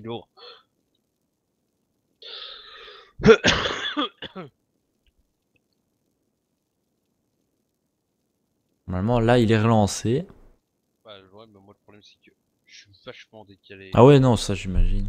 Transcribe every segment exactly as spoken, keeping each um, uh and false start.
lourd. Normalement, là, il est relancé. Ouais, ouais, mais moi le problème c'est que je suis vachement décalé. Ah ouais, non, ça, j'imagine.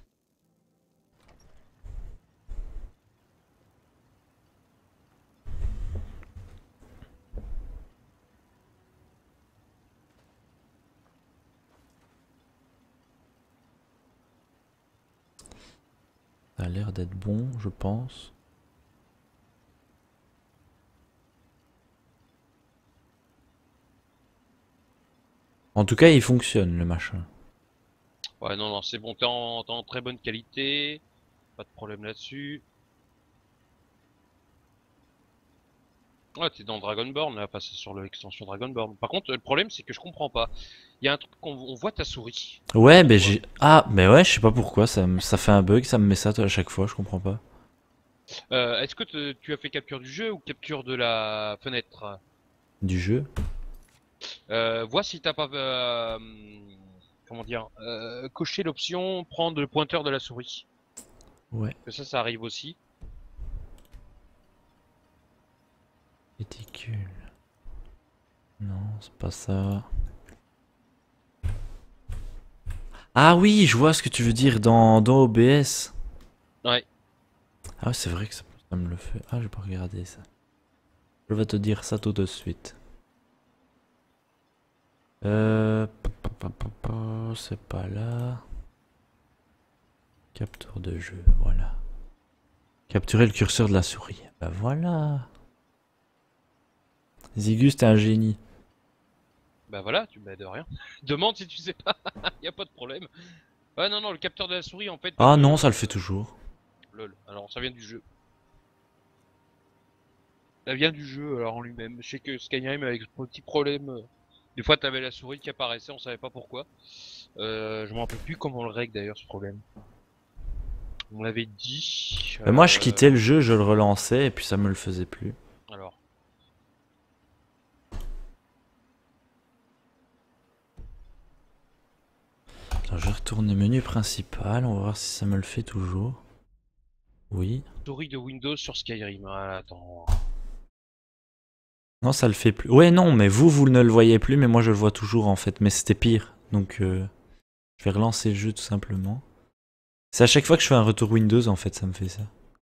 Ça a l'air d'être bon, je pense. En tout cas, il fonctionne, le machin. Ouais, non, non, c'est bon, t'es en, t'es en très bonne qualité. Pas de problème là-dessus. Ouais, t'es dans Dragonborn, là, passer sur l'extension Dragonborn. Par contre, le problème, c'est que je comprends pas. Il y a un truc qu'on on voit ta souris. Ouais, Devant ben toi. j'ai... Ah, mais ouais, je sais pas pourquoi, ça, me- ça fait un bug, ça me met ça à chaque fois, je comprends pas. Euh, est-ce que te- tu as fait capture du jeu ou capture de la fenêtre? Du jeu. Euh, vois si t'as pas, euh, comment dire, euh, coché l'option prendre le pointeur de la souris. Ouais. Que ça, ça arrive aussi. Réticule. Non, c'est pas ça. Ah oui, je vois ce que tu veux dire dans, dans O B S. Ouais. Ah ouais, c'est vrai que ça, ça me le fait. Ah, j'ai pas regardé ça. Je vais te dire ça tout de suite. Euh... pa, pa, pa, pa, pa, c'est pas là. Capture de jeu, voilà. Capturer le curseur de la souris. Bah voilà. Zigus, t'es un génie. Bah voilà, tu m'as de rien. Demande si tu sais pas. Y a pas de problème. Ouais, non, non, le capteur de la souris, en fait, va Ah te... non, ça le fait toujours. Lol. Alors, ça vient du jeu. Ça vient du jeu, alors, en lui-même. Je sais que Skyrim, avec ce petit problème... euh, Des fois, t'avais la souris qui apparaissait, on savait pas pourquoi. Euh, je me rappelle plus comment on le règle, d'ailleurs, ce problème. On l'avait dit... Mais moi, je Euh... quittais le jeu, je le relançais et puis ça me le faisait plus. Alors... Attends, je retourne au menu principal, on va voir si ça me le fait toujours. Oui. Souris de Windows sur Skyrim. Voilà, attends... Non, ça le fait plus. Ouais, non, mais vous, vous ne le voyez plus, mais moi je le vois toujours en fait. Mais c'était pire. Donc, euh, je vais relancer le jeu tout simplement. C'est à chaque fois que je fais un retour Windows, en fait, ça me fait ça.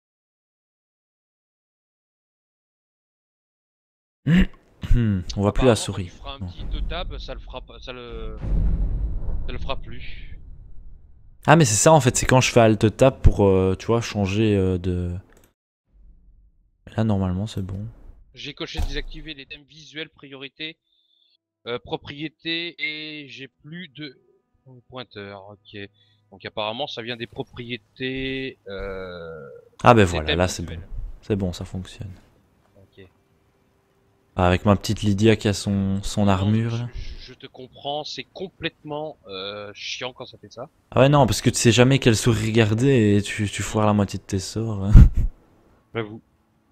On voit plus la Apparemment, quand tu souris. feras un Non. petit deux tab, ça le fera pas... Ça le... Ça le fera plus. Ah, mais c'est ça en fait, c'est quand je fais Alt Tab pour, euh, tu vois, changer euh, de. Là, normalement, c'est bon. J'ai coché désactiver les thèmes visuels, priorité, euh, propriété, et j'ai plus de pointeur. Ok. Donc apparemment, ça vient des propriétés euh, Ah, ben des voilà, thèmes là, c'est bon. visuels. C'est bon, ça fonctionne. Ok. Ah, avec ma petite Lydia qui a son, son Non, non, je, armure je, là. je te comprends. C'est complètement euh, chiant quand ça fait ça. Ah, ouais, non, parce que tu sais jamais quelle souris regarder et tu, tu Hmm. foires la moitié de tes sorts. Hein. J'avoue.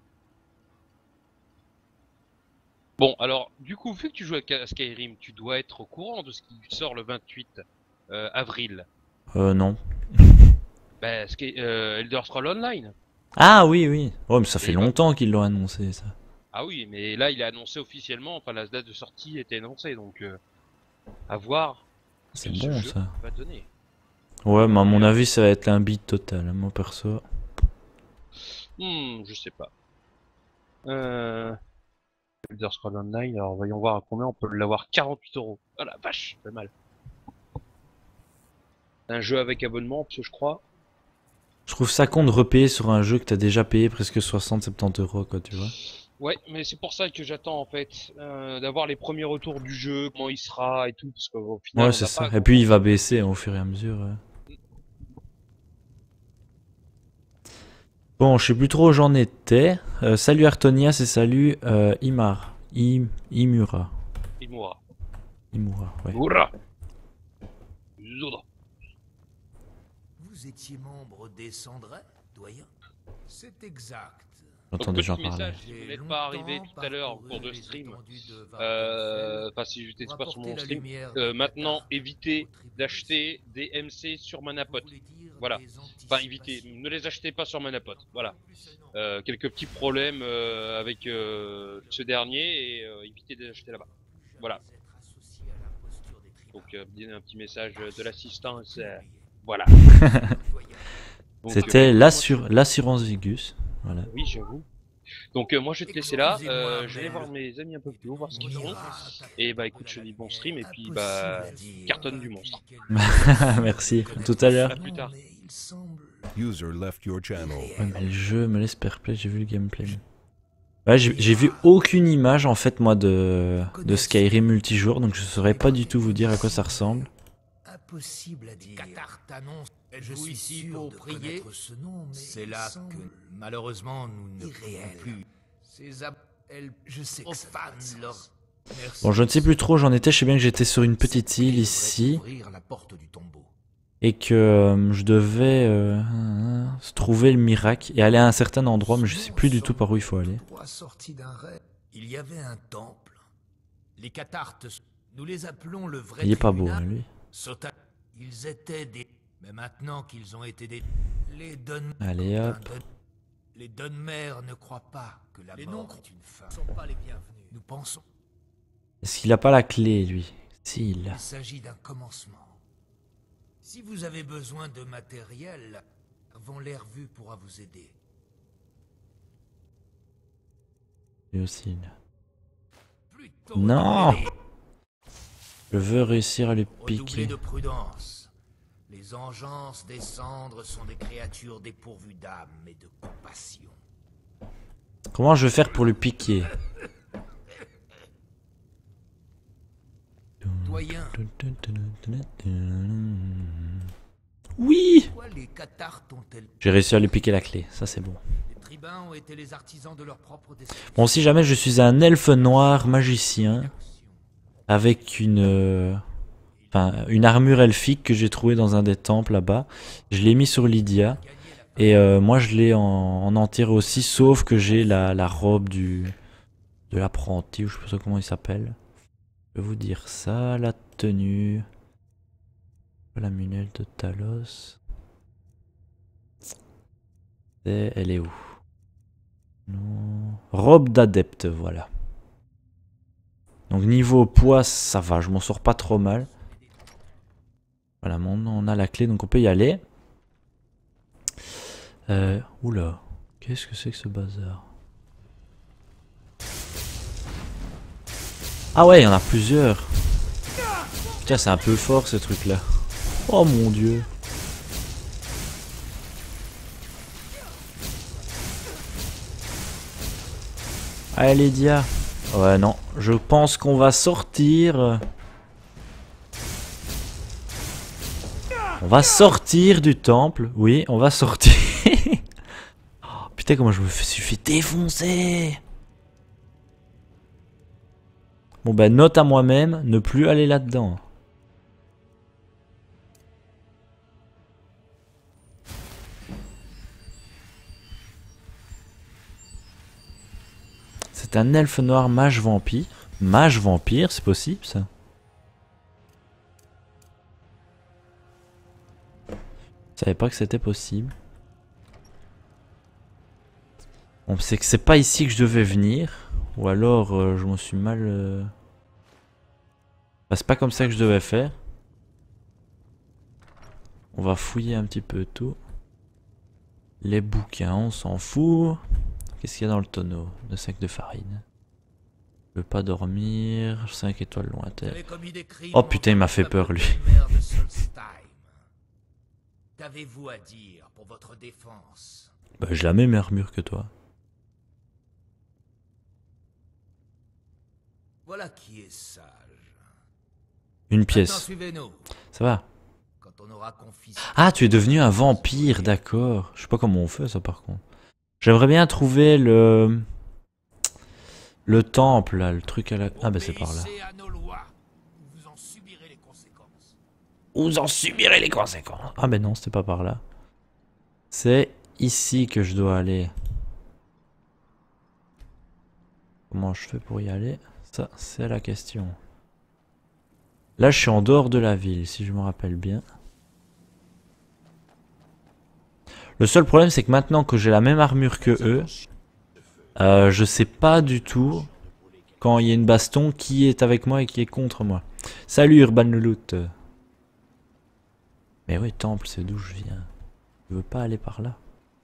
Bon, alors, du coup, vu que tu joues à Skyrim, tu dois être au courant de ce qui sort le vingt-huit euh, avril. Euh, non. Bah, Sky, euh, Elder Scrolls Online. Ah, oui, oui. Oh, mais ça Et fait il va longtemps qu'ils l'ont annoncé, ça. Ah oui, mais là, il a annoncé officiellement, enfin la date de sortie était annoncée, donc euh, à voir ce C'est que ce bon, jeu ça. va donner. Ouais, mais à Et mon euh, avis, ça va être un beat total, hein, moi perso. hmm, je sais pas. Euh, Elder Scrolls Online, alors voyons voir à combien on peut l'avoir. quarante-huit euros. Oh la vache, c'est mal. Un jeu avec abonnement, parce que je crois. Je trouve ça con de repayer sur un jeu que t'as déjà payé presque soixante soixante-dix euros, quoi, tu vois. Ouais, mais c'est pour ça que j'attends en fait euh, d'avoir les premiers retours du jeu, comment il sera et tout, parce qu'au final, Ouais, on c'est n'a pas ça. Et puis grand il va chose de baisser plus. hein, au fur et à mesure. Ouais. Bon, je sais plus trop où j'en étais. Euh, salut Artonias et salut euh, Imar. Im, Imura. Il mourra. Imura, ouais. Mourra. Zoudra. Vous étiez membre des Cendrets, doyen? C'est exact. J'entends Donc des gens petit parler. message, si vous n'êtes pas arrivé tout à l'heure en cours de stream, euh, enfin si j'étais pas sur mon stream, euh, maintenant évitez d'acheter des M C sur Manapot. Voilà. Enfin évitez, ne les achetez pas sur Manapot. Voilà. Euh, quelques petits problèmes euh, avec euh, ce dernier et euh, évitez de les acheter là-bas. Voilà. Donc euh, un petit message de l'assistance. Euh, voilà. C'était l'assurance Vigus. Voilà. Oui, j'avoue. Donc euh, moi je vais te laisser là, euh, je vais aller voir mes amis un peu plus haut, voir ce qu'ils font. Et bah écoute, je te dis bon stream et puis bah cartonne du monstre. Merci, à tout à l'heure. À plus tard. Ouais, mais le jeu me laisse perplexe, j'ai vu le gameplay. Ouais, j'ai vu aucune image en fait moi de, de Skyrim multijoueur, donc je saurais pas du tout vous dire à quoi ça ressemble. Impossible à dire. Cathare t'annonce, je suis ici pour prier. C'est là que, malheureusement, nous ne pouvons plus. Ces ab... Elle... Je sais que ça leur... Bon, je ne sais plus trop où j'en étais, je sais bien que j'étais sur une petite île ici. Et que euh, je devais euh, euh, trouver le miracle et aller à un certain endroit, mais je sais plus du tout par où il faut aller. Il y avait un temple. Les cathartes, nous les appelons le vrai. Il est pas beau, hein, lui. Sota, ils étaient des... Mais maintenant qu'ils ont été des... Les Don... Allez hop. Les Donmers ne croient pas que la les mort est une fin. Sont pas les bienvenus. Nous pensons... Est-ce qu'il a pas la clé, lui? Si, il l'a. Il s'agit d'un commencement. Si vous avez besoin de matériel, Avons l'air vu pourra vous aider. Lui aussi, là. Non! Je veux réussir à le piquer. De prudence. Les engeances des cendres sont des créatures dépourvues d'âme et de compassion. Comment je vais faire pour le piquer? Doyen. Oui! J'ai réussi à lui piquer la clé, ça c'est bon. Les tribuns ont été les artisans de leur propre destin. Bon, si jamais je suis un elfe noir magicien avec une, euh, enfin, une armure elfique que j'ai trouvée dans un des temples là-bas, je l'ai mis sur Lydia et euh, moi je l'ai en, en entier aussi, sauf que j'ai la, la robe du de l'apprenti, ou je sais pas comment il s'appelle. Je vais vous dire ça, la tenue, la munelle de Talos. Et elle est où? Non. Robe d'adepte, voilà. Donc niveau poids, ça va, je m'en sors pas trop mal. Voilà, on a la clé, donc on peut y aller. Euh, oula, qu'est-ce que c'est que ce bazar? Ah ouais, il y en a plusieurs. Putain, c'est un peu fort ce truc là. Oh mon dieu. Allez Lydia. Ouais non, je pense qu'on va sortir. On va sortir du temple. Oui, on va sortir. Oh, putain, comment je me suis fait défoncer. Bon ben, note à moi-même, ne plus aller là-dedans. C'est un elfe noir mage vampire. Mage vampire, c'est possible ça? Je savais pas que c'était possible. Bon, c'est que c'est pas ici que je devais venir. Ou alors euh, je m'en suis mal... Euh... Bah, c'est pas comme ça que je devais faire. On va fouiller un petit peu tout. Les bouquins, on s'en fout. Qu'est-ce qu'il y a dans le tonneau? Le sac de farine. Je veux pas dormir. cinq étoiles lointaines. Oh putain, il m'a fait peur lui. Qu'avez-vous à dire pour votre défense? Bah, j'ai la même armure que toi. Voilà qui est sage. Une pièce. Ça va. Quand on aura confisqué... Ah, tu es devenu un vampire, d'accord. Je sais pas comment on fait ça par contre. J'aimerais bien trouver le... Le temple, là, le truc à la... Ah bah c'est par là. Vous en subirez les conséquences. Vous en subirez les conséquences. Ah bah non, c'était pas par là. C'est ici que je dois aller. Comment je fais pour y aller? Ça, c'est la question. Là, je suis en dehors de la ville, si je me rappelle bien. Le seul problème, c'est que maintenant que j'ai la même armure que eux, euh, je sais pas du tout, quand il y a une baston, qui est avec moi et qui est contre moi. Salut Urban Lelout. Mais oui, temple, c'est d'où je viens. Je veux pas aller par là.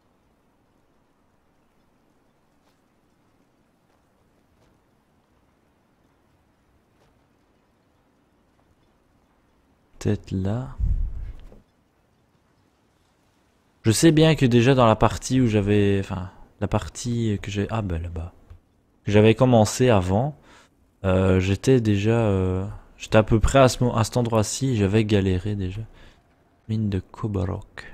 Peut-être là. Je sais bien que déjà dans la partie où j'avais... Enfin, la partie que j'ai... Ah ben là-bas. Que j'avais commencé avant. Euh, j'étais déjà... Euh, j'étais à peu près à, ce, à cet endroit-ci. J'avais galéré déjà. Mine de Kobarok.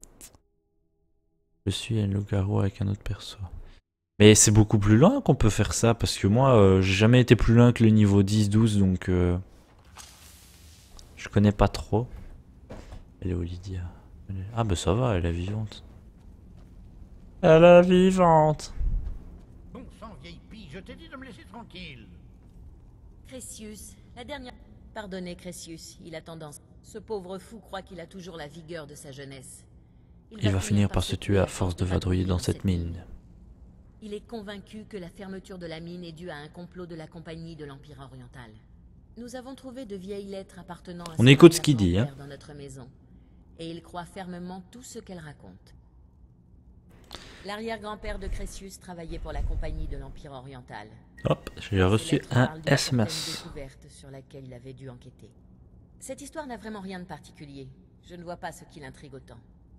Je suis un loup-garou avec un autre perso. Mais c'est beaucoup plus loin qu'on peut faire ça. Parce que moi, euh, j'ai jamais été plus loin que le niveau dix douze. Donc... Euh, je connais pas trop. Elle est où Lydia? Ah bah ça va, elle est vivante. Elle est vivante. Bon sang, vieille pie, je t'ai dit de me laisser tranquille. Crécius, la dernière... Pardonnez Crécius, il a tendance... Ce pauvre fou croit qu'il a toujours la vigueur de sa jeunesse. Il va finir par se tuer à force de vadrouiller dans cette mine. Il est convaincu que la fermeture de la mine est due à un complot de la compagnie de l'Empire oriental. Nous avons trouvé de vieilles lettres appartenant à... On écoute ce qu'il dit, hein. Dans notre maison. Et il croit fermement tout ce qu'elle raconte. L'arrière-grand-père de Crécius travaillait pour la compagnie de l'Empire oriental. Hop, j'ai reçu un S M S. Découverte sur laquelle il avait dû enquêter. Cette histoire n'a vraiment rien de particulier. Je ne vois pas ce qui l'intrigue autant.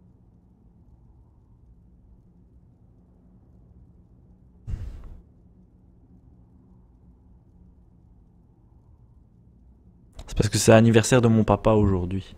C'est parce que c'est l'anniversaire de mon papa aujourd'hui.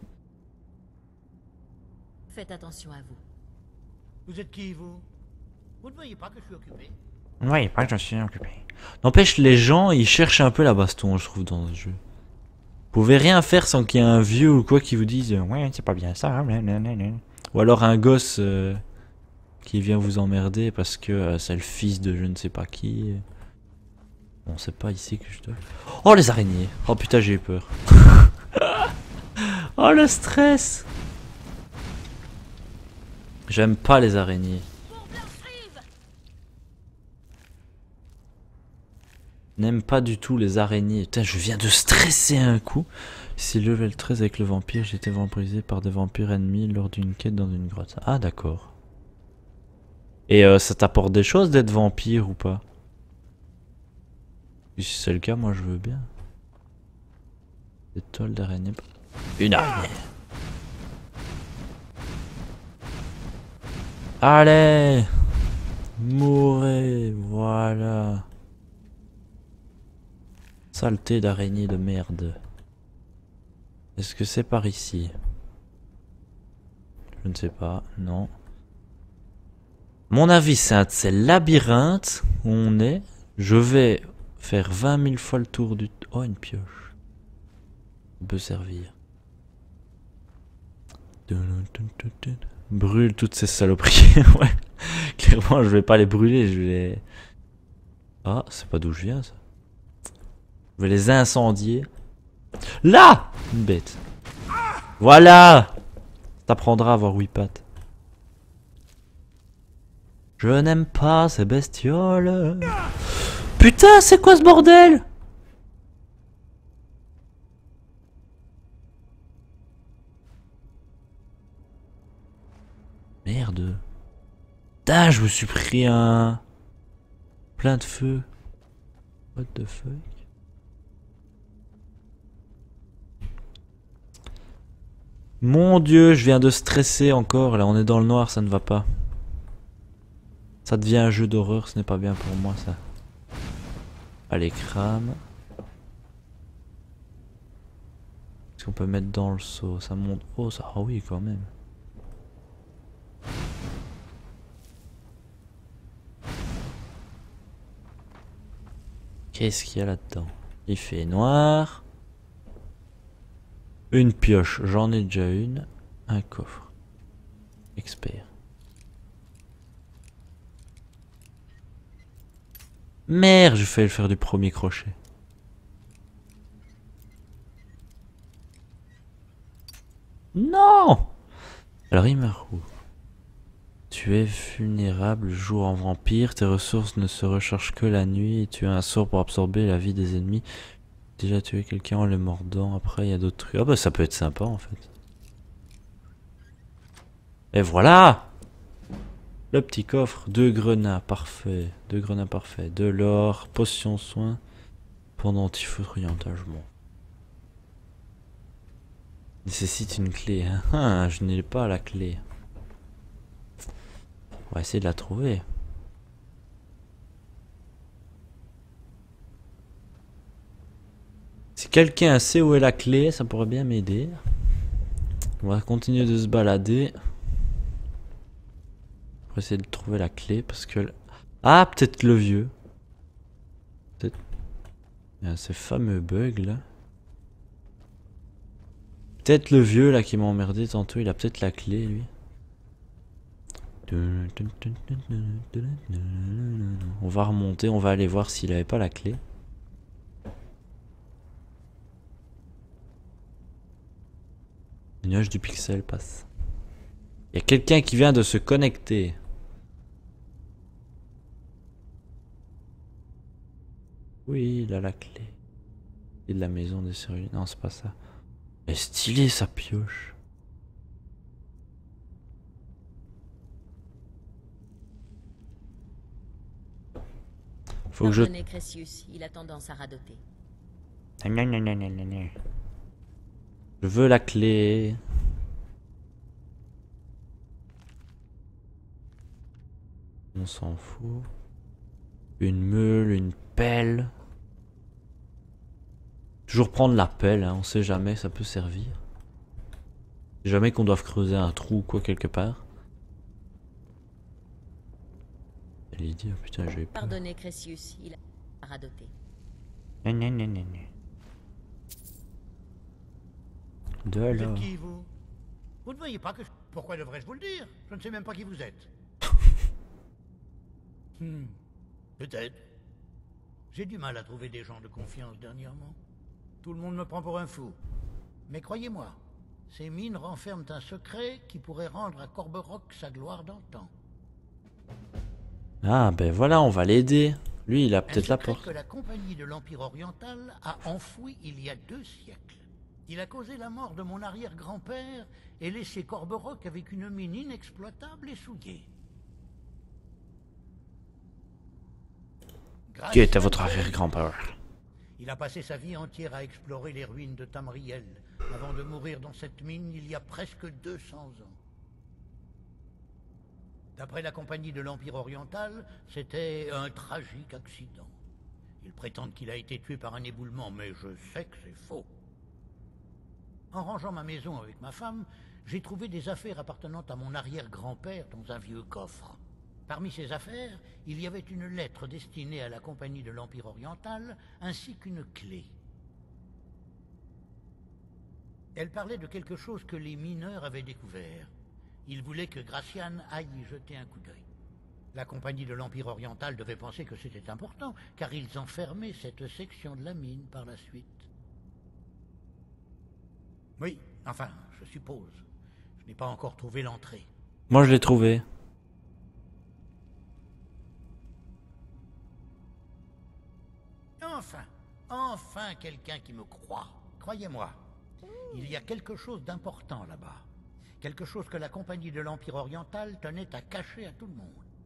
Faites attention à vous. Vous êtes qui, vous? Vous ne voyez pas que je suis occupé? Oui, pas que je suis occupé. N'empêche, les gens, ils cherchent un peu la baston, je trouve, dans ce jeu. Vous pouvez rien faire sans qu'il y ait un vieux ou quoi qui vous dise « Ouais, c'est pas bien ça. » Ou alors un gosse euh, qui vient vous emmerder parce que euh, c'est le fils de je ne sais pas qui. Bon, c'est pas ici que je dois... Oh, les araignées. Oh putain, j'ai eu peur. Oh, le stress. J'aime pas les araignées. N'aime pas du tout les araignées. Putain, je viens de stresser un coup. C'est level treize avec le vampire. J'ai été vampirisé par des vampires ennemis lors d'une quête dans une grotte. Ah, d'accord. Et euh, ça t'apporte des choses d'être vampire ou pas? Et si c'est le cas, moi je veux bien. Des toiles d'araignée. Une araignée. Allez! Mourez! Voilà. Saleté d'araignée de merde. Est-ce que c'est par ici? Je ne sais pas, non. Mon avis, c'est un de ces labyrinthes où on est. Je vais faire vingt mille fois le tour du... Oh, une pioche. Ça peut servir. Brûle toutes ces saloperies. Ouais. Clairement, je vais pas les brûler, je vais les... Ah, c'est pas d'où je viens, ça. Je vais les incendier. Là! Une bête. Voilà! Ça t'apprendra à avoir huit pattes. Je n'aime pas ces bestioles. Putain, c'est quoi ce bordel? Merde. Putain, je me suis pris un... plein de feu. What the fuck? Mon dieu, je viens de stresser encore. Là, on est dans le noir, ça ne va pas. Ça devient un jeu d'horreur, ce n'est pas bien pour moi, ça. Allez, crame. Est-ce qu'on peut mettre dans le seau? Ça monte. Oh, ça. Ah oui, quand même. Qu'est-ce qu'il y a là-dedans? Il fait noir. Une pioche, j'en ai déjà une. Un coffre. Expert. Merde, j'ai failli le faire du premier crochet. Non! Alors il meurt où? Tu es vulnérable, joue en vampire, tes ressources ne se rechargent que la nuit et tu as un sort pour absorber la vie des ennemis. Déjà tué quelqu'un en le mordant, après il y a d'autres trucs. Ah bah ça peut être sympa en fait. Et voilà! Le petit coffre, deux grenats, parfait. Deux grenats, parfait. De l'or, potion soin, pendentifeux orientage. Nécessite une clé. Ah, je n'ai pas la clé. On va essayer de la trouver. Si quelqu'un sait où est la clé, ça pourrait bien m'aider. On va continuer de se balader. Pour essayer de trouver la clé parce que... Ah, peut-être le vieux. Peut-être... Il y a ce fameux bug là. Peut-être le vieux là qui m'a emmerdé tantôt, il a peut-être la clé lui. On va remonter, on va aller voir s'il avait pas la clé. Le nuage du pixel passe. Il y a quelqu'un qui vient de se connecter. Oui, il a la clé. Et de la maison des Cyrulines. Non, c'est pas ça. Elle est stylée sa pioche. Faut que je... Crécius, il a tendance à radoter. Je veux la clé. On s'en fout. Une meule, une pelle. Toujours prendre la pelle, hein, on sait jamais, ça peut servir. Jamais qu'on doive creuser un trou ou quoi quelque part. Elle est dit, oh putain, j'ai peur. Pardonnez Crécius, il a radoté. Gna gna gna gna gna. De Vous alors. êtes qui, vous? Vous ne voyez pas que... Pourquoi devrais-je vous le dire? Je ne sais même pas qui vous êtes. Hmm, peut-être. J'ai du mal à trouver des gens de confiance dernièrement. Tout le monde me prend pour un fou. Mais croyez-moi, ces mines renferment un secret qui pourrait rendre à Corberock sa gloire d'antan. Ah ben voilà, on va l'aider. Lui, il a Un peut-être la secret porte. que la compagnie de l'Empire oriental a enfoui il y a deux siècles. Il a causé la mort de mon arrière-grand-père et laissé Corberock avec une mine inexploitable et souillée. Qui était votre arrière-grand-père? Il a passé sa vie entière à explorer les ruines de Tamriel, avant de mourir dans cette mine il y a presque deux cents ans. D'après la compagnie de l'Empire oriental, c'était un tragique accident. Ils prétendent qu'il a été tué par un éboulement, mais je sais que c'est faux. En rangeant ma maison avec ma femme, j'ai trouvé des affaires appartenant à mon arrière-grand-père dans un vieux coffre. Parmi ces affaires, il y avait une lettre destinée à la compagnie de l'Empire oriental, ainsi qu'une clé. Elle parlait de quelque chose que les mineurs avaient découvert. Ils voulaient que Gracian aille y jeter un coup d'œil. La compagnie de l'Empire oriental devait penser que c'était important, car ils enfermaient cette section de la mine par la suite. Oui, enfin, je suppose. Je n'ai pas encore trouvé l'entrée. Moi, je l'ai trouvé. Enfin, enfin quelqu'un qui me croit. Croyez-moi, il y a quelque chose d'important là-bas. Quelque chose que la compagnie de l'Empire oriental tenait à cacher à tout le monde.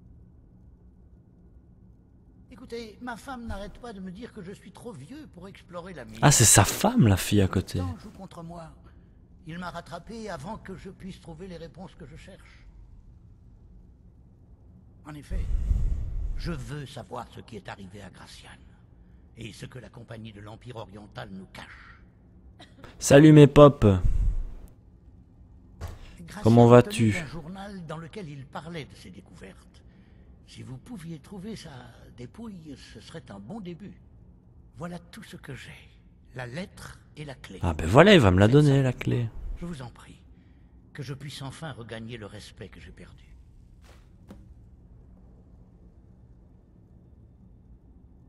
Écoutez, ma femme n'arrête pas de me dire que je suis trop vieux pour explorer la mine. Ah, c'est sa femme, la fille à côté. Le temps joue contre moi. Il m'a rattrapé avant que je puisse trouver les réponses que je cherche. En effet, je veux savoir ce qui est arrivé à Gracian. Et ce que la compagnie de l'Empire oriental nous cache. Salut mes pops. Gracian Comment vas-tu? tenait un journal dans lequel il parlait de ses découvertes. Si vous pouviez trouver sa dépouille, ce serait un bon début. Voilà tout ce que j'ai. La lettre et la clé. Ah ben voilà, il va me la Faites donner ça. la clé. Je vous en prie. Que je puisse enfin regagner le respect que j'ai perdu.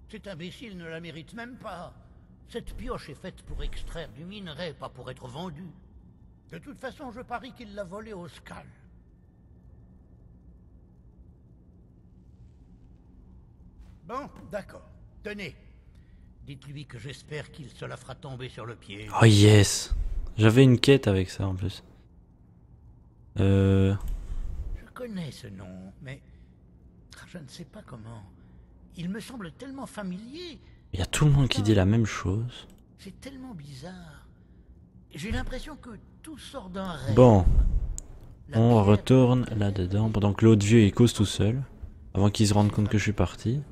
Cet imbécile ne la mérite même pas. Cette pioche est faite pour extraire du minerai, pas pour être vendue. De toute façon, je parie qu'il l'a volée au Skal. Bon, d'accord. Tenez. Dites-lui que j'espère qu'il se la fera tomber sur le pied. Oh yes. J'avais une quête avec ça en plus. Euh... Je connais ce nom, mais je ne sais pas comment. Il me semble tellement familier. Il y a tout le monde qui dit la même chose. C'est tellement bizarre. J'ai l'impression que tout sort d'un rêve. Bon. La On pierre- retourne là-dedans pendant que l'autre vieux il cause tout seul. Avant qu'il se rende compte que je suis parti.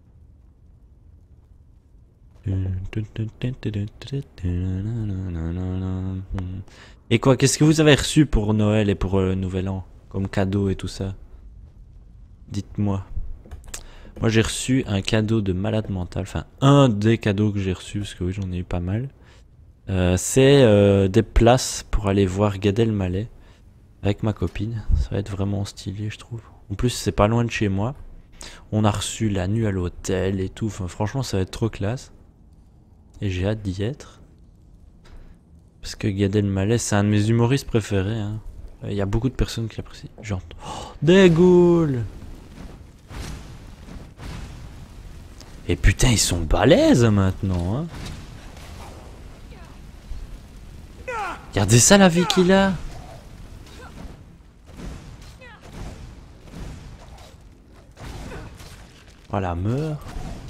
Et quoi, qu'est-ce que vous avez reçu pour Noël et pour le Nouvel An? Comme cadeau et tout ça? Dites-moi. Moi j'ai reçu un cadeau de malade mental. Enfin, un des cadeaux que j'ai reçu, parce que oui, j'en ai eu pas mal. Euh, C'est euh, des places pour aller voir Gad Elmaleh avec ma copine. Ça va être vraiment stylé, je trouve. En plus, c'est pas loin de chez moi. On a reçu la nuit à l'hôtel et tout. Enfin, franchement, ça va être trop classe. Et j'ai hâte d'y être. Parce que Gad Elmaleh, c'est un de mes humoristes préférés. Hein. Il y a beaucoup de personnes qui l'apprécient. Genre, oh, des ghouls! Et putain, ils sont balèzes maintenant. Hein. Regardez ça, la vie qu'il a. Voilà, meurt.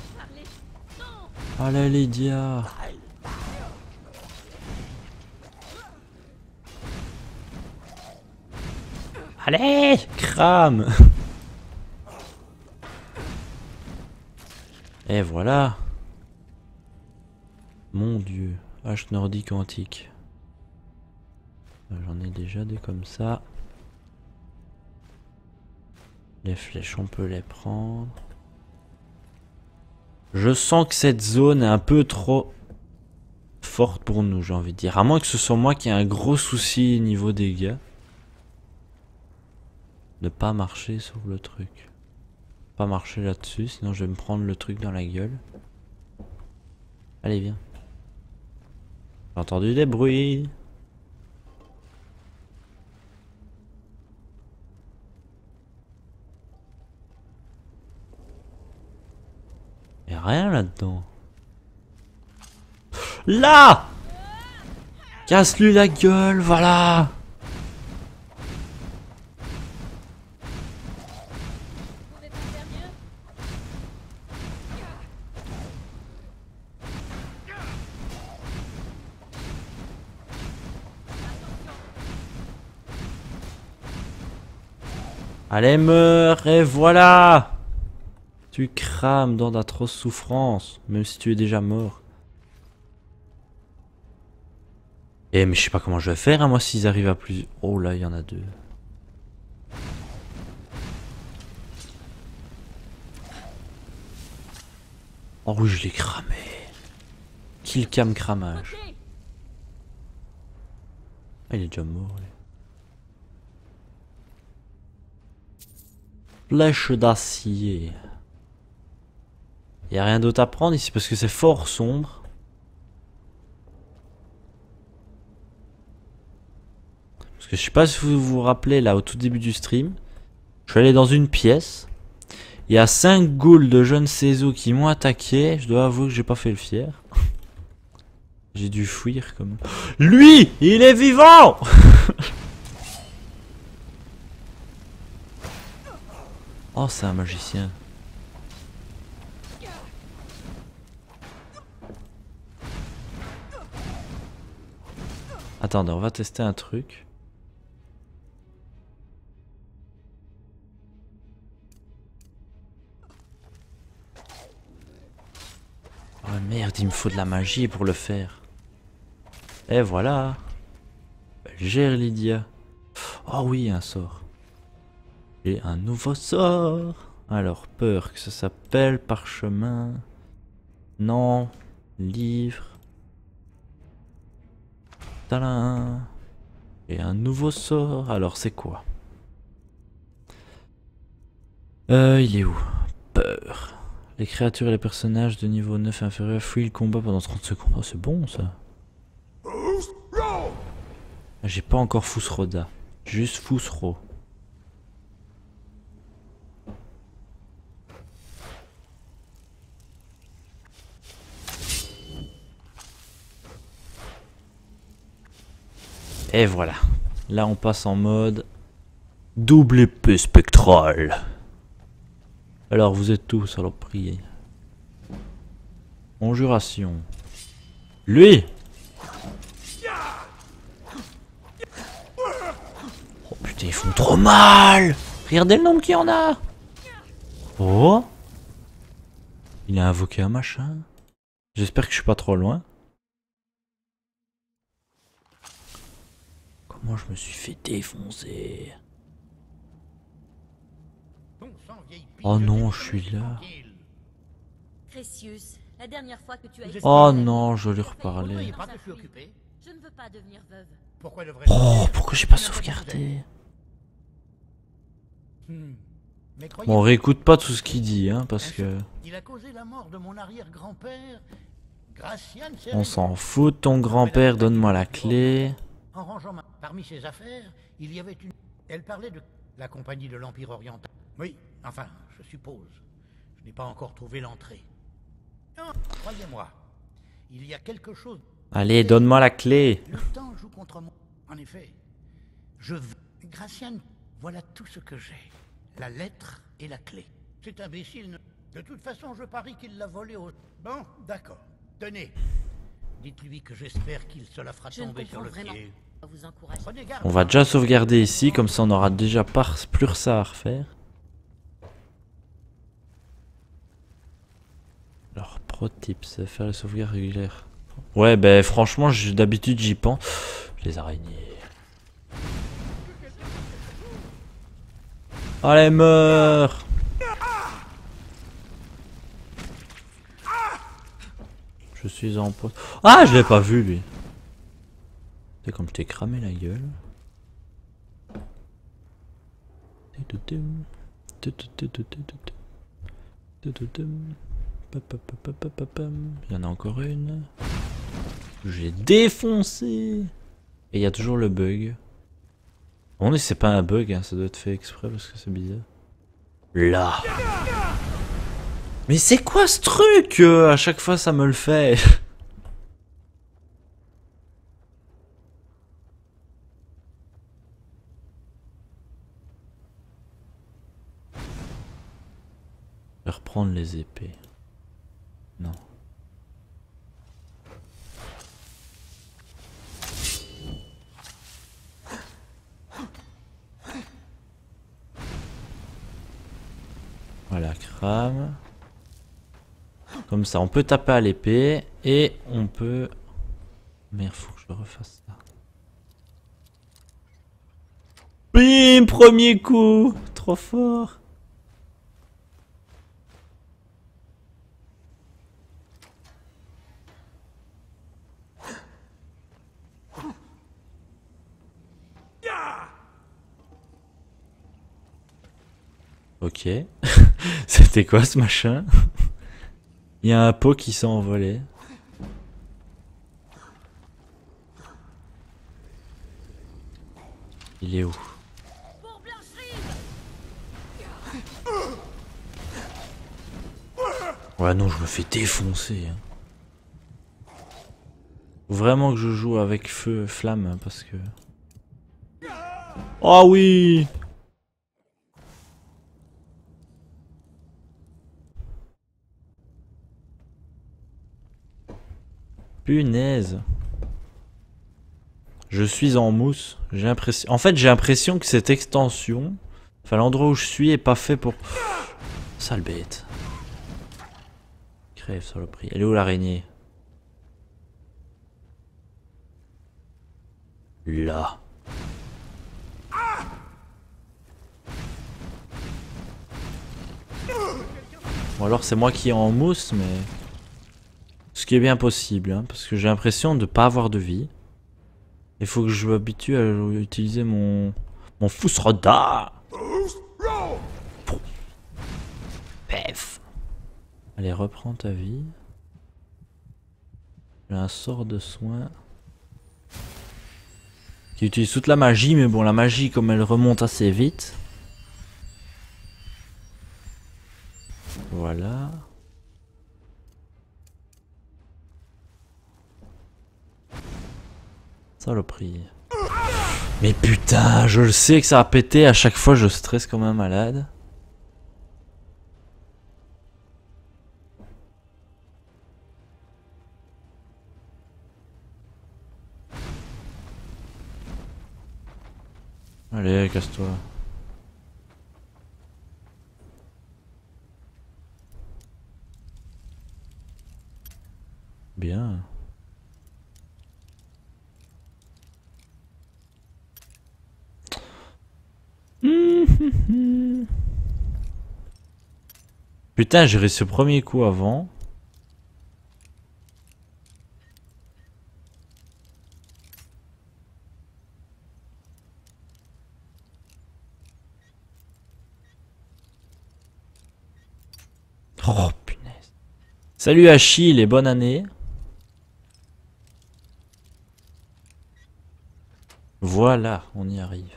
Allez, Lydia. Allez, crame. Et voilà. Mon dieu. Hache nordique antique. J'en ai déjà des comme ça. Les flèches, on peut les prendre. Je sens que cette zone est un peu trop forte pour nous, j'ai envie de dire. À moins que ce soit moi qui ai un gros souci niveau dégâts. Ne pas marcher sur le truc. Pas marcher là-dessus, sinon je vais me prendre le truc dans la gueule. Allez, viens. J'ai entendu des bruits. Y'a rien là-dedans. Là! Casse-lui la gueule, voilà! Allez, meurs, et voilà! Tu crames dans d'atroces souffrances, même si tu es déjà mort. Eh, mais je sais pas comment je vais faire, hein, moi, s'ils arrivent à plus... Oh là, il y en a deux. Oh oui, je l'ai cramé. Kill cam cramage. Ah, il est déjà mort, lui. Flèche d'acier. Y a rien d'autre à prendre ici parce que c'est fort sombre. Parce que je sais pas si vous vous rappelez là au tout début du stream. Je suis allé dans une pièce. Il y a cinq ghouls de jeunes Cézo qui m'ont attaqué. Je dois avouer que j'ai pas fait le fier. J'ai dû fuir comme... Lui, il est vivant. Oh, c'est un magicien. Attendez, on va tester un truc. Oh merde, il me faut de la magie pour le faire. Et voilà. Gère Lydia. Oh oui, un sort. Et un nouveau sort. Alors, peur que ça s'appelle parchemin. Non. Livre. Tadam. Et un nouveau sort. Alors, c'est quoi? Euh, il est où? Peur. Les créatures et les personnages de niveau neuf et inférieur fuient le combat pendant trente secondes. Oh, c'est bon ça. J'ai pas encore Fusroda. Juste Fusro. Et voilà. Là on passe en mode double épée spectrale. Alors vous êtes tous, saloperie. Conjuration. Lui. Oh putain, ils font trop mal. Regardez le nombre qu'il y en a. Oh. Il a invoqué un machin. J'espère que je suis pas trop loin. Comment je me suis fait défoncer. Oh non, je suis là. Crécius, la dernière fois que tu as Oh non, je lui reparler. Je ne veux pas devenir veuve. Pourquoi devrais Oh, pourquoi j'ai pas sauvegardé? Hmm. Mais croyez- Bon, on réécoute pas tout ce qu'il dit, hein, parce que... Il a causé la mort de mon arrière-grand-père. Gracian On s'en fout, ton grand-père, donne-moi la clé. En rangeant ma... Parmi ses affaires, il y avait une... Elle parlait de la compagnie de l'Empire oriental. Oui, enfin, je suppose. Je n'ai pas encore trouvé l'entrée. Non, croyez-moi, il y a quelque chose... Allez, donne-moi la clé. Le temps joue contre moi. En effet, je veux... Gracian, voilà tout ce que j'ai. La lettre et la clé. Cet imbécile ne... De toute façon, je parie qu'il l'a volé au... Bon, d'accord. Tenez. Dites-lui que j'espère qu'il se la fera Je ne tomber sur comprends le vraiment pied. pas vous encourager. Prenez garde. On va déjà sauvegarder ici, comme ça on aura déjà pas plus ça à refaire. Alors, pro tips, faire les sauvegardes régulières. Ouais, ben franchement, d'habitude j'y pense. Les araignées. Allez, meurs! Je suis en poste. Ah, je l'ai pas vu lui. C'est comme je t'ai cramé la gueule. Il y en a encore une. J'ai défoncé. Et il y a toujours le bug. On dit c'est pas un bug, hein, ça doit être fait exprès parce que c'est bizarre. Là. Mais c'est quoi ce truc? À chaque fois ça me le fait. Je vais reprendre les épées. Non. Voilà, crame. Comme ça, on peut taper à l'épée et on peut... Merde, faut que je refasse ça. Bim, premier coup. Trop fort. Ok. C'était quoi ce machin? Il y a un pot qui s'est envolé. Il est où? Ouais non, je me fais défoncer. Hein. Faut vraiment que je joue avec feu, flamme, hein, parce que... Oh oui! Punaise. Je suis en mousse. J'ai l'impression. En fait, j'ai l'impression que cette extension, enfin l'endroit où je suis, est pas fait pour. Sale bête. Crève, saloperie. Elle est où l'araignée? Là. Ou alors c'est moi qui est en mousse, mais. Ce qui est bien possible, hein, parce que j'ai l'impression de pas avoir de vie. Il faut que je m'habitue à utiliser mon mon Fusroda. Pef. Allez, reprends ta vie. J'ai un sort de soin. Qui utilise toute la magie, mais bon, la magie, comme elle remonte assez vite. Voilà. Saloperie. Mais putain, je le sais que ça a pété, à chaque fois je stresse comme un malade. Allez, casse-toi. Bien. Putain, j'ai réussi ce premier coup avant. Oh punaise. Salut Achille et bonne année. Voilà, on y arrive.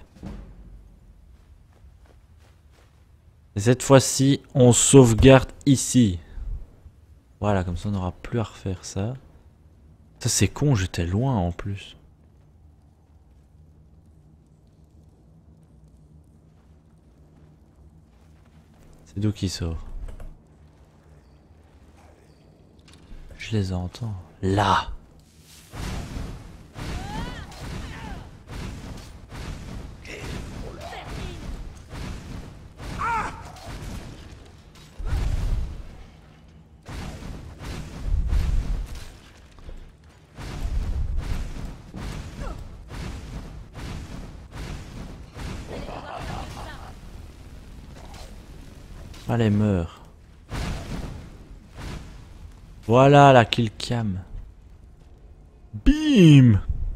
Et cette fois-ci, on sauvegarde ici. Voilà, comme ça on n'aura plus à refaire ça. Ça c'est con, j'étais loin en plus. C'est d'où qui sort? Je les entends. Là! Allez, meurs. Voilà la kill cam. Bim!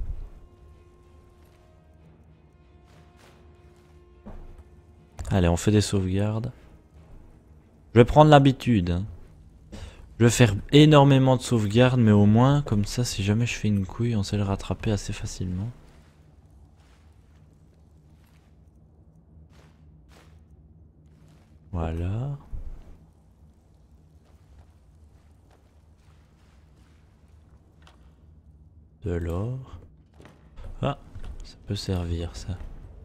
Allez, on fait des sauvegardes. Je vais prendre l'habitude. Hein. Je vais faire énormément de sauvegardes, mais au moins, comme ça, si jamais je fais une couille, on sait le rattraper assez facilement. Voilà. De l'or. Ah, ça peut servir ça.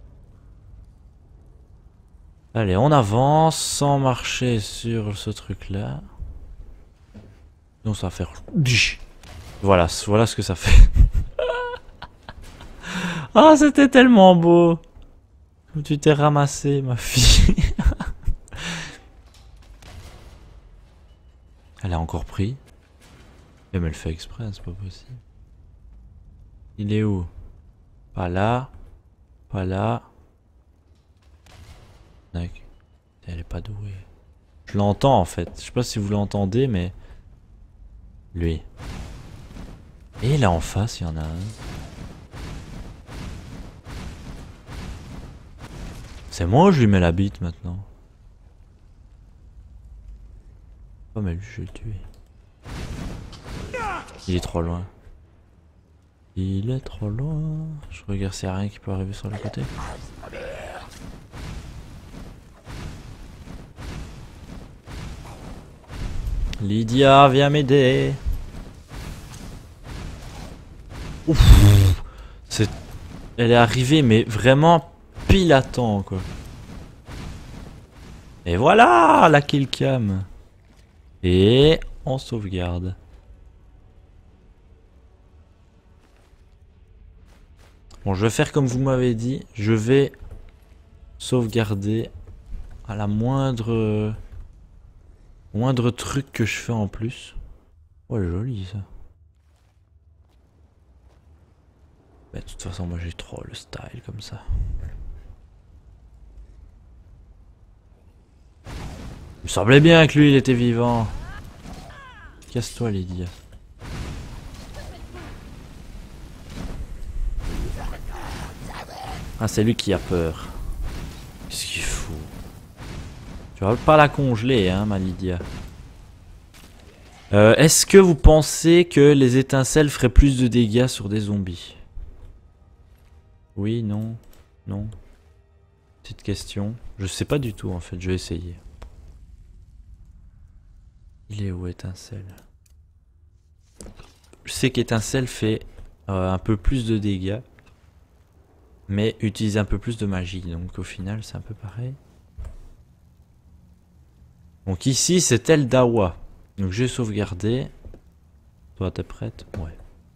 Allez, on avance sans marcher sur ce truc-là. Donc ça va faire... Voilà, voilà ce que ça fait. Ah, c'était tellement beau. Tu t'es ramassé, ma fille. Elle a encore pris. Et mais elle fait exprès, c'est pas possible. Il est où? Pas là. Pas là. Tac. Elle est pas douée. Je l'entends en fait. Je sais pas si vous l'entendez, mais... Lui. Et là en face, il y en a un. C'est moi ou je lui mets la bite maintenant? Oh mais lui je vais le tuer. Il est trop loin. Il est trop loin. Je regarde s'il n'y a rien qui peut arriver sur le côté. Lydia, viens m'aider. Ouf. C'est... Elle est arrivée mais vraiment pile à temps quoi. Et voilà la kill cam. Et on sauvegarde. Bon, je vais faire comme vous m'avez dit. Je vais sauvegarder à la moindre moindre truc que je fais en plus. Ouais, joli ça. Mais de toute façon, moi j'ai trop le style comme ça. Il me semblait bien que lui il était vivant. Casse-toi Lydia. Ah c'est lui qui a peur. Qu'est-ce qu'il fout? Tu vas pas la congeler hein ma Lydia. Euh, Est-ce que vous pensez que les étincelles feraient plus de dégâts sur des zombies? Oui, non, non. Petite question. Je sais pas du tout en fait, je vais essayer. Il est où étincelle? Je sais qu'étincelle fait euh, un peu plus de dégâts. Mais utilise un peu plus de magie. Donc au final c'est un peu pareil. Donc ici c'est Eldawa. Donc j'ai sauvegardé. Toi t'es prête? Ouais.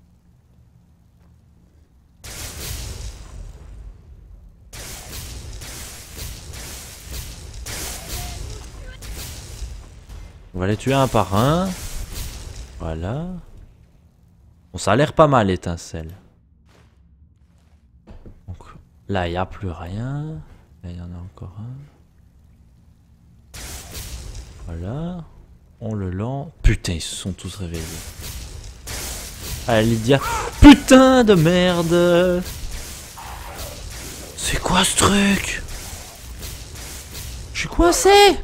On va les tuer un par un. Voilà. Bon, ça a l'air pas mal l'étincelle. Donc là il n'y a plus rien. Là il y en a encore un. Voilà. On le lance. Putain, ils se sont tous réveillés. Allez Lydia. Putain de merde. C'est quoi ce truc? Je suis coincé.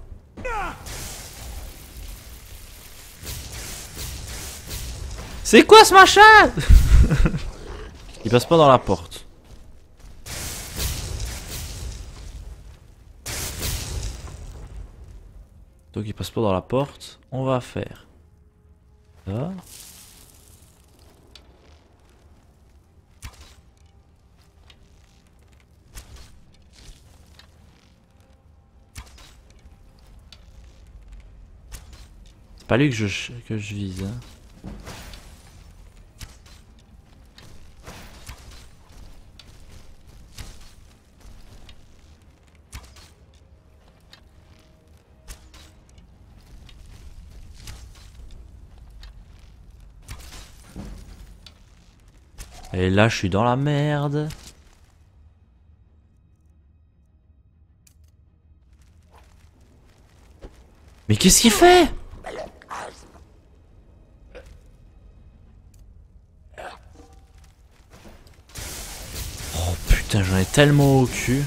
C'est quoi ce machin? Il passe pas dans la porte. Donc il passe pas dans la porte. On va faire ça. C'est pas lui que je, que je vise. Hein. Et là, je suis dans la merde. Mais qu'est-ce qu'il fait? Oh putain, j'en ai tellement au cul.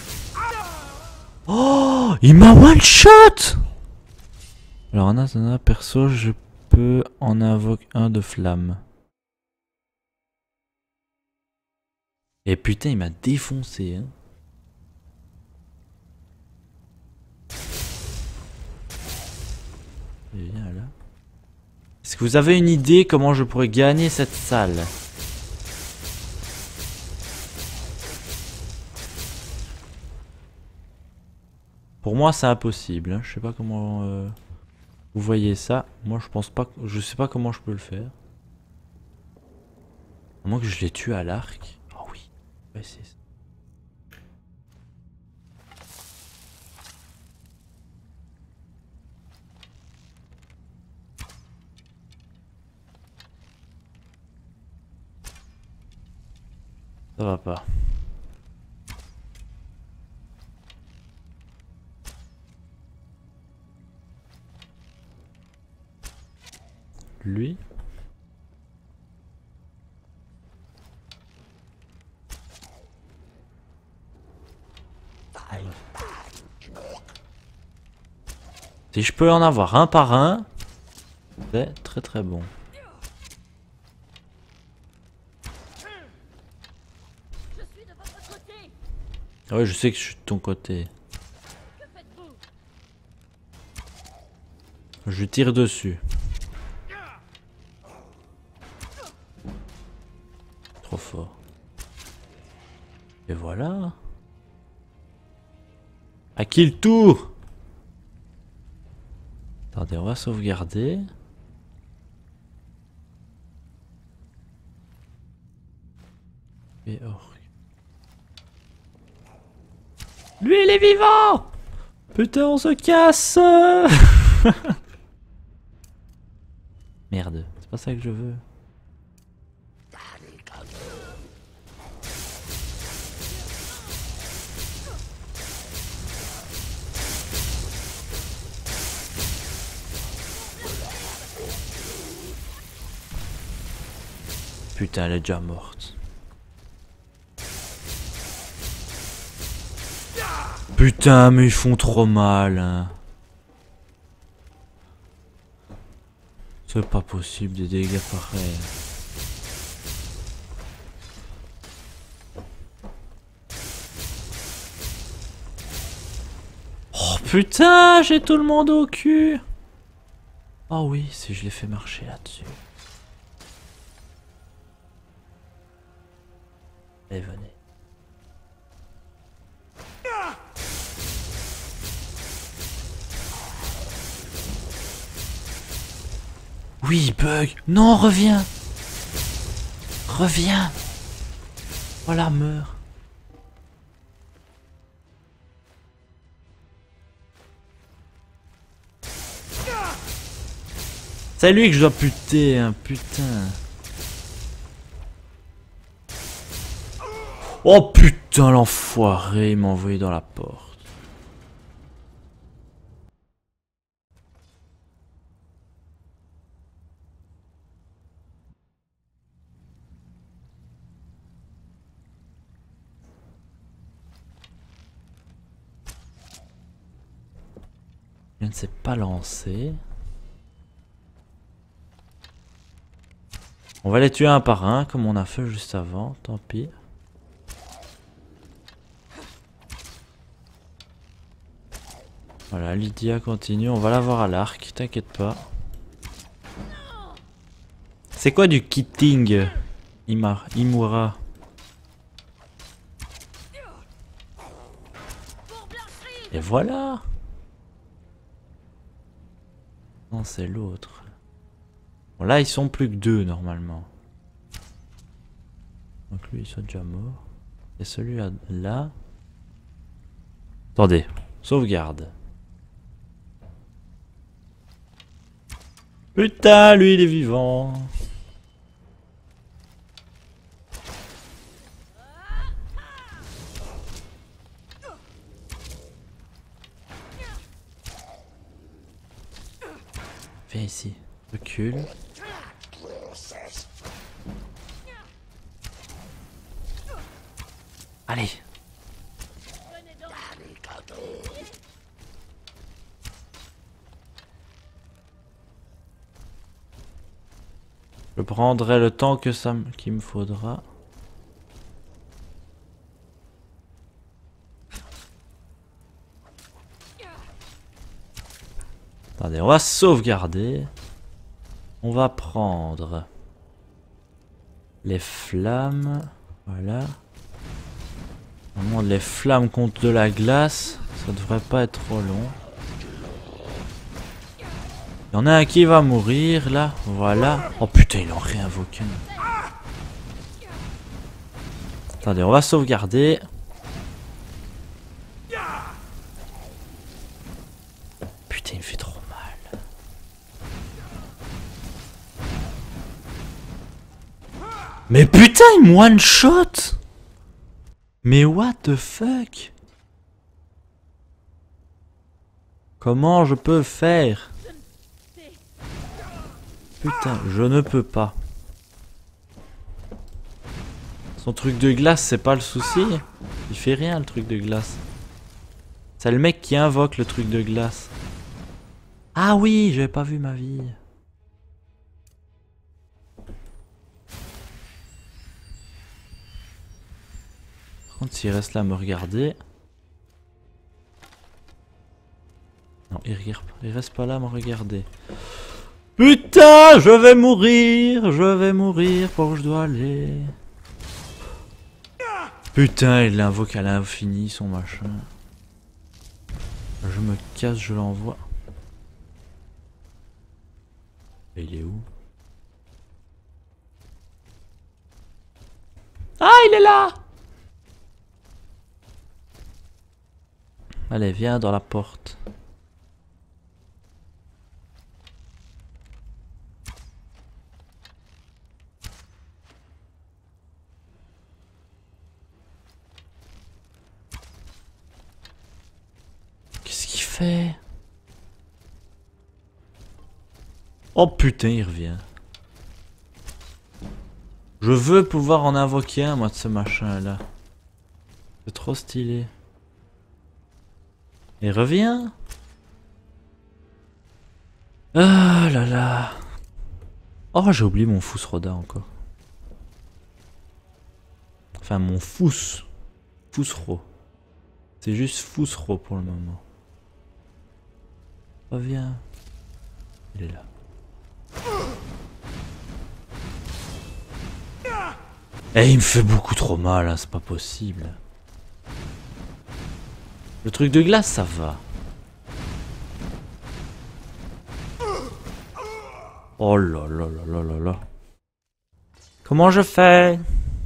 Oh, il m'a one shot. Alors en attendant, perso, je peux en invoquer un de flamme. Et putain, il m'a défoncé, hein. Viens là. Est-ce que vous avez une idée comment je pourrais gagner cette salle? Pour moi, c'est impossible, hein. Je sais pas comment euh, vous voyez ça. Moi, je pense pas. Je sais pas comment je peux le faire. À moins que je les tue à l'arc. Oh oui. Ouais, c'est ça. Ça va pas. Lui. Si je peux en avoir un par un, c'est très très bon. Ah ouais, je sais que je suis de ton côté. Je lui tire dessus. Trop fort. Et voilà. À qui le tour? Attendez, on va sauvegarder. Et or. Lui, il est vivant! Putain, on se casse! Merde, c'est pas ça que je veux. Putain, elle est déjà morte. Putain, mais ils font trop mal. Hein. C'est pas possible des dégâts pareils. Oh putain, j'ai tout le monde au cul. Oh oui, si je l'ai fait marcher là-dessus. Allez, venez. Oui, bug. Non, reviens. Reviens. Voilà, meurs. C'est lui que je dois buter, hein, putain. Oh putain, l'enfoiré, il m'a envoyé dans la porte. Je ne sais pas lancer. On va les tuer un par un comme on a fait juste avant, tant pis. Voilà, Lydia continue, on va la voir à l'arc, t'inquiète pas. C'est quoi du kitting, Imar, Imura? Et voilà. Non, c'est l'autre. Bon, là, ils sont plus que deux, normalement. Donc lui, ils sont déjà morts. Et celui-là, là... Attendez, sauvegarde. Putain, lui, il est vivant. Viens ici. Recule. Allez. Je prendrai le temps que ça qu'il me faudra. Attendez, on va sauvegarder. On va prendre les flammes. Voilà. Vraiment, les flammes contre de la glace. Ça devrait pas être trop long. Il y en a un qui va mourir là. Voilà. Oh putain, il en réinvoque un. Attendez, on va sauvegarder. Putain, il me fait trop mal. Mais putain, il me one shot. Mais what the fuck? Comment je peux faire? Putain, je ne peux pas. Son truc de glace, c'est pas le souci. Il fait rien, le truc de glace. C'est le mec qui invoque le truc de glace. Ah oui, j'avais pas vu ma vie. Par contre, s'il reste là à me regarder... Non, il, regarde, il reste pas là à me regarder. Putain, je vais mourir, je vais mourir, pour où je dois aller. Putain, il l'invoque à l'infini, son machin. Je me casse, je l'envoie. Et il est où? Ah, il est là! Allez, viens dans la porte. Qu'est-ce qu'il fait? Oh putain, il revient. Je veux pouvoir en invoquer un, moi, de ce machin-là. C'est trop stylé. Et revient. Ah là là. Oh, j'ai oublié mon Fousroda encore. Enfin, mon Fous. Fousro. C'est juste Fousro pour le moment. Reviens. Il est là. Eh, il me fait beaucoup trop mal, hein, c'est pas possible. Le truc de glace, ça va. Oh là là là là là là. Comment je fais?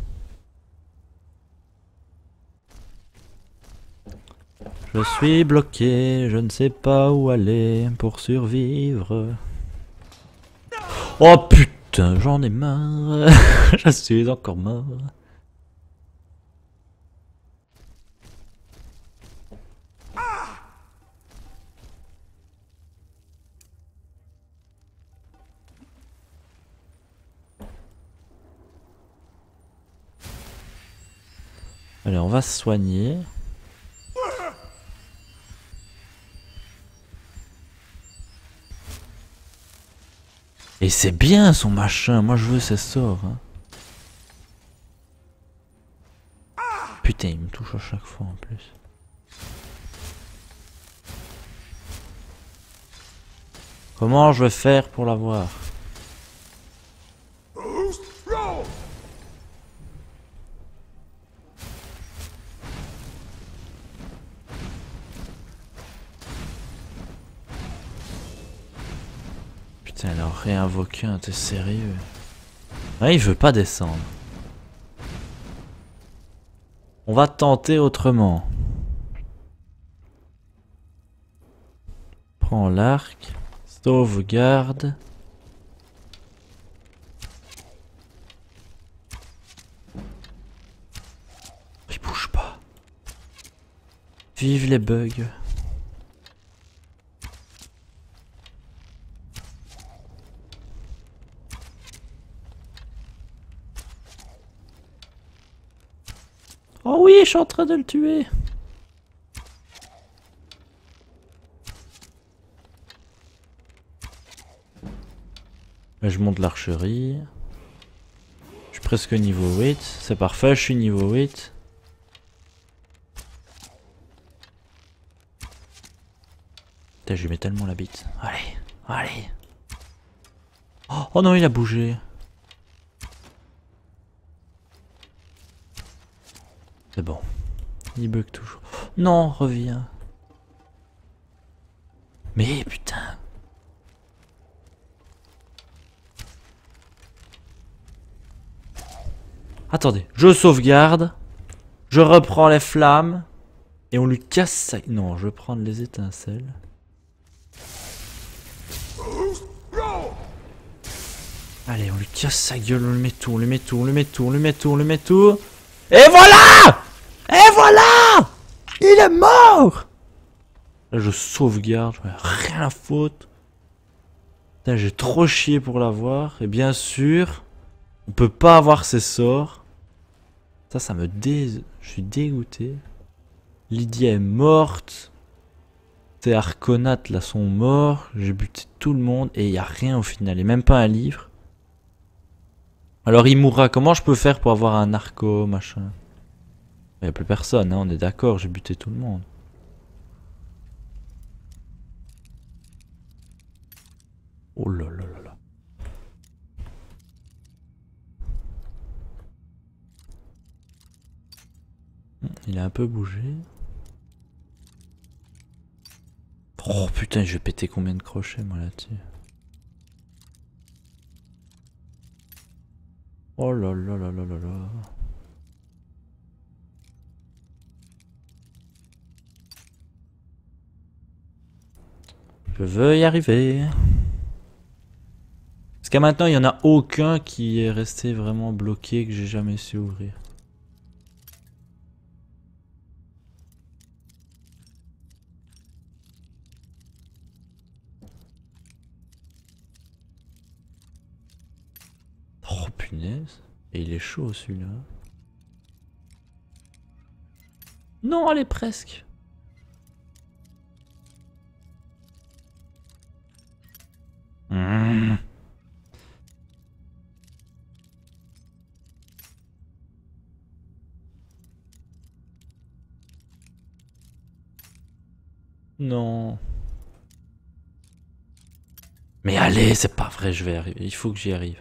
Je suis bloqué, je ne sais pas où aller pour survivre. Oh putain, j'en ai marre. Je suis encore mort. Allez, on va se soigner. Et c'est bien son machin, moi je veux ses sorts. Hein. Putain, il me touche à chaque fois en plus. Comment je vais faire pour l'avoir? Putain, elle a réinvoqué un, t'es sérieux? Ah, il veut pas descendre. On va tenter autrement. Prends l'arc. Sauvegarde. Il bouge pas. Vive les bugs. Oh oui, je suis en train de le tuer. Je monte l'archerie. Je suis presque niveau huit. C'est parfait, je suis niveau huit. Putain, je lui mets tellement la bite. Allez, allez. Oh, oh non, il a bougé. C'est bon. Il bug toujours. Non, reviens. Mais putain. Attendez, je sauvegarde. Je reprends les flammes. Et on lui casse sa... Non, je vais prendre les étincelles. Allez, on lui casse sa gueule, on lui met tout, on lui met tout, on lui met tout, on lui met tout, on lui met tout. Et voilà! Et voilà! Il est mort! Là, je sauvegarde, j'en ai rien à foutre. Putain, j'ai trop chié pour l'avoir. Et bien sûr, on peut pas avoir ses sorts. Ça, ça me dé... Je suis dégoûté. Lydia est morte. Tes Arconates là sont morts. J'ai buté tout le monde et il n'y a rien au final. Et même pas un livre. Alors il mourra. Comment je peux faire pour avoir un arco machin? Il n'y a plus personne, hein, on est d'accord, j'ai buté tout le monde. Oh là là là là. Il a un peu bougé. Oh putain, je vais péter combien de crochets moi là-dessus. Oh là là là là là là. Je veux y arriver. Parce qu'à maintenant, il n'y en a aucun qui est resté vraiment bloqué que j'ai jamais su ouvrir. Oh punaise. Et il est chaud celui-là. Non, elle est presque. Mmh. Non. Mais allez, c'est pas vrai, je vais y arriver. Il faut que j'y arrive.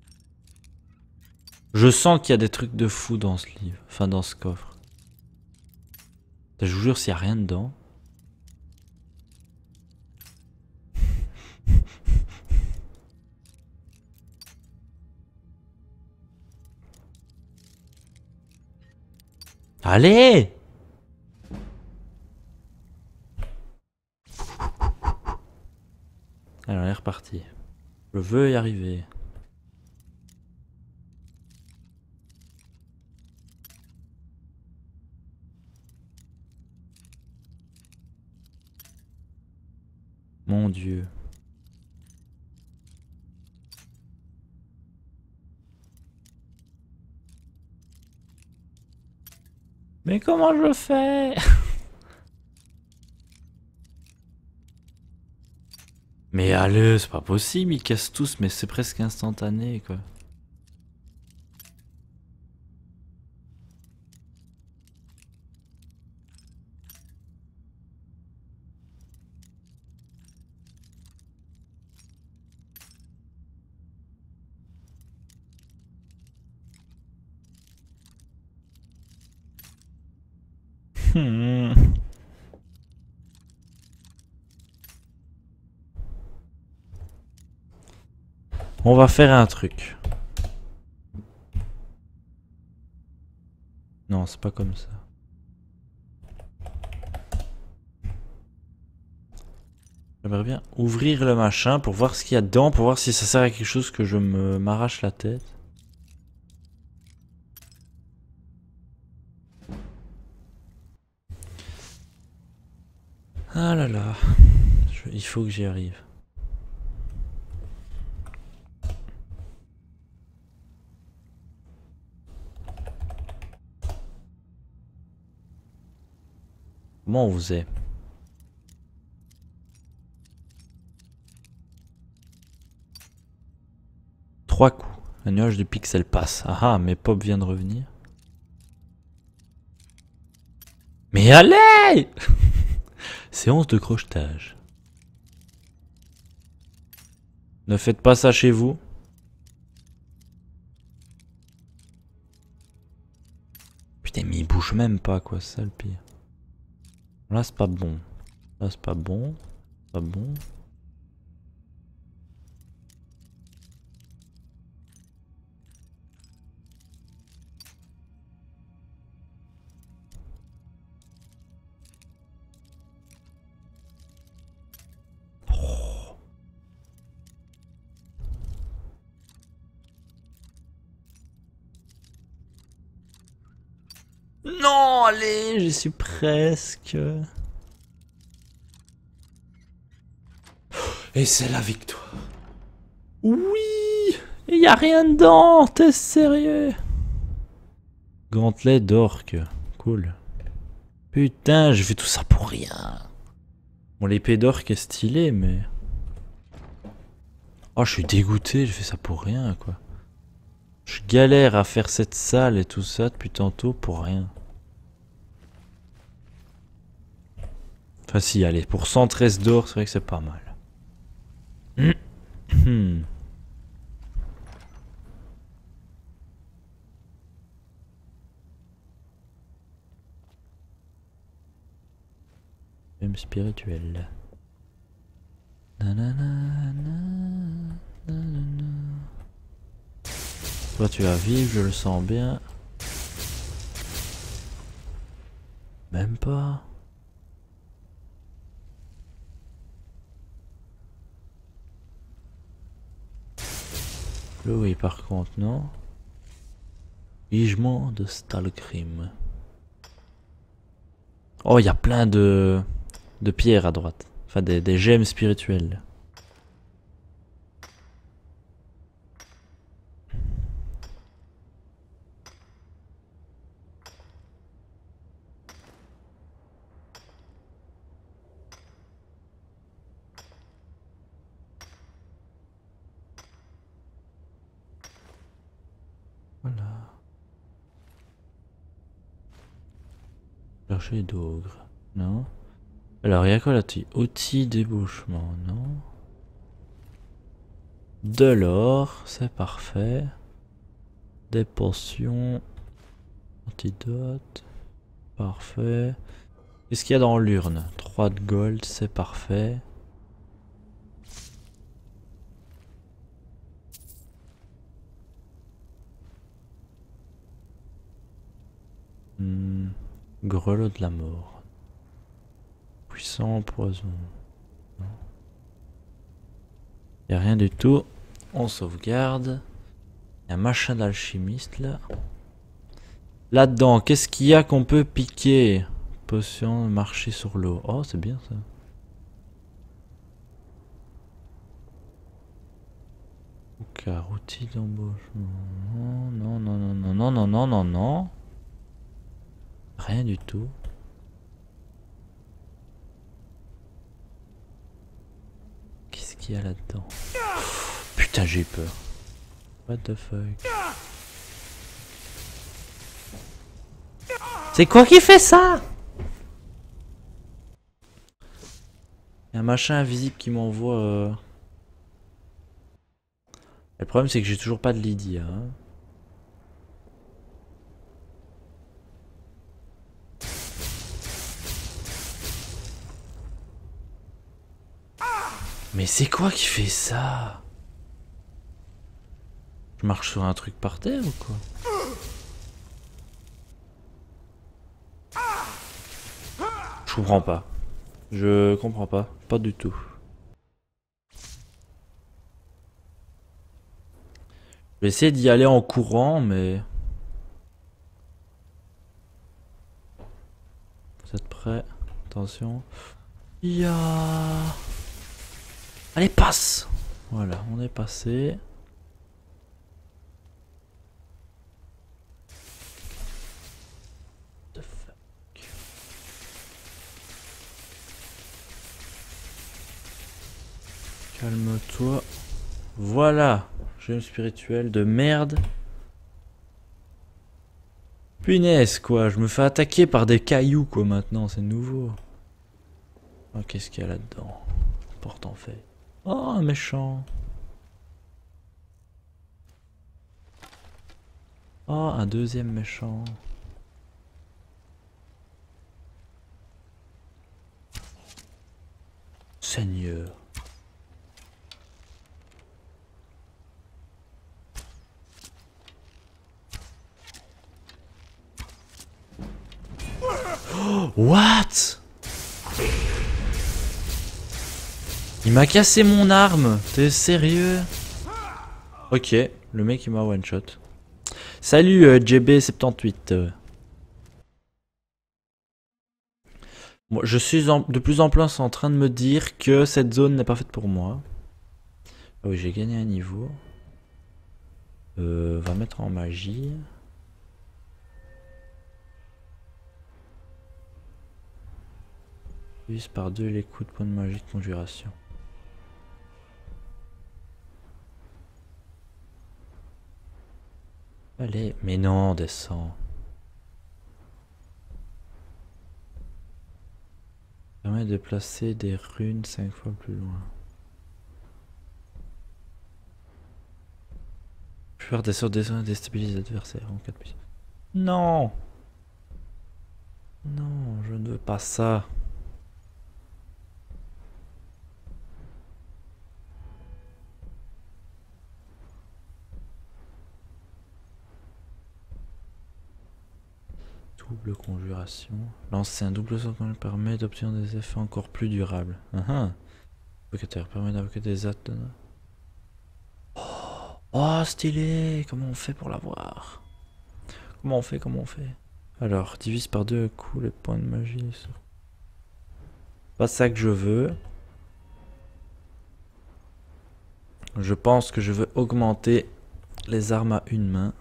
Je sens qu'il y a des trucs de fou dans ce livre. Enfin, dans ce coffre. Je vous jure, s'il n'y a rien dedans. Allez! Alors, elle est repartie. Je veux y arriver. Mon Dieu. Mais comment je fais? Mais allez, c'est pas possible, ils cassent tous, mais c'est presque instantané, quoi. Hmm. On va faire un truc. Non, c'est pas comme ça. J'aimerais bien ouvrir le machin pour voir ce qu'il y a dedans, pour voir si ça sert à quelque chose que je me m'arrache la tête. Ah là là. Je- il faut que j'y arrive. Comment on faisait? Trois coups. Un nuage de pixels passe. Ah ah, mais Pop vient de revenir. Mais allez! Séance de crochetage. Ne faites pas ça chez vous. Putain, mais il bouge même pas, quoi. C'est ça le pire. Là, c'est pas bon. Là, c'est pas bon. Pas bon. Non, allez, j'y suis presque. Et c'est la victoire. Oui, il y a rien dedans, t'es sérieux? Gantelet d'orque, cool. Putain, j'ai fait tout ça pour rien. Bon, l'épée d'orque est stylée, mais... Oh, je suis dégoûté, j'ai fait ça pour rien, quoi. Je galère à faire cette salle et tout ça depuis tantôt pour rien. Enfin si, allez, pour cent treize d'or, c'est vrai que c'est pas mal. Hmm. Même spirituel. Nanana, nanana. Toi tu vas vivre, je le sens bien. Même pas. Le oui par contre non. Jugement de Stalgrim. Oh il y a plein de de pierres à droite. Enfin des, des gemmes spirituelles. Voilà. Chercher d'ogre. Non. Alors, il y a quoi là-dessus? Outils d'ébauchement, non. De l'or, c'est parfait. Des potions. Antidote. Parfait. Qu'est-ce qu'il y a dans l'urne? trois de gold, c'est parfait. Hmm. Grelot de la mort. Puissant poison. Il n'y a rien du tout. On sauvegarde. Il y a un machin d'alchimiste là. Là-dedans, qu'est-ce qu'il y a qu'on peut piquer? Potion, marcher sur l'eau. Oh, c'est bien ça. Car outil d'embauchement. Non, non, non, non, non, non, non, non, non, non. Rien du tout. Qu'est-ce qu'il y a là-dedans? Putain, j'ai peur. What the fuck? C'est quoi qui fait ça? Il y a un machin invisible qui m'envoie... Euh... Le problème c'est que j'ai toujours pas de Lydia. Hein. Mais c'est quoi qui fait ça? Je marche sur un truc par terre ou quoi? Je comprends pas. Je comprends pas. Pas du tout. Je vais essayer d'y aller en courant, mais... Vous êtes prêts? Attention. Ya. Allez, passe! Voilà, on est passé. What the fuck? Calme-toi. Voilà. Gemme spirituel de merde. Punaise quoi, je me fais attaquer par des cailloux quoi maintenant, c'est nouveau. Oh, qu'est-ce qu'il y a là-dedans? Porte en fait. Oh, un méchant. Oh, un deuxième méchant. Seigneur. What? Il m'a cassé mon arme. T'es sérieux? Ok, le mec il m'a one shot. Salut euh, J B soixante-dix-huit. Bon, je suis en, de plus en plus en train de me dire que cette zone n'est pas faite pour moi. Oh, oui, j'ai gagné un niveau. Euh, va mettre en magie. Divise par deux les coups de points de magie de conjuration. Allez, mais non, descends. Permet de placer des runes cinq fois plus loin. Je peux faire des sorts de descendre et déstabiliser l'adversaire en cas de puissance. Non! Non, je ne veux pas ça. Double conjuration. Lancer un double sort qui permet d'obtenir des effets encore plus durables. Uh -huh. Invocateur permet d'invoquer des actes. Oh, oh, stylé! Comment on fait pour l'avoir? Comment on fait? Comment on fait? Alors, divise par deux coups les points de magie. Pas ça que je veux. Je pense que je veux augmenter les armes à une main.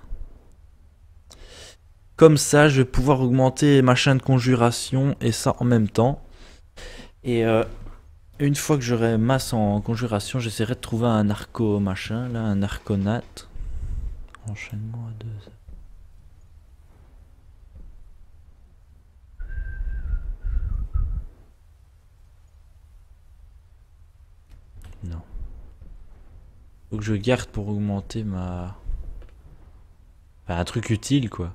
Comme ça, je vais pouvoir augmenter ma chaîne de conjuration et ça en même temps. Et euh, une fois que j'aurai masse en conjuration, j'essaierai de trouver un arco machin, là, un arconate. Enchaînement à deux. Non. Faut que je garde pour augmenter ma... Enfin, un truc utile, quoi.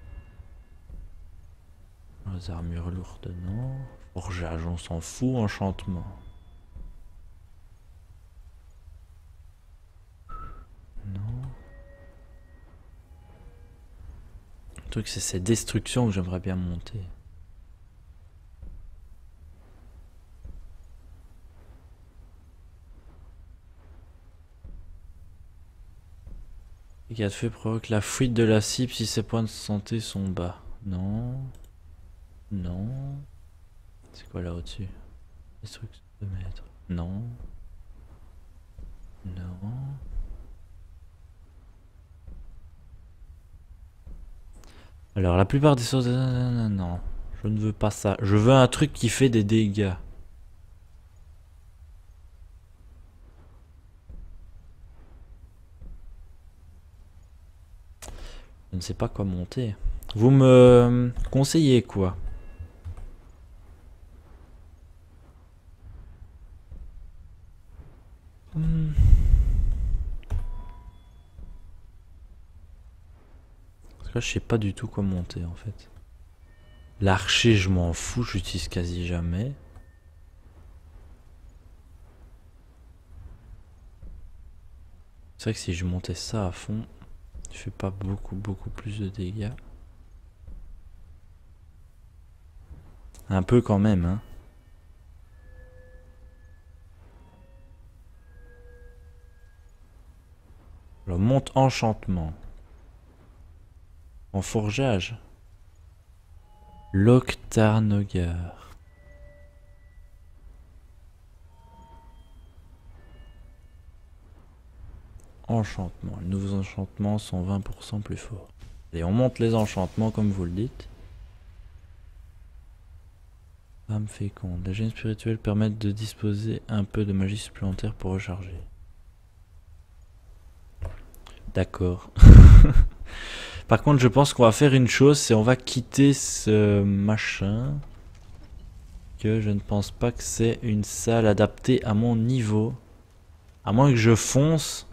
Les armures lourdes, non. Forgeage, on s'en fout. Enchantement. Non. Le truc, c'est ces destructions que j'aimerais bien monter. Les cas de feu provoquent la fuite de la cible si ses points de santé sont bas. Non. Non. C'est quoi là au-dessus? Destruction de maître. Non. Non. Alors la plupart des choses... Non. Je ne veux pas ça. Je veux un truc qui fait des dégâts. Je ne sais pas quoi monter. Vous me conseillez quoi? hmm. Parce que là, je sais pas du tout quoi monter en fait. L'archer, je m'en fous, j'utilise quasi jamais. C'est vrai que si je montais ça à fond, je fais pas beaucoup beaucoup plus de dégâts. Un peu quand même, hein. Alors monte enchantement. En forgeage. L'Octarnogar. Enchantement. Les nouveaux enchantements sont vingt pour cent plus forts. Et on monte les enchantements comme vous le dites. Âme féconde. Les gènes spirituels permettent de disposer un peu de magie supplémentaire pour recharger. D'accord. Par contre, je pense qu'on va faire une chose, c'est on va quitter ce machin. Que je ne pense pas que c'est une salle adaptée à mon niveau. À moins que je fonce.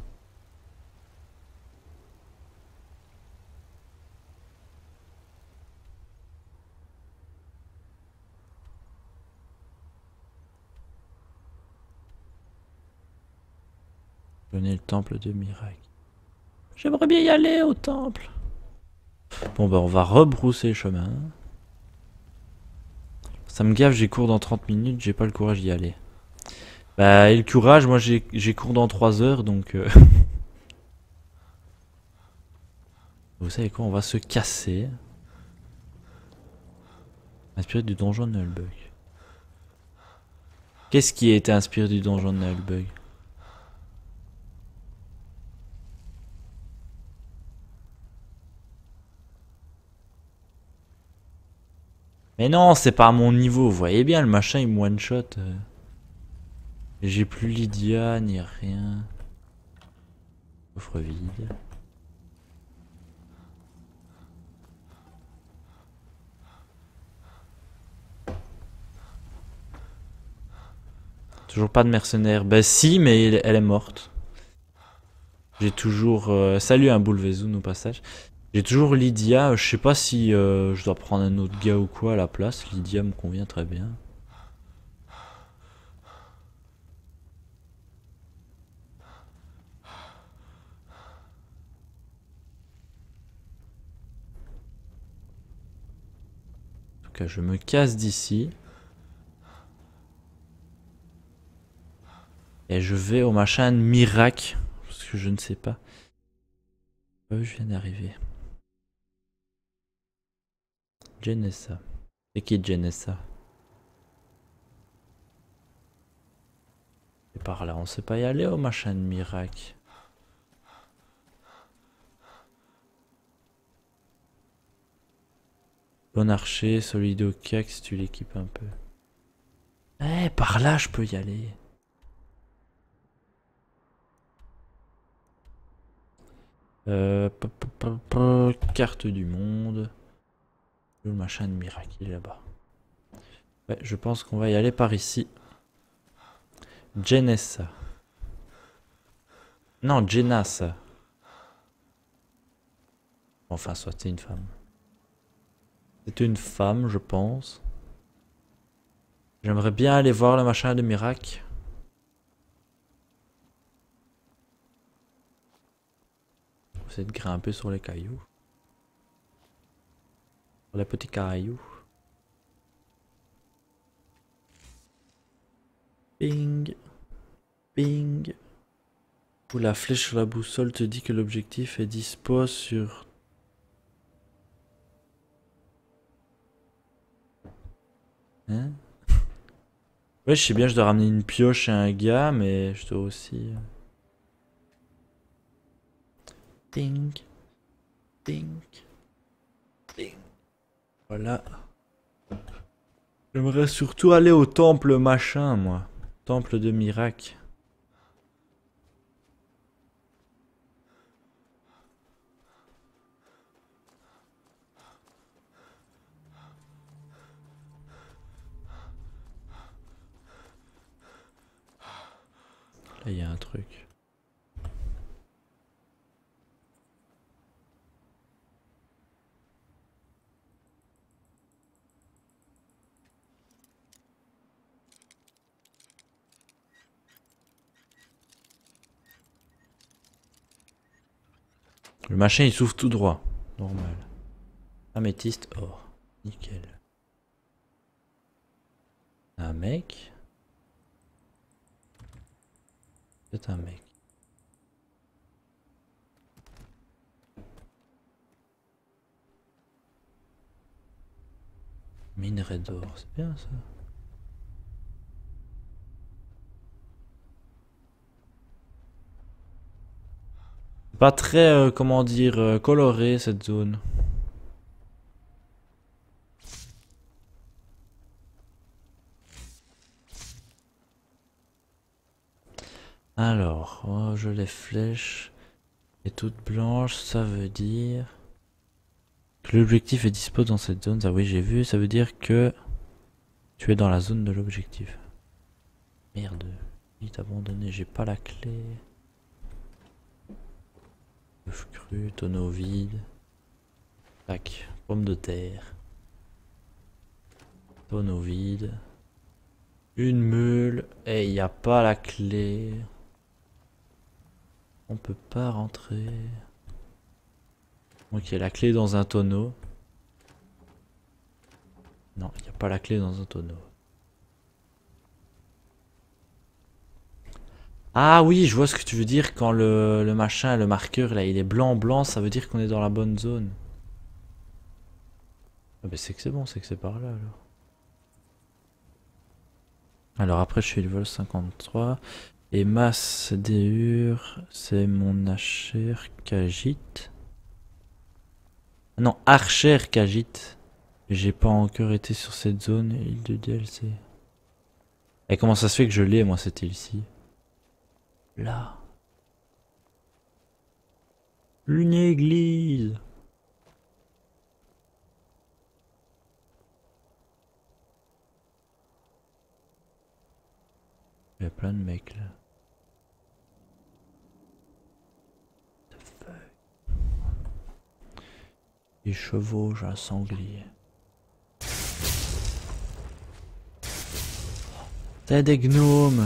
Venez le temple de Mirac. J'aimerais bien y aller au temple. Bon bah on va rebrousser le chemin. Ça me gaffe, j'ai cours dans trente minutes, j'ai pas le courage d'y aller. Bah et le courage, moi j'ai cours dans trois heures donc... Euh... Vous savez quoi, on va se casser. Inspiré du donjon de Nullbug. Qu'est-ce qui a été inspiré du donjon de Nullbug? Mais non, c'est pas à mon niveau, vous voyez bien, le machin il me one shot. Euh... J'ai plus Lydia, ni rien. Coffre vide. Toujours pas de mercenaire. Bah si, mais elle est morte. J'ai toujours... Euh... Salut un Boulvezoun au passage. J'ai toujours Lydia, je sais pas si euh, je dois prendre un autre gars ou quoi à la place. Lydia me convient très bien. En tout cas, je me casse d'ici. Et je vais au machin de Mirac. Parce que je ne sais pas. Euh, je viens d'arriver. Genessa. C'est qui Genessa? Et par là, on sait pas y aller au machin de Mirac. Bon archer, solido cac si tu l'équipes un peu. Eh, par là, je peux y aller. Euh, p -p -p -p carte du monde. Le machin de Mirac, il est là-bas. Ouais, je pense qu'on va y aller par ici. Genessa. Non, Jenna, ça. Enfin, soit c'est une femme. C'est une femme, je pense. J'aimerais bien aller voir le machin de miracle. Essayer de grimper sur les cailloux. Sur les petits cailloux. Ping. Ping. Où la flèche sur la boussole te dit que l'objectif est dispo sur... Hein? Ouais, je sais bien, je dois ramener une pioche et un gars, mais je dois aussi... Ping. Ping. Ping. Voilà. J'aimerais surtout aller au temple machin, moi. Temple de miracle. Là, il y a un truc. Le machin il s'ouvre tout droit. Normal. Améthyste or. Nickel. Un mec. C'est un mec. Minerai d'or, c'est bien ça. Pas très, euh, comment dire, euh, coloré cette zone. Alors, oh, je les flèches. Et toute blanche, ça veut dire que l'objectif est dispo dans cette zone. Ah oui, j'ai vu, ça veut dire que tu es dans la zone de l'objectif. Merde, vite abandonné, j'ai pas la clé. Œuf cru, tonneau vide. Tac, pomme de terre. Tonneau vide. Une meule. Et il n'y a pas la clé. On peut pas rentrer. Ok, la clé est dans un tonneau. Non, il n'y a pas la clé dans un tonneau. Ah oui, je vois ce que tu veux dire quand le, le machin, le marqueur là, il est blanc blanc, ça veut dire qu'on est dans la bonne zone. Ah bah c'est que c'est bon, c'est que c'est par là alors. Alors après je suis le vol cinquante-trois. Et masse d'Eur, c'est mon Archer qu'agite. Non, Archer qu'agite. J'ai pas encore été sur cette zone, île de D L C. Et comment ça se fait que je l'ai moi cette île-ci? Là. Une église. Il y a plein de mecs là. Il chevauche un sanglier. T'as des gnomes.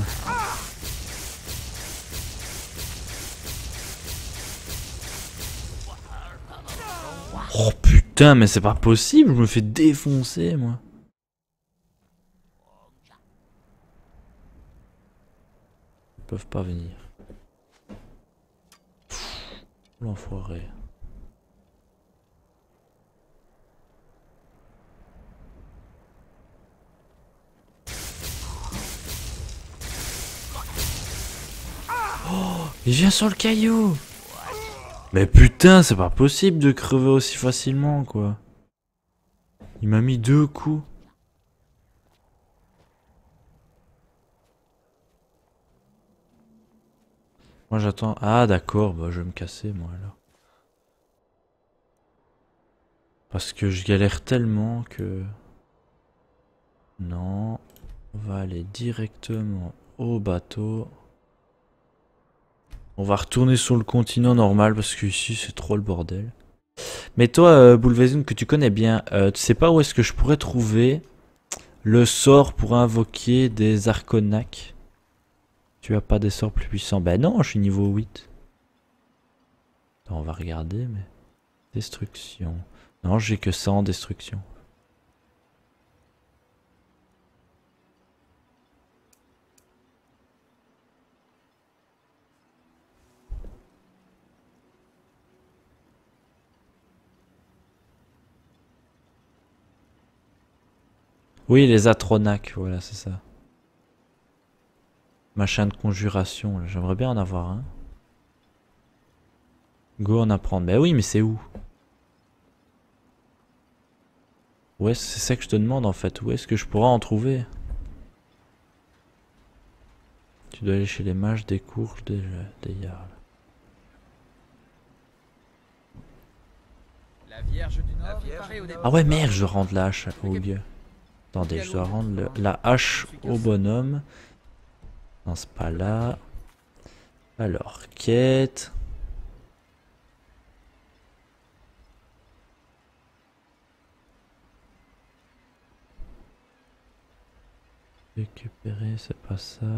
Oh putain, mais c'est pas possible, je me fais défoncer moi. Ils peuvent pas venir. L'enfoiré. Oh, il vient sur le caillou. Mais putain, c'est pas possible de crever aussi facilement, quoi. Il m'a mis deux coups. Moi j'attends. Ah d'accord, bah je vais me casser moi alors. Parce que je galère tellement que... Non, on va aller directement au bateau. On va retourner sur le continent normal parce que ici c'est trop le bordel. Mais toi, euh, Boulvezun, que tu connais bien, euh, tu sais pas où est-ce que je pourrais trouver le sort pour invoquer des Arconacs? Tu as pas des sorts plus puissants? Ben non, je suis niveau huit. Attends, on va regarder, mais... Destruction. Non, j'ai que ça en destruction. Oui, les Atronacs, voilà, c'est ça. Machin de conjuration, j'aimerais bien en avoir un. Go en apprendre. Ben oui, mais c'est où? Ouais, c'est ça que je te demande en fait. Où est-ce que je pourrais en trouver? Tu dois aller chez les mages, des courges, des, des jarls. La Vierge du Nord est parée au départ. Ah ouais, merde, je dois rendre la hache au gars. Attendez, je dois rendre le- la hache au bonhomme. Non, c'est pas là. Alors, quête. Récupérer, c'est pas ça.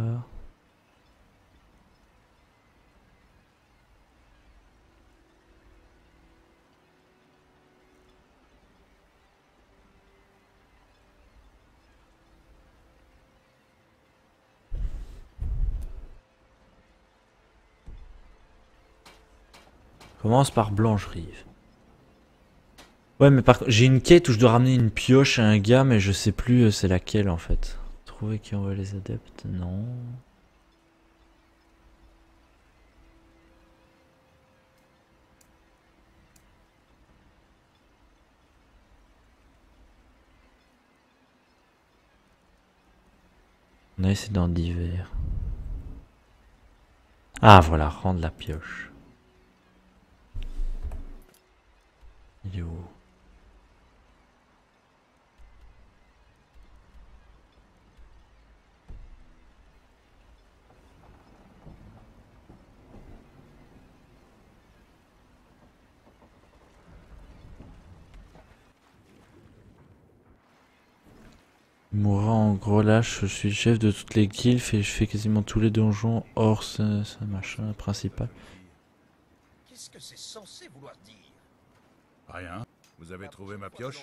Commence par Blanche-Rive. Ouais, mais par contre, j'ai une quête où je dois ramener une pioche à un gars, mais je sais plus euh, c'est laquelle en fait. Trouver qui envoie les adeptes, non. On a essayé dans divers. Ah voilà, rendre la pioche. Il est où? Mourant en gros lâche, je suis le chef de toutes les guildes et je fais quasiment tous les donjons hors ce, ce machin principal. Qu'est-ce que c'est censé vouloir dire? Rien. Vous avez trouvé ma pioche?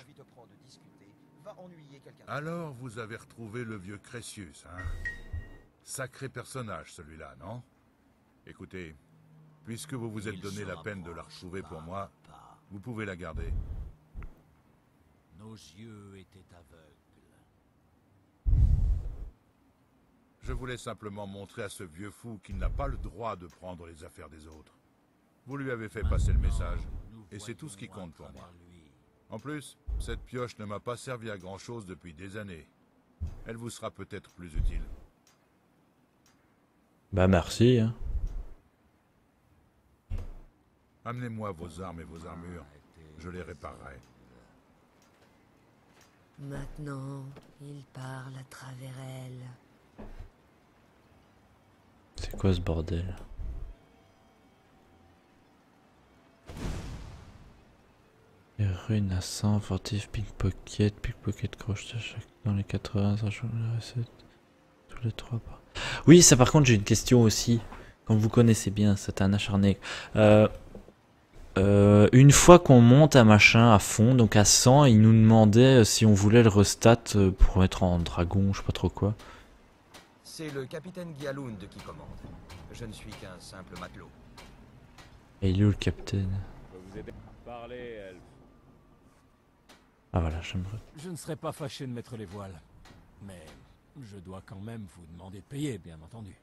Alors vous avez retrouvé le vieux Crécius, hein? Sacré personnage celui-là, non? Écoutez, puisque vous vous êtes donné la peine de la retrouver pour moi, vous pouvez la garder. Nos yeux étaient aveugles. Je voulais simplement montrer à ce vieux fou qu'il n'a pas le droit de prendre les affaires des autres. Vous lui avez fait passer le message, et c'est tout ce qui compte pour moi. En plus, cette pioche ne m'a pas servi à grand chose depuis des années. Elle vous sera peut-être plus utile. Bah merci. Hein. Amenez-moi vos armes et vos armures, je les réparerai. Maintenant, il parle à travers elle. C'est quoi ce bordel? Les runes à cent, fortif, pickpocket, pickpocket crochet chaque dans les quatre-vingts, ça change la recette. Tous les trois pas. Oui, ça par contre j'ai une question aussi. Comme vous connaissez bien, c'est un acharné. Euh, euh, une fois qu'on monte un machin à fond, donc à cent, il nous demandait si on voulait le restat pour être en dragon, je sais pas trop quoi. C'est le capitaine Gialund qui commande. Je ne suis qu'un simple matelot. Et il est où le capitaine? Vous avez parlé, elfe. Ah voilà, j'aimerais. Je ne serais pas fâché de mettre les voiles. Mais je dois quand même vous demander de payer, bien entendu.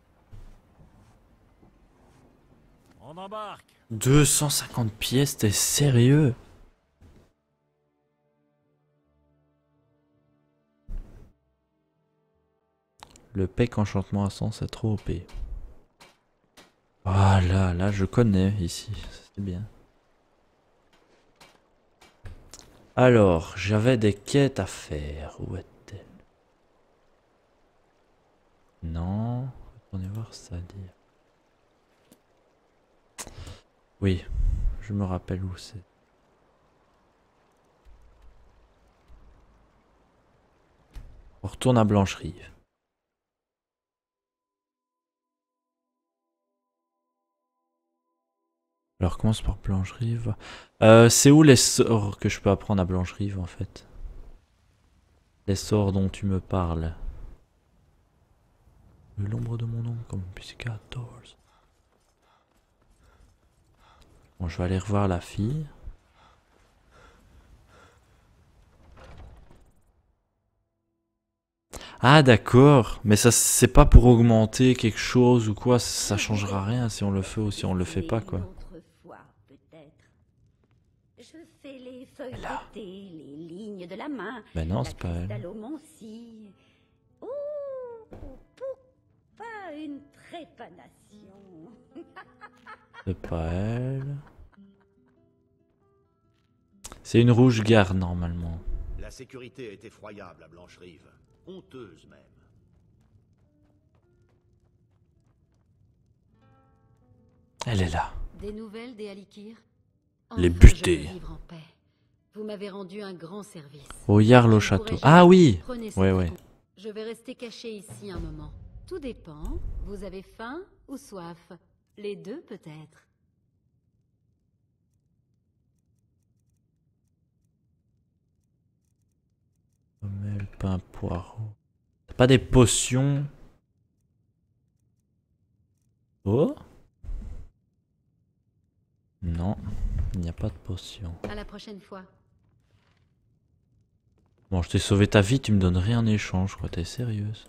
On embarque. deux cent cinquante pièces, t'es sérieux? Le pec enchantement à cent, c'est trop O P. Ah là, là, je connais ici, c'est bien. Alors, j'avais des quêtes à faire. Où est-elle? Non, retournez voir ça dire. Oui, je me rappelle où c'est. On retourne à Blancherive. Alors commence par Blancherive. Euh, c'est où les sorts que je peux apprendre à Blancherive en fait? Les sorts dont tu me parles. L'ombre de mon ombre comme quatorze. Bon, je vais aller revoir la fille. Ah d'accord, mais ça c'est pas pour augmenter quelque chose ou quoi, ça changera rien si on le fait ou si on le fait pas quoi. Je fais les feuilles de thé, les lignes de la main. Ben non, c'est pas elle. Cristallomancie. Oh, pas une trépanation. C'est pas elle. C'est une rouge garde normalement. La sécurité est effroyable à Blancherive. Honteuse même. Elle est là. Des nouvelles des Alikir? Les Enfin, buter. je peux vivre en paix. Vous m'avez rendu un grand service. Au Jarl au château. Ah oui. Ouais ouais. Je vais rester caché ici un moment. Tout dépend. Vous avez faim ou soif? Les deux peut-être. Pommelle, pain, poireau. T'as pas des potions? Oh? Non, il n'y a pas de potion. À la prochaine fois. Bon, je t'ai sauvé ta vie, tu me donnes rien en échange, quoi. T'es sérieuse?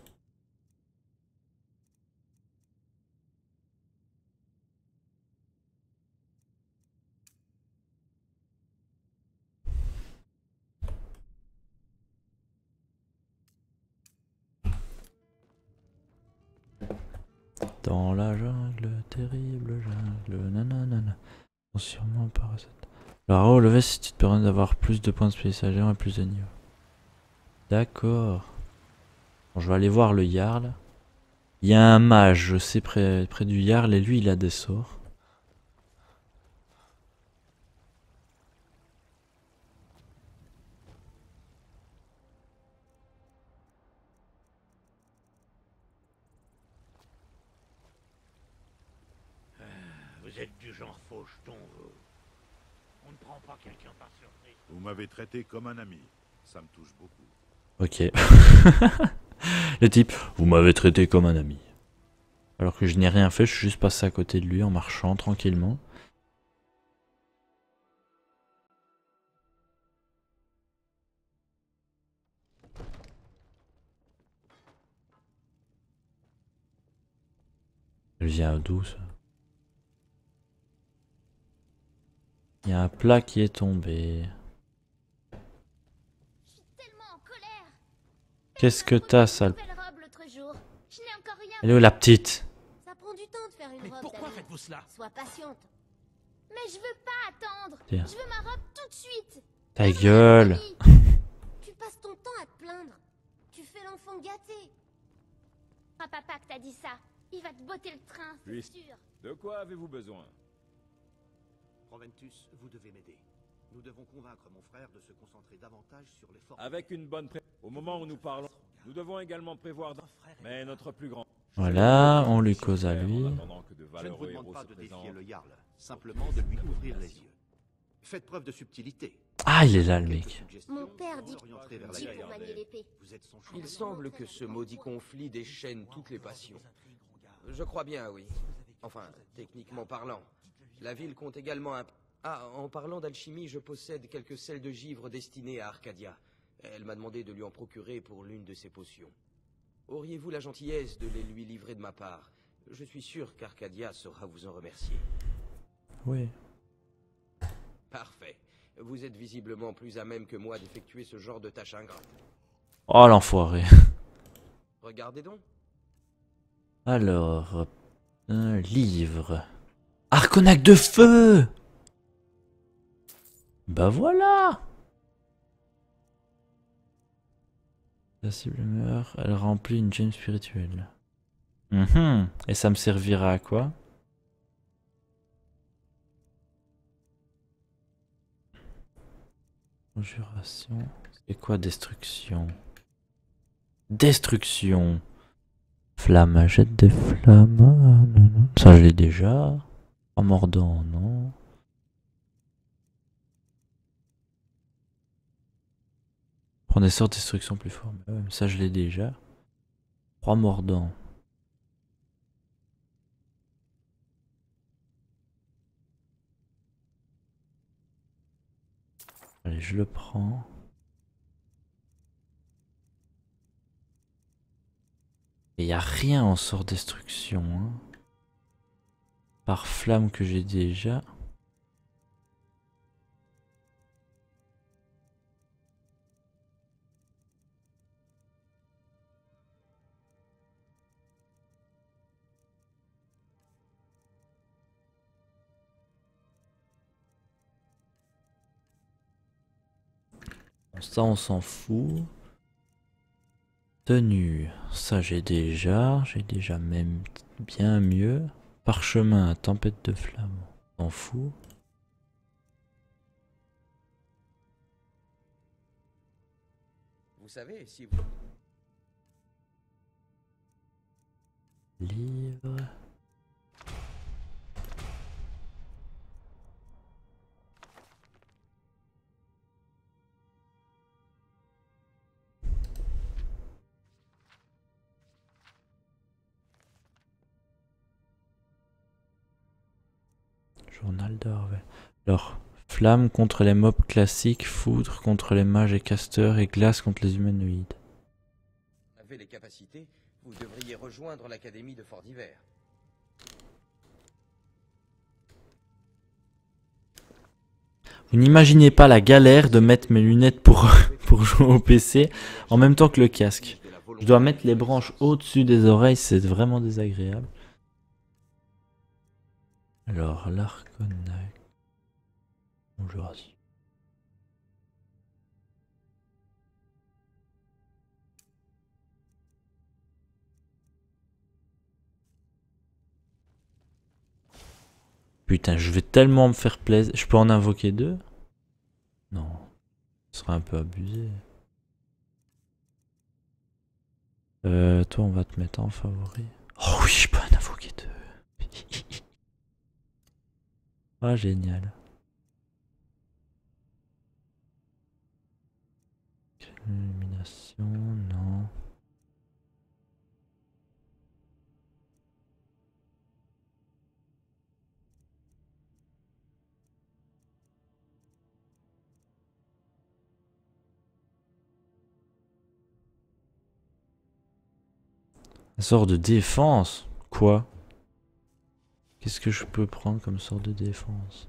Dans la jungle, terrible jungle, nanana. Sûrement par cette. Alors, au level, si tu te permets d'avoir plus de points de spécialisation et plus de niveau. D'accord. Bon, je vais aller voir le Jarl. Il y a un mage, je sais, près, près du Jarl, et lui, il a des sorts. Vous êtes du genre faucheton, vous. On ne prend pas quelqu'un par surprise. Vous m'avez traité comme un ami. Ça me touche beaucoup. Ok. Le type, vous m'avez traité comme un ami. Alors que je n'ai rien fait, je suis juste passé à côté de lui en marchant tranquillement. Elle vient d'où ça? Il y a un plat qui est tombé. Qu'est-ce que t'as, sale? Elle est où la petite? Ça prend du temps de faire une Mais robe. pourquoi David. faites-vous cela? Sois patiente. Mais je veux pas attendre. Tiens. Je veux ma robe tout de suite. Ta gueule. Tu passes ton temps à te plaindre. Tu fais l'enfant gâté. Ah, papa que t'as dit ça. Il va te botter le train, c'est Oui. sûr. De quoi avez-vous besoin? Proventus, vous devez m'aider. Nous devons convaincre mon frère de se concentrer davantage sur les forces. Avec une bonne pré... Au moment où nous parlons, nous devons également prévoir... d'un- Mais notre plus grand... Voilà, on lui cause à lui. En attendant que de Je ne vous valeureux demande héros pas se de défier présentent. le Jarl, simplement de lui ouvrir les yeux. Faites preuve de subtilité. Ah, il est là, le mec. Mon père dit Orienterai vers la dit guerre. pour manier l'épée. Vous êtes son Il champion. semble que ce maudit conflit déchaîne toutes les passions. Je crois bien, oui. Enfin, techniquement parlant. La ville compte également un... Ah, en parlant d'alchimie, je possède quelques sels de givre destinés à Arcadia. Elle m'a demandé de lui en procurer pour l'une de ses potions. Auriez-vous la gentillesse de les lui livrer de ma part? Je suis sûr qu'Arcadia saura vous en remercier. Oui. Parfait. Vous êtes visiblement plus à même que moi d'effectuer ce genre de tâche ingrate. Oh, l'enfoiré. Regardez donc. Alors, un livre. Arconac de feu! Bah voilà! La cible meurt, elle remplit une gemme spirituelle. Mhm. Et ça me servira à quoi? Conjuration. C'est quoi destruction? Destruction. Flamme, jette des flammes. Ah, non, non. Ça je l'ai déjà. En mordant, non. Prends des sorts de destruction plus forts. Ouais, ça je l'ai déjà. Trois mordants. Allez, je le prends. Et il n'y a rien en sort destruction. Hein. Par flamme que j'ai déjà. Ça on s'en fout. Tenue, ça j'ai déjà, j'ai déjà même bien mieux. Parchemin, tempête de flamme, on s'en fout. Vous savez, si vous... Livre... Journal d'Orwell. Alors, flamme contre les mobs classiques, foudre contre les mages et casteurs et glace contre les humanoïdes. Vous avez les capacités, vous devriez rejoindre l'académie de Fort d'Hiver. Vous n'imaginez pas la galère de mettre mes lunettes pour, pour jouer au P C en même temps que le casque. Je dois mettre les branches au-dessus des oreilles, c'est vraiment désagréable. Alors, l'Arconac. Bonjour. Putain, je vais tellement me faire plaisir. Je peux en invoquer deux? Non. Ce serait un peu abusé. Euh, toi, on va te mettre en favori. Oh oui, je peux en invoquer deux. Ah, génial. Illumination, non. Un sort de défense? Quoi? Qu'est-ce que je peux prendre comme sort de défense?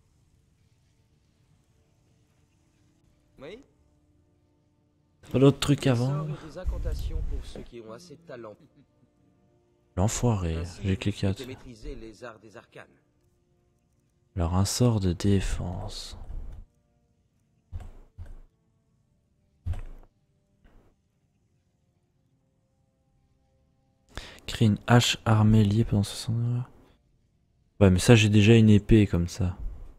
Oui. Pas d'autres trucs avant? Des incantations pour ceux qui ont assez de talent. L'enfoiré, j'ai cliqué à tout. Maîtriser les arts des arcanes. Alors un sort de défense. Crée une hache armée liée pendant soixante heures. Ouais, mais ça j'ai déjà une épée comme ça.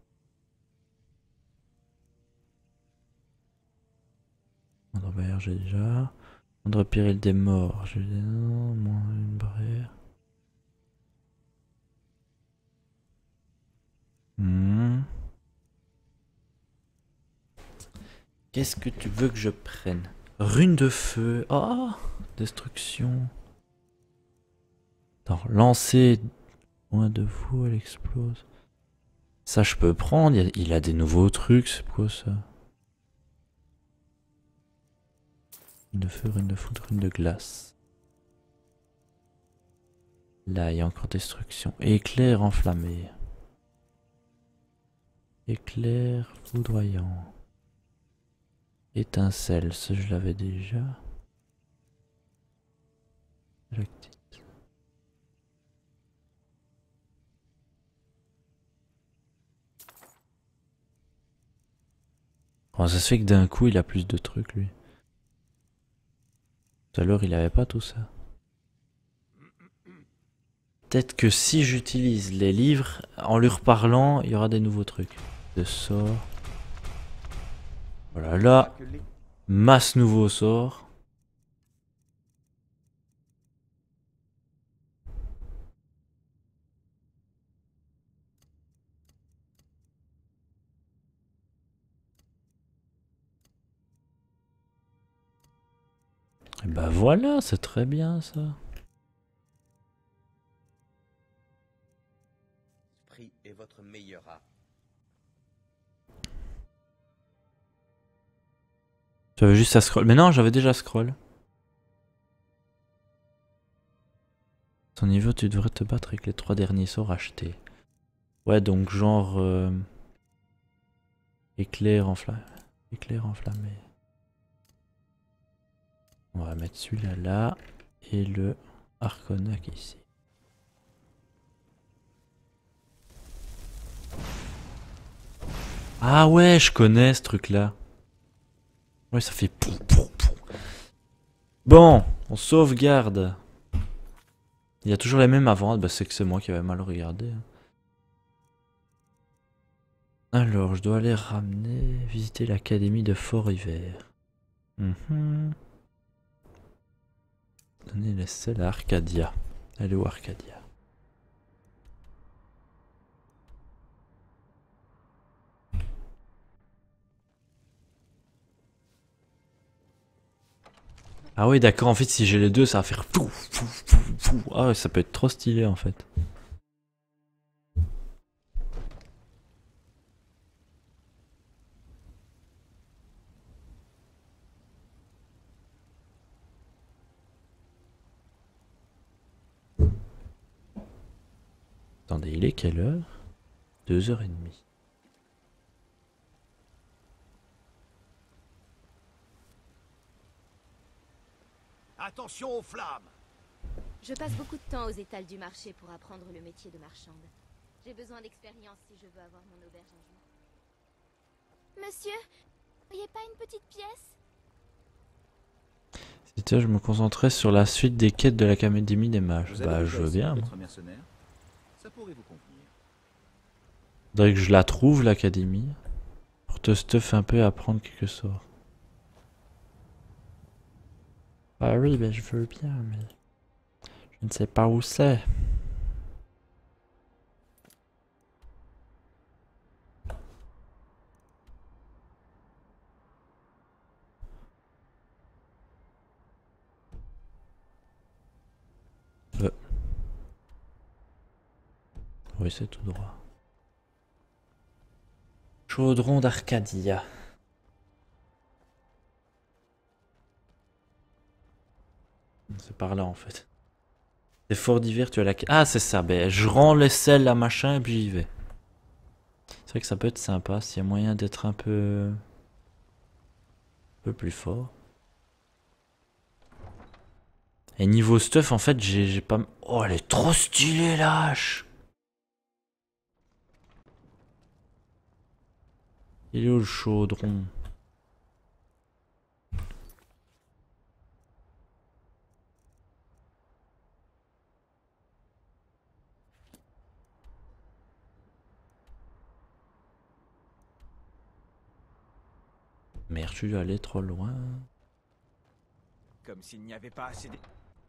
André j'ai déjà. André Péril des morts, j'ai déjà. Moins une barrière. Hmm. Qu'est-ce que tu veux que je prenne? Rune de feu. Oh, destruction. Attends, lancer loin de vous, elle explose. Ça je peux prendre, il, a, il a des nouveaux trucs, c'est quoi ça? Rune de feu, rune de foudre, rune de glace. Là, il y a encore destruction. Éclair enflammé. Éclair foudroyant. Étincelle, ça je l'avais déjà. Lactite. Oh, ça se fait que d'un coup il a plus de trucs lui. Tout à l'heure il avait pas tout ça. Peut-être que si j'utilise les livres, en leur parlant, il y aura des nouveaux trucs. De sort. Voilà, là, masse nouveau sort. Et bah voilà, c'est très bien ça. L'esprit est votre meilleur art. J'avais juste à scroll. Mais non, j'avais déjà scroll. Ton niveau, tu devrais te battre avec les trois derniers sorts achetés. Ouais, donc genre... Euh... Éclair enflammé. Éclair enflammé. On va mettre celui-là là. Et le Arconac ici. Ah ouais, je connais ce truc-là. Ouais, ça fait pou pou pou. Bon, on sauvegarde. Il y a toujours les mêmes avant. Bah, c'est que c'est moi qui avais mal regardé. Alors, je dois aller ramener, visiter l'académie de Fort-Hiver. Mm-hmm. Donner les selles à Arcadia. Elle est où Arcadia? Ah oui, d'accord, en fait, si j'ai les deux, ça va faire fou, fou, fou, fou. Ah ouais, ça peut être trop stylé, en fait. Attendez, il est quelle heure? Deux heures et demie. Attention aux flammes! Je passe beaucoup de temps aux étals du marché pour apprendre le métier de marchande. J'ai besoin d'expérience si je veux avoir mon auberge un jour. Monsieur, vous n'auriez pas une petite pièce? Si toi, je me concentrais sur la suite des quêtes de l'académie des mages. Bah, je veux bien. Ça pourrait vous convenir. Faudrait que je la trouve, l'académie. Pour te stuff un peu et apprendre quelques sorts. Ah oui, ben je veux bien, mais... Je ne sais pas où c'est. Euh. Oui, c'est tout droit. Chaudron d'Arcadia. C'est par là en fait. C'est Fort-Hiver, tu as la... Ah c'est ça, ben je rends les selles à machin et puis j'y vais. C'est vrai que ça peut être sympa s'il y a moyen d'être un peu... un peu plus fort. Et niveau stuff en fait j'ai pas... Oh elle est trop stylée la hache. Il est où le chaudron? Merde, je suis allé trop loin. Comme s'il n'y avait pas assez de...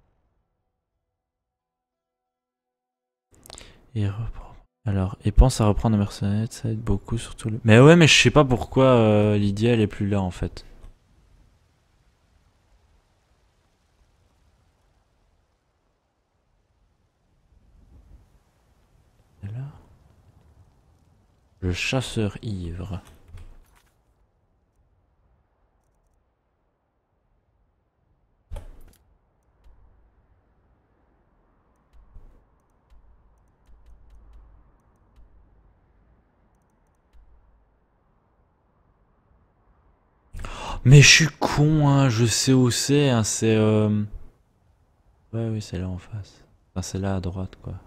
Et reprend. Alors, et pense à reprendre un mercenaire, ça aide beaucoup surtout le... Mais ouais, mais je sais pas pourquoi euh, Lydia elle est plus là en fait. Et là. Le chasseur ivre. Mais je suis con, hein, je sais où c'est, hein, c'est... Euh... Ouais, oui, c'est là en face. Enfin, c'est là à droite, quoi.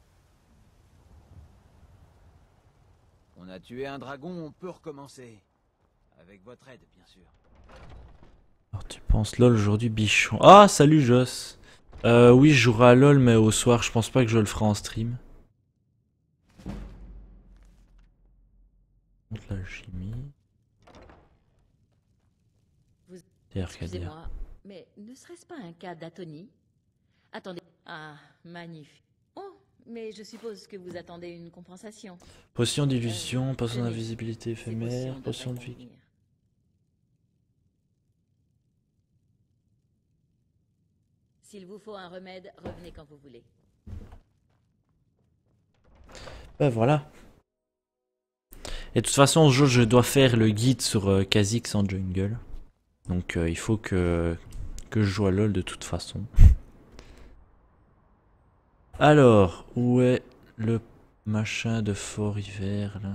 On a tué un dragon, on peut recommencer. Avec votre aide, bien sûr. Alors, tu penses LOL aujourd'hui, bichon. Ah, salut Joss. Euh, oui, je jouerai à LOL, mais au soir, je pense pas que je le ferai en stream. L'alchimie. C'est Arcadia. Excusez-moi, mais ne serait-ce pas un cas d'atonie? Attendez. Ah, magnifique. Oh, mais je suppose que vous attendez une compensation. Potion d'illusion, Euh, potion tenez, d'invisibilité ces éphémère, potions potion de devraient vie. convenir. S'il vous faut un remède, revenez quand vous voulez. Ben voilà. Et de toute façon, ce jeu, je dois faire le guide sur euh, Kha'Zix en jungle. Donc euh, il faut que, que je joue à LoL de toute façon. Alors, où est le machin de Fort Hiver là?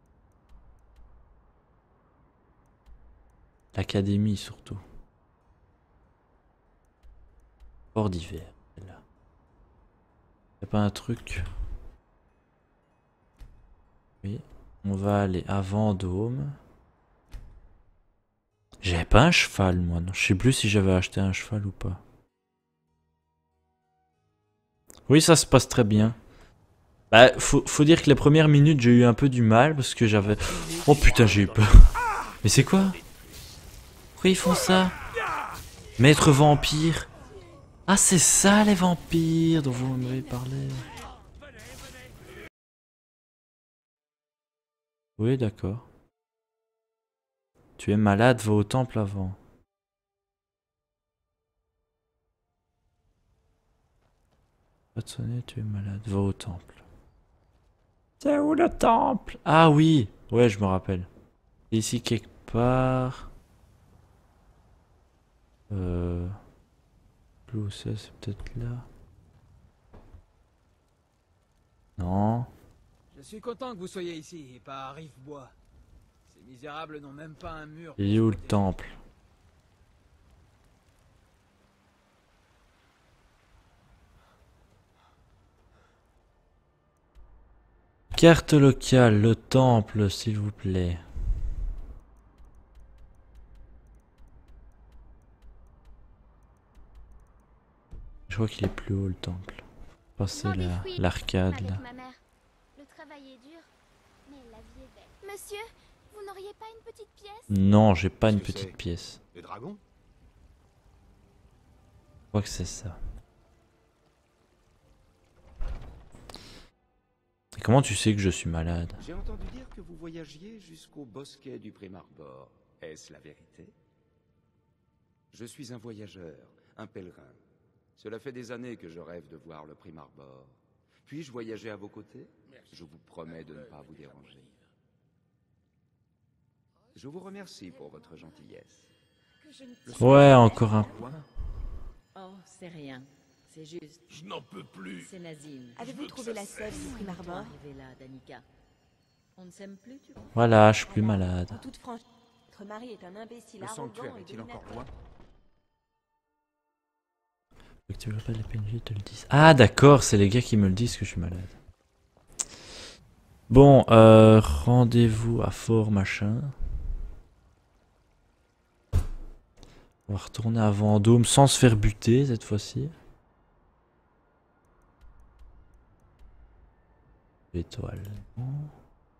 L'académie surtout. Fort d'hiver, là. Y'a pas un truc? Oui. On va aller à Vendôme. J'avais pas un cheval moi, non. Je sais plus si j'avais acheté un cheval ou pas. Oui, ça se passe très bien. Bah, faut, faut dire que les premières minutes, j'ai eu un peu du mal parce que j'avais... Oh putain, j'ai eu peur. Mais c'est quoi? Pourquoi ils font ça? Maître vampire. Ah, c'est ça les vampires dont vous m'avez parlé. Oui, d'accord. Tu es malade, va au temple avant. Pas de sonner, tu es malade, va au temple. C'est où le temple? Ah oui, ouais, je me rappelle. Ici quelque part. Euh... Plus où c'est, c'est peut-être là. Non. Je suis content que vous soyez ici et pas à Rive-Bois. Ces misérables n'ont même pas un mur. Il est où le temple? Carte locale, le temple, s'il vous plaît. Je crois qu'il est plus haut le temple. Passer la- l'arcade là. Ma mère. Le travail est dur, mais la vie est belle. Monsieur, vous n'auriez pas une petite pièce? Non, j'ai pas une Qu'est-ce que petite c'est? pièce. Des dragons? Je crois que c'est ça. Et comment tu sais que je suis malade? J'ai entendu dire que vous voyagiez jusqu'au bosquet du Primarbor. Est-ce la vérité? Je suis un voyageur, un pèlerin. Cela fait des années que je rêve de voir le Primarbor. Puis-je voyager à vos côtés? Je vous promets de ne pas vous déranger. Je vous remercie pour votre gentillesse. Ouais, encore un. Oh, c'est rien. C'est juste. Je n'en peux plus. C'est Nazim. Avez-vous trouvé la sève du Primarbor? Arrivé là, Danica. On ne s'aime plus, tu crois? Voilà, je suis plus malade. En toute franchise, votre mari est un imbécile Le sanctuaire arrogant et est-il encore dominateur. loin? Faut que tu rappelles les P N J te le disent. Ah d'accord, c'est les gars qui me le disent que je suis malade. Bon, euh, rendez-vous à Fort machin. On va retourner à Vendôme sans se faire buter cette fois-ci. Étoile. Non.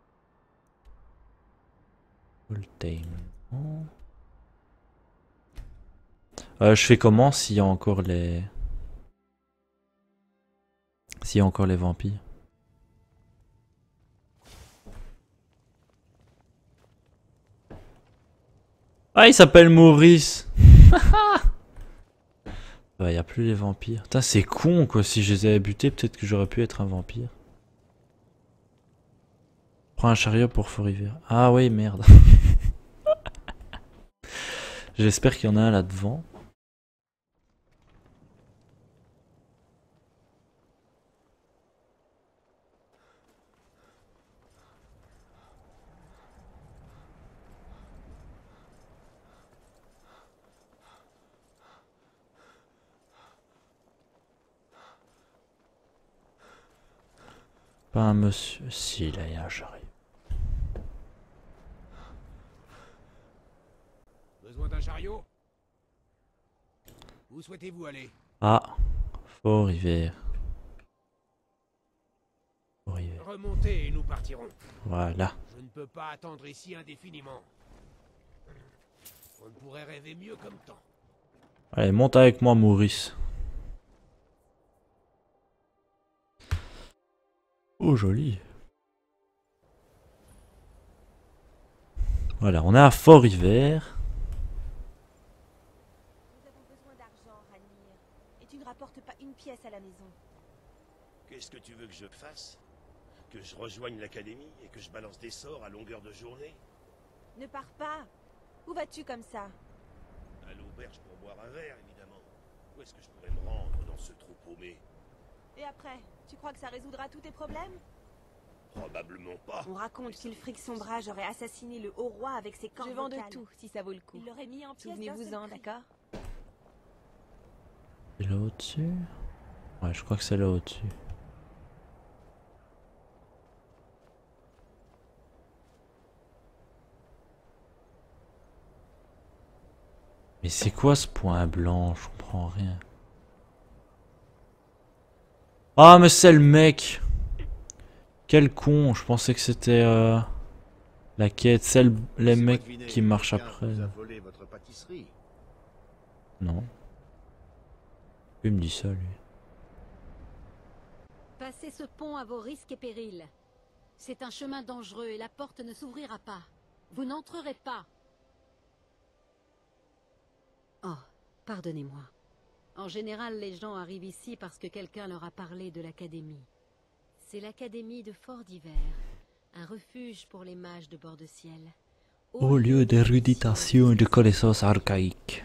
Voltaire. Non. Euh, je fais comment s'il y a encore les... S'il y a encore les vampires? Ah, il s'appelle Maurice. Il n'y a plus les vampires. Putain, c'est con quoi. Si je les avais butés, peut-être que j'aurais pu être un vampire. Prends un chariot pour Fort Hiver. Ah oui, merde. J'espère qu'il y en a un là devant. Pas un monsieur. Si, là, il y a un chariot. Besoin d'un chariot? Où souhaitez-vous aller? Ah, Fort Hiver. Fort Hiver. Remontez et nous partirons. Voilà. Je ne peux pas attendre ici indéfiniment. On ne pourrait rêver mieux comme temps. Allez, monte avec moi, Maurice. Oh, joli. Voilà, on est à Fort-Hiver. Nous avons besoin d'argent, Ranir. Et tu ne rapportes pas une pièce à la maison. Qu'est-ce que tu veux que je fasse? Que je rejoigne l'académie et que je balance des sorts à longueur de journée? Ne pars pas. Où vas-tu comme ça? À l'auberge pour boire un verre, évidemment. Où est-ce que je pourrais me rendre dans ce trou paumé? Et après, tu crois que ça résoudra tous tes problèmes? Probablement pas. On raconte qu'Ulfric Sombrage aurait assassiné le haut roi avec ses cordes Je vends de vocales. tout, si ça vaut le coup. Il l'aurait mis en pièces. Souvenez-vous-en, d'accord? C'est là au-dessus? Ouais, je crois que c'est là au-dessus. Mais c'est quoi ce point blanc? Je comprends rien. Ah, mais c'est le mec! Quel con! Je pensais que c'était euh, la quête. C'est le, les mecs qui marchent après. Vous a volé votre pâtisserie. Non. Il me dit ça, lui. Passez ce pont à vos risques et périls. C'est un chemin dangereux et la porte ne s'ouvrira pas. Vous n'entrerez pas. Oh, pardonnez-moi. En général, les gens arrivent ici parce que quelqu'un leur a parlé de l'académie. C'est l'académie de Fort-d'Hiver, un refuge pour les mages de bord de ciel. Au lieu d'éruditation et de connaissances archaïques.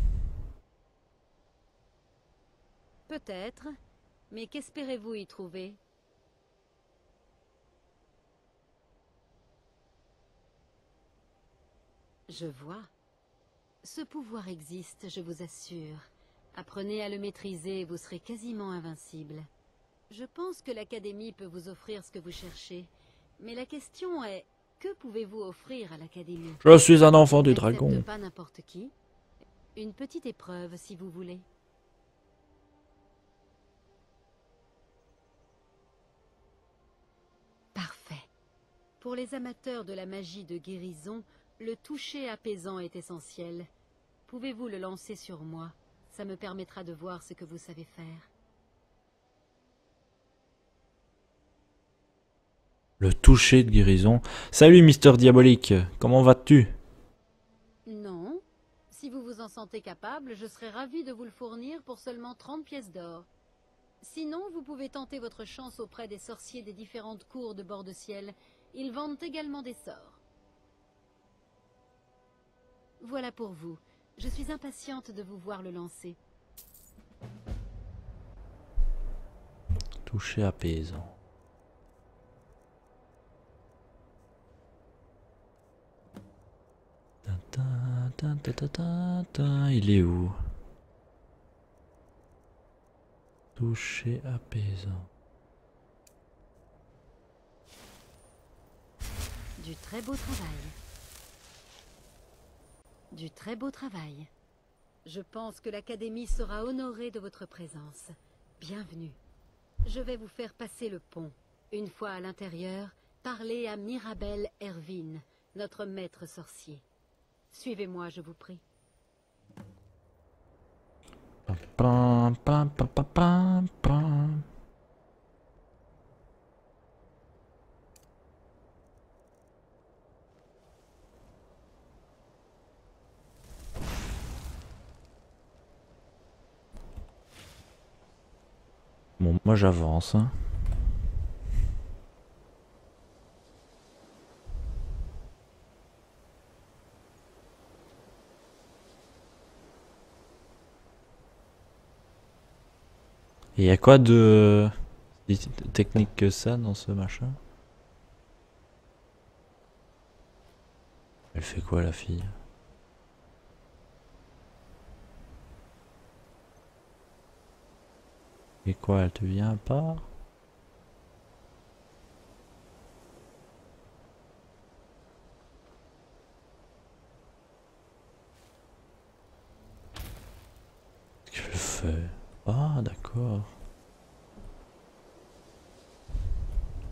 Peut-être, mais qu'espérez-vous y trouver? Je vois. Ce pouvoir existe, je vous assure. Apprenez à le maîtriser et vous serez quasiment invincible. Je pense que l'Académie peut vous offrir ce que vous cherchez. Mais la question est, que pouvez-vous offrir à l'Académie? Je suis un enfant du dragon. N'accepte pas n'importe qui. Une petite épreuve, si vous voulez. Parfait. Pour les amateurs de la magie de guérison, le toucher apaisant est essentiel. Pouvez-vous le lancer sur moi? Ça me permettra de voir ce que vous savez faire. Le toucher de guérison. Salut Mister Diabolique, comment vas-tu? Non. Si vous vous en sentez capable, je serais ravi de vous le fournir pour seulement trente pièces d'or. Sinon, vous pouvez tenter votre chance auprès des sorciers des différentes cours de bord de ciel. Ils vendent également des sorts. Voilà pour vous. Je suis impatiente de vous voir le lancer. Toucher apaisant. Ta ta ta ta ta ta. Il est où? Toucher apaisant. Du très beau travail. Du très beau travail. Je pense que l'Académie sera honorée de votre présence. Bienvenue. Je vais vous faire passer le pont. Une fois à l'intérieur, parlez à Mirabel Ervin, notre maître sorcier. Suivez-moi, je vous prie. Pam, pam, pam, pam, pam, pam. Bon, moi j'avance. Hein. Et y a quoi de technique que ça dans ce machin? Elle fait quoi la fille? Et quoi, elle te vient pas? Qu'est-ce qu'elle fait? Ah, d'accord.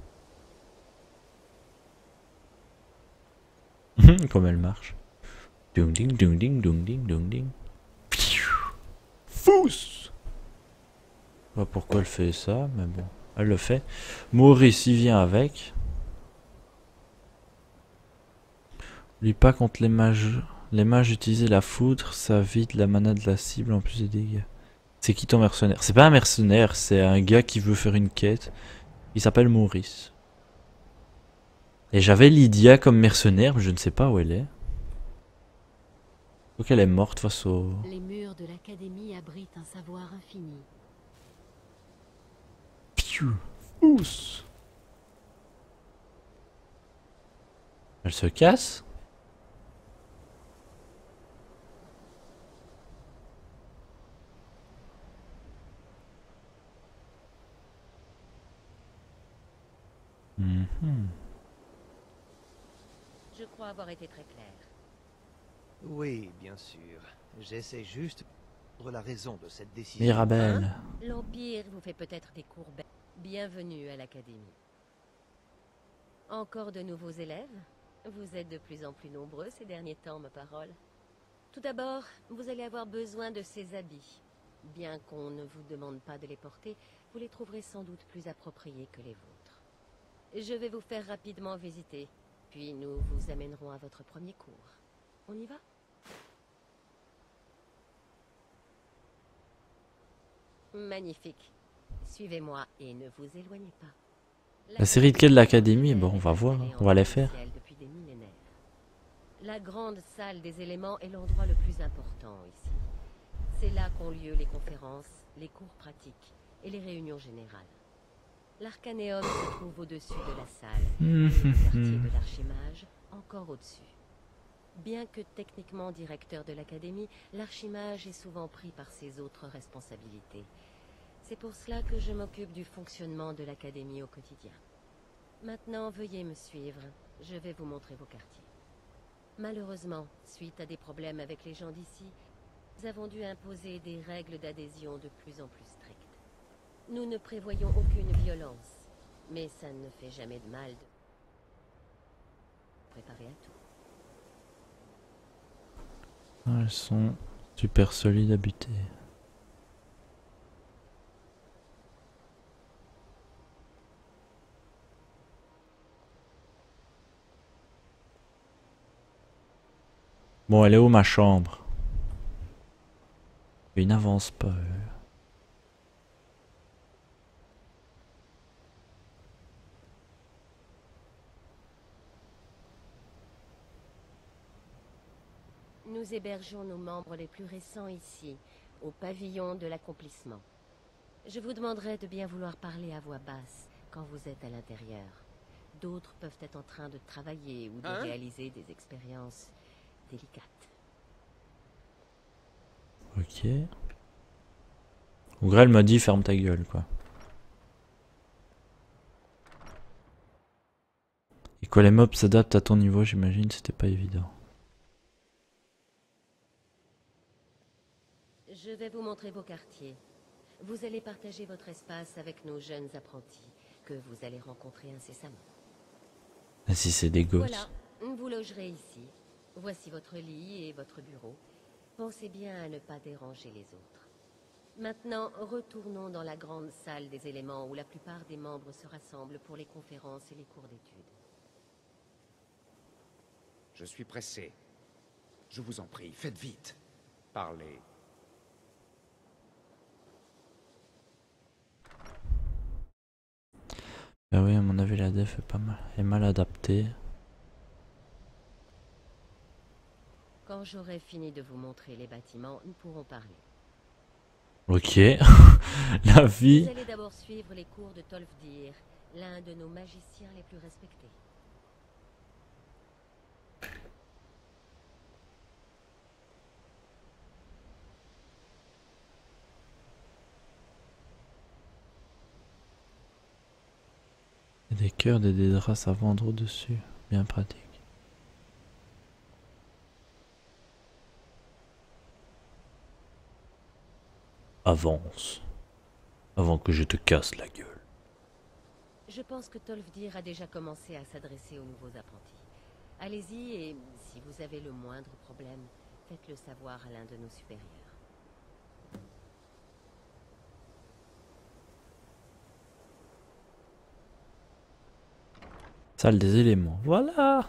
Comme elle marche. Dung ding dung ding dung ding dung ding. Fous. Je sais pas pourquoi elle fait ça, mais bon, elle le fait. Maurice il vient avec. Lui pas contre les mages. Les mages utiliser la foudre, ça vide la mana de la cible en plus des dégâts. C'est qui ton mercenaire? C'est pas un mercenaire, c'est un gars qui veut faire une quête. Il s'appelle Maurice. Et j'avais Lydia comme mercenaire, mais je ne sais pas où elle est. Donc elle est morte face au... Les murs de l'académie abritent un savoir infini. Piou. Ouss. Elle se casse? Mm-hmm. Je crois avoir été très clair. Oui, bien sûr. J'essaie juste de la raison de cette décision. Mirabelle. Hein? L'Empire vous fait peut-être des cours bêtes. Bienvenue à l'Académie. Encore de nouveaux élèves? Vous êtes de plus en plus nombreux ces derniers temps, ma parole. Tout d'abord, vous allez avoir besoin de ces habits. Bien qu'on ne vous demande pas de les porter, vous les trouverez sans doute plus appropriés que les vôtres. Je vais vous faire rapidement visiter, puis nous vous amènerons à votre premier cours. On y va? Magnifique. Suivez-moi et ne vous éloignez pas. La série de quais de l'académie, bon, on va voir, on va les faire. Depuis des millénaires. La grande salle des éléments est l'endroit le plus important ici. C'est là qu'ont lieu les conférences, les cours pratiques et les réunions générales. L'Arcanéum se trouve au-dessus de la salle, et le quartier de l'Archimage encore au-dessus. Bien que techniquement directeur de l'Académie, l'Archimage est souvent pris par ses autres responsabilités. C'est pour cela que je m'occupe du fonctionnement de l'Académie au quotidien. Maintenant, veuillez me suivre. Je vais vous montrer vos quartiers. Malheureusement, suite à des problèmes avec les gens d'ici, nous avons dû imposer des règles d'adhésion de plus en plus strictes. Nous ne prévoyons aucune violence, mais ça ne fait jamais de mal de préparer à tout. Elles sont super solides à buter. Bon, elle est où ma chambre? Il n'avance pas. Nous hébergeons nos membres les plus récents ici, au pavillon de l'accomplissement. Je vous demanderai de bien vouloir parler à voix basse quand vous êtes à l'intérieur. D'autres peuvent être en train de travailler ou de Hein? réaliser des expériences délicates. Ok. Ougrel m'a dit ferme ta gueule, quoi. Et quoi, les mobs s'adaptent à ton niveau, j'imagine, c'était pas évident. Je vais vous montrer vos quartiers. Vous allez partager votre espace avec nos jeunes apprentis, que vous allez rencontrer incessamment. Ah, si c'est des gosses. Voilà, vous logerez ici. Voici votre lit et votre bureau. Pensez bien à ne pas déranger les autres. Maintenant, retournons dans la grande salle des éléments où la plupart des membres se rassemblent pour les conférences et les cours d'études. Je suis pressé. Je vous en prie, faites vite. Parlez. Ah oui, à mon avis, la def est pas mal, est mal adaptée. Quand j'aurai fini de vous montrer les bâtiments, nous pourrons parler. Ok, la vie. Vous allez d'abord suivre les cours de Tolfdir, l'un de nos magiciens les plus respectés. Il y a des cœurs et des draps à vendre au-dessus, bien pratique. Avance, avant que je te casse la gueule. Je pense que Tolfdir a déjà commencé à s'adresser aux nouveaux apprentis. Allez-y et si vous avez le moindre problème, faites-le savoir à l'un de nos supérieurs. Salle des éléments. Voilà.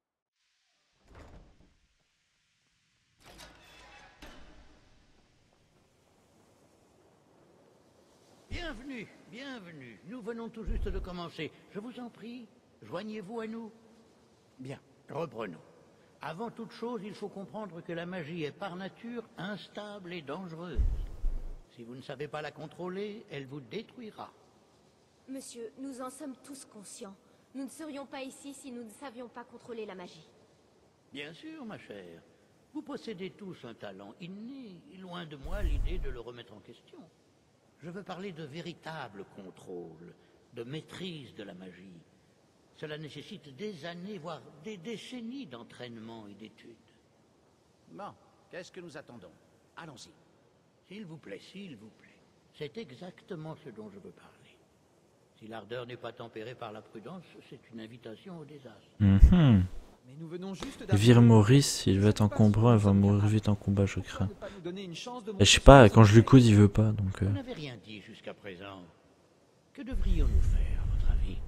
Bienvenue, bienvenue. Nous venons tout juste de commencer. Je vous en prie, joignez-vous à nous. Bien, reprenons. Avant toute chose, il faut comprendre que la magie est par nature instable et dangereuse. Si vous ne savez pas la contrôler, elle vous détruira. Monsieur, nous en sommes tous conscients. Nous ne serions pas ici si nous ne savions pas contrôler la magie. Bien sûr, ma chère. Vous possédez tous un talent inné, loin de moi l'idée de le remettre en question. Je veux parler de véritable contrôle, de maîtrise de la magie. Cela nécessite des années, voire des décennies d'entraînement et d'études. Bon, qu'est-ce que nous attendons? Allons-y. S'il vous plaît, s'il vous plaît. C'est exactement ce dont je veux parler. Si l'ardeur n'est pas tempérée par la prudence, c'est une invitation au désastre. Mm-hmm. Mais nous venons juste Vire Maurice, il va être encombrant, il va mourir vite en combat, je crains. Et je sais pas, quand je lui coude, il veut pas, donc... Euh... Vous n'avez rien dit jusqu'à présent. Que devrions-nous faire, à votre avis?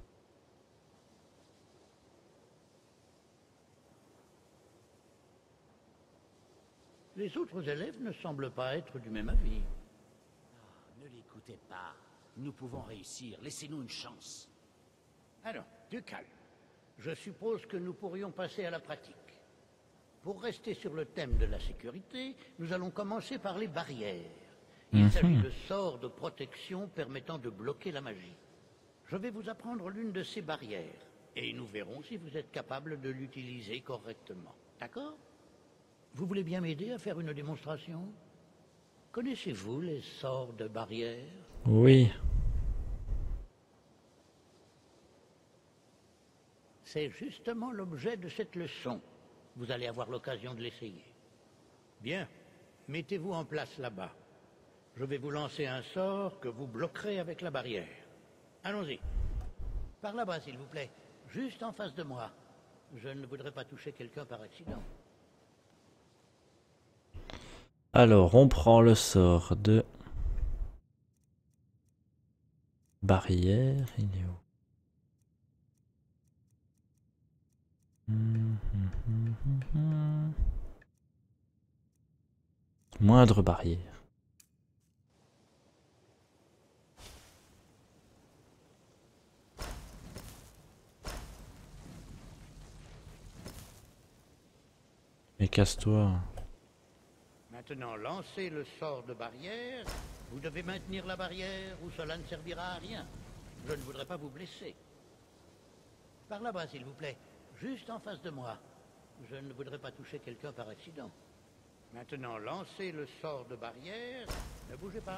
Les autres élèves ne semblent pas être du même avis. Oh, ne l'écoutez pas. Nous pouvons réussir. Laissez-nous une chance. Alors, du calme. Je suppose que nous pourrions passer à la pratique. Pour rester sur le thème de la sécurité, nous allons commencer par les barrières. Il Mmh. s'agit de sorts de protection permettant de bloquer la magie. Je vais vous apprendre l'une de ces barrières, et nous verrons si vous êtes capable de l'utiliser correctement. D'accord? Vous voulez bien m'aider à faire une démonstration? Connaissez-vous les sorts de barrières? Oui. C'est justement l'objet de cette leçon. Vous allez avoir l'occasion de l'essayer. Bien, mettez-vous en place là-bas. Je vais vous lancer un sort que vous bloquerez avec la barrière. Allons-y. Par là-bas, s'il vous plaît. Juste en face de moi. Je ne voudrais pas toucher quelqu'un par accident. Alors, on prend le sort de... Barrière, il est où? Hum, hum, hum, hum, hum. Moindre barrière. Mais casse-toi. Maintenant, lancez le sort de barrière. Vous devez maintenir la barrière ou cela ne servira à rien. Je ne voudrais pas vous blesser. Par là-bas, s'il vous plaît. Juste en face de moi. Je ne voudrais pas toucher quelqu'un par accident. Maintenant, lancez le sort de barrière. Ne bougez pas.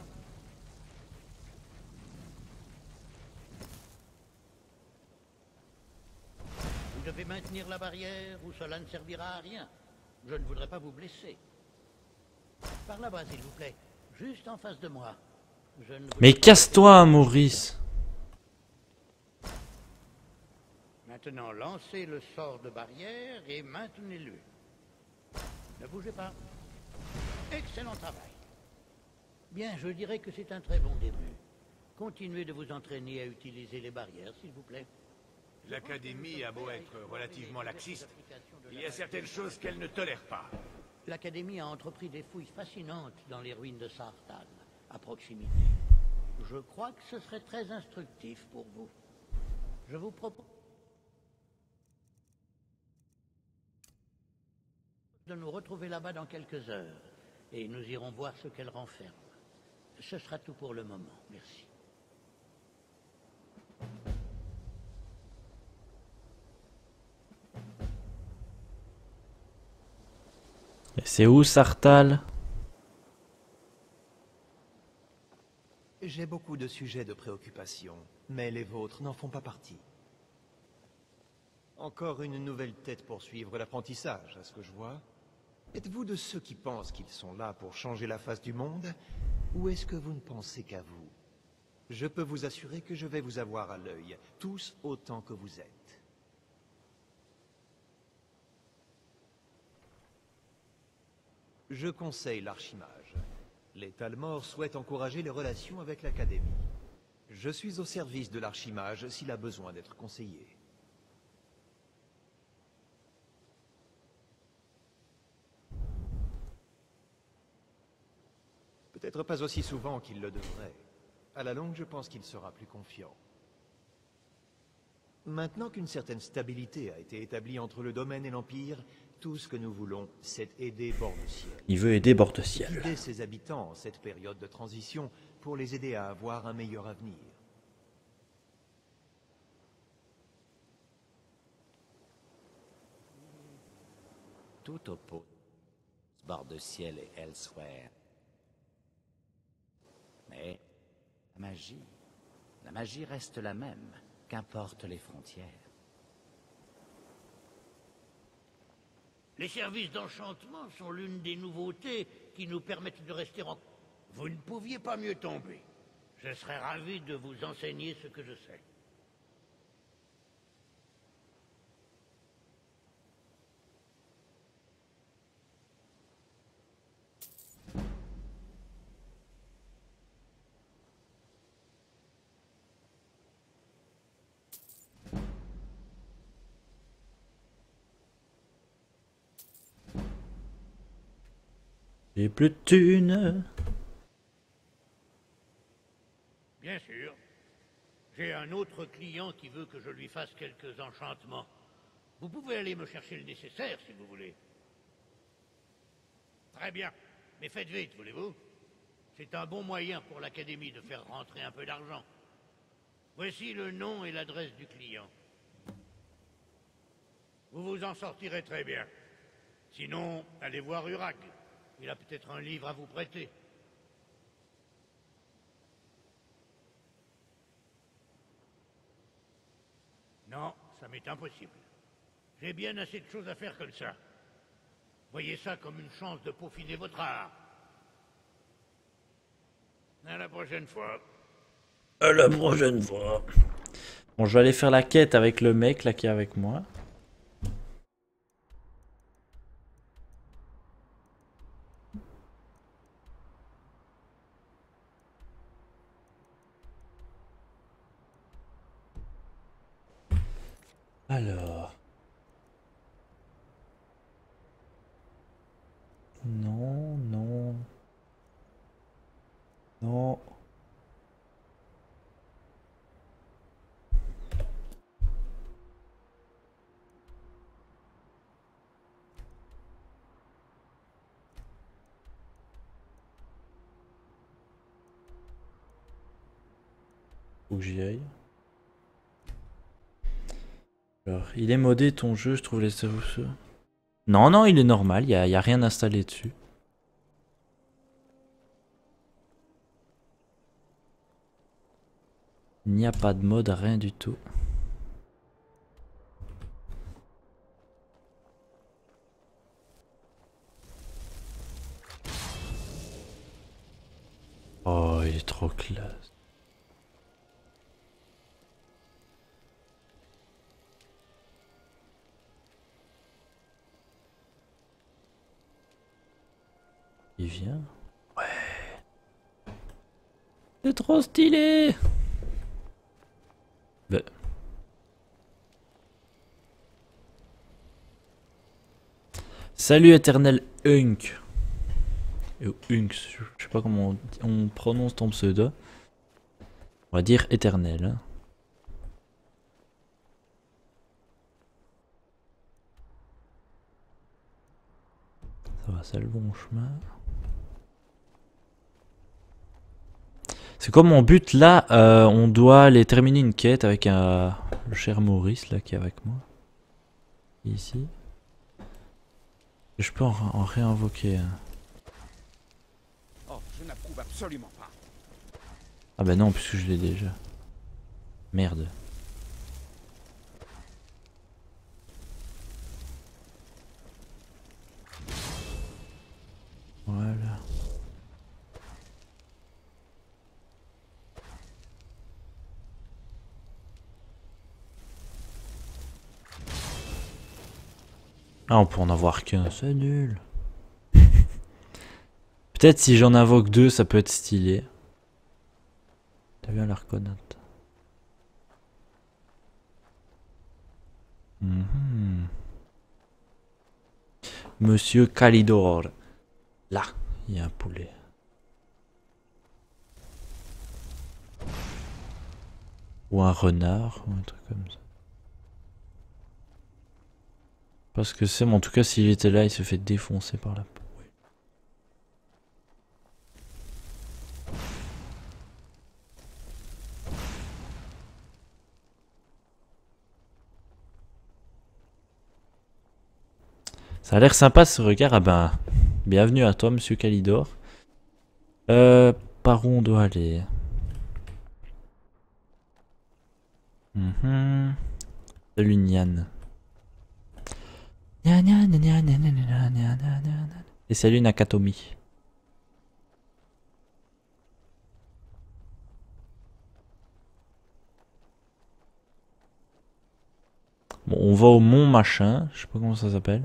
Vous devez maintenir la barrière ou cela ne servira à rien. Je ne voudrais pas vous blesser. Par là-bas, s'il vous plaît. Juste en face de moi. Je ne Mais casse-toi, Maurice. Maintenant, lancez le sort de barrière et maintenez-le. Ne bougez pas. Excellent travail. Bien, je dirais que c'est un très bon début. Continuez de vous entraîner à utiliser les barrières, s'il vous plaît. L'Académie a beau être relativement laxiste, il y a certaines choses qu'elle ne tolère pas. L'Académie a entrepris des fouilles fascinantes dans les ruines de Sarthan, à proximité. Je crois que ce serait très instructif pour vous. Je vous propose de nous retrouver là-bas dans quelques heures, et nous irons voir ce qu'elle renferme. Ce sera tout pour le moment. Merci. Et c'est où, Sartal? J'ai beaucoup de sujets de préoccupation, mais les vôtres n'en font pas partie. Encore une nouvelle tête pour suivre l'apprentissage, à ce que je vois. Êtes-vous de ceux qui pensent qu'ils sont là pour changer la face du monde, ou est-ce que vous ne pensez qu'à vous? Je peux vous assurer que je vais vous avoir à l'œil, tous autant que vous êtes. Je conseille l'archimage. Les Talmor souhaitent encourager les relations avec l'Académie. Je suis au service de l'archimage s'il a besoin d'être conseillé. Peut-être pas aussi souvent qu'il le devrait. À la longue, je pense qu'il sera plus confiant. Maintenant qu'une certaine stabilité a été établie entre le domaine et l'Empire, tout ce que nous voulons, c'est aider Bord-de-Ciel. Il veut aider Bord-de-Ciel. Guider ses habitants en cette période de transition pour les aider à avoir un meilleur avenir. Tout oppose Bord-de-Ciel et Elsewhere. Mais la magie, la magie reste la même, qu'importe les frontières. Les services d'enchantement sont l'une des nouveautés qui nous permettent de rester en... Vous ne pouviez pas mieux tomber. Je serais ravi de vous enseigner ce que je sais. J'ai plus de thunes. Bien sûr. J'ai un autre client qui veut que je lui fasse quelques enchantements. Vous pouvez aller me chercher le nécessaire si vous voulez. Très bien. Mais faites vite, voulez-vous? C'est un bon moyen pour l'Académie de faire rentrer un peu d'argent. Voici le nom et l'adresse du client. Vous vous en sortirez très bien. Sinon, allez voir Urag. Il a peut-être un livre à vous prêter. Non, ça m'est impossible. J'ai bien assez de choses à faire comme ça. Voyez ça comme une chance de peaufiner votre art. À la prochaine fois. À la prochaine fois. Bon, je vais aller faire la quête avec le mec là qui est avec moi. Alors. Non, non. Non. Faut que j'y aille. Alors, il est modé ton jeu, je trouve les services. Non, non, il est normal, il n'y a, y a rien installé dessus. Il n'y a pas de mode, rien du tout. Oh, il est trop classe. Il vient. Ouais. C'est trop stylé. Bah. Salut éternel Hunk. Ou Hunks, je sais pas comment on, on prononce ton pseudo. On va dire éternel. Hein. Ça va, c'est le bon chemin. C'est quoi mon but là? euh, On doit aller terminer une quête avec un, le cher Maurice là qui est avec moi. Ici. Je peux en, en réinvoquer un. Oh, je n'approuve absolument pas. Ah bah non, puisque je l'ai déjà. Merde. Voilà. Ah, on peut en avoir qu'un, c'est nul. Peut-être si j'en invoque deux, ça peut être stylé. T'as vu un l'arconaute. Mhm. Monsieur Kalidor. Là, il y a un poulet. Ou un renard, ou un truc comme ça. Parce que c'est, mais en tout cas, s'il était là, il se fait défoncer par la peau. Ça a l'air sympa ce regard. Ah ben, bienvenue à toi, monsieur Kalidor. Euh, par où on doit aller? Mhm. Salut Nian. Et salut Nakatomi. Bon, on va au mont machin. Je sais pas comment ça s'appelle.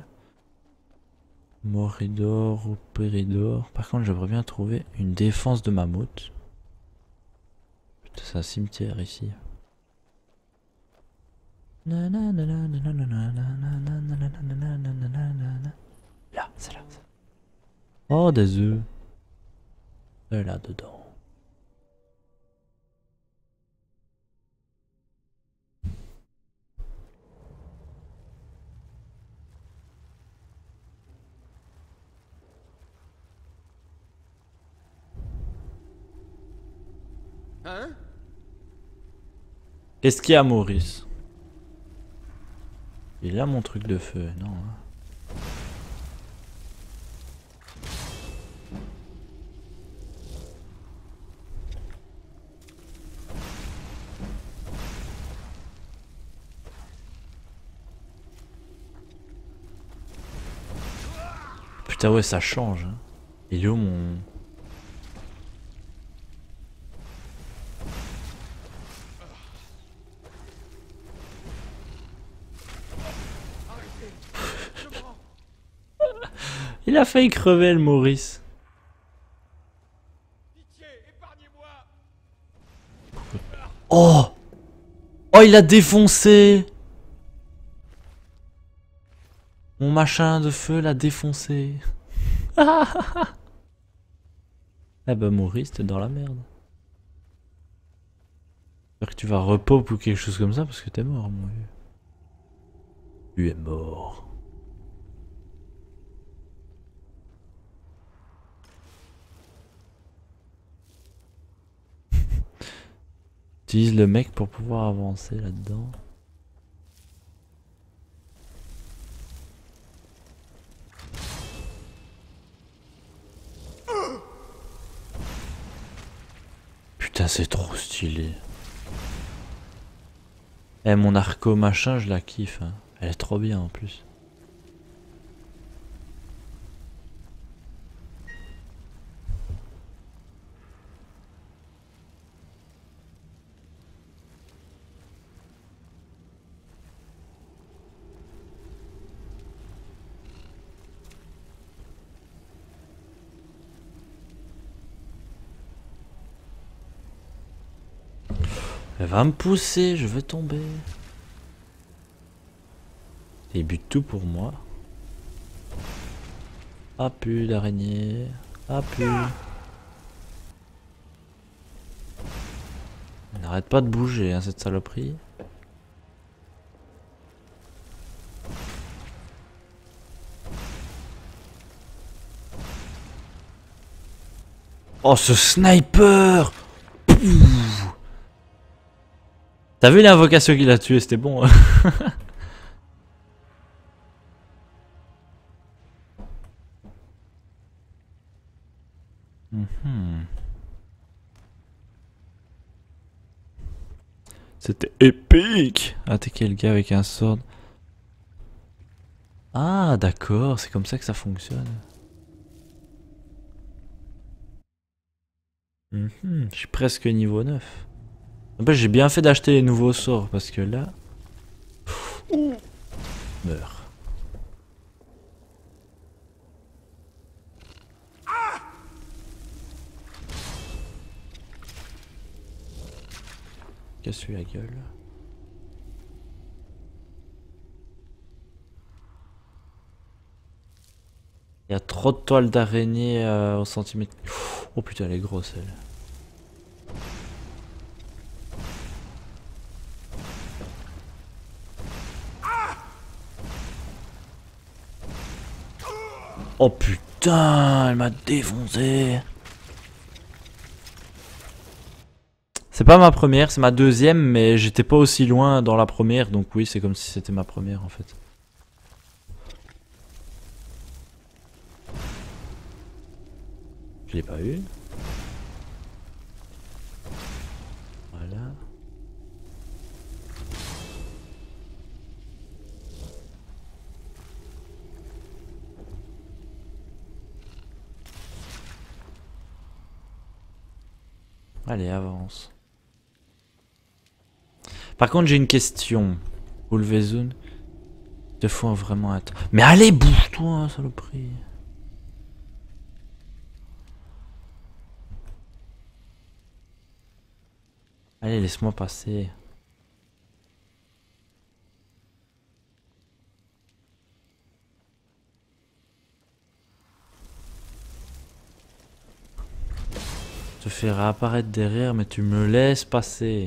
Moridor ou Péridor. Par contre, j'aimerais bien trouver une défense de mammouth. Putain, c'est un cimetière ici. Là, c'est là. Oh, des œufs. Et là dedans. Hein? Qu'est-ce qu'il y a, Maurice? Il a mon truc de feu, non hein. Putain ouais, ça change hein. Il est où mon... Il a failli crever le Maurice. Oh! Oh, il a défoncé! Mon machin de feu l'a défoncé. Eh ben Maurice, t'es dans la merde. J'espère que tu vas repop ou quelque chose comme ça parce que t'es mort, mon vieux. Tu es mort. Utilise le mec pour pouvoir avancer là-dedans. Putain, c'est trop stylé. Eh, mon arco machin, je la kiffe. Hein. Elle est trop bien en plus. Elle va me pousser, je vais tomber. Il bute tout pour moi. Ah pu d'araignée. Ah pu. Elle n'arrête pas de bouger hein, cette saloperie. Oh ce sniper! Pouf. T'as vu l'invocation qu'il a tué, c'était bon. mm-hmm. C'était épique. Attaquer le gars avec un sword. Ah d'accord, c'est comme ça que ça fonctionne. Mm-hmm. Je suis presque niveau neuf. J'ai bien fait d'acheter les nouveaux sorts parce que là... Ouh. Meurs. Casse-lui la gueule. Il y a trop de toiles d'araignée euh, au centimètre. Oh putain, elle est grosse elle. Oh putain, elle m'a défoncé. C'est pas ma première, c'est ma deuxième, mais j'étais pas aussi loin dans la première, donc oui, c'est comme si c'était ma première en fait. Je l'ai pas eu. Voilà. Allez, avance. Par contre, j'ai une question. Ulvezun, te faut vraiment attendre. Mais allez, bouge-toi, saloperie. Allez, laisse-moi passer. Je te fais réapparaître derrière, mais tu me laisses passer.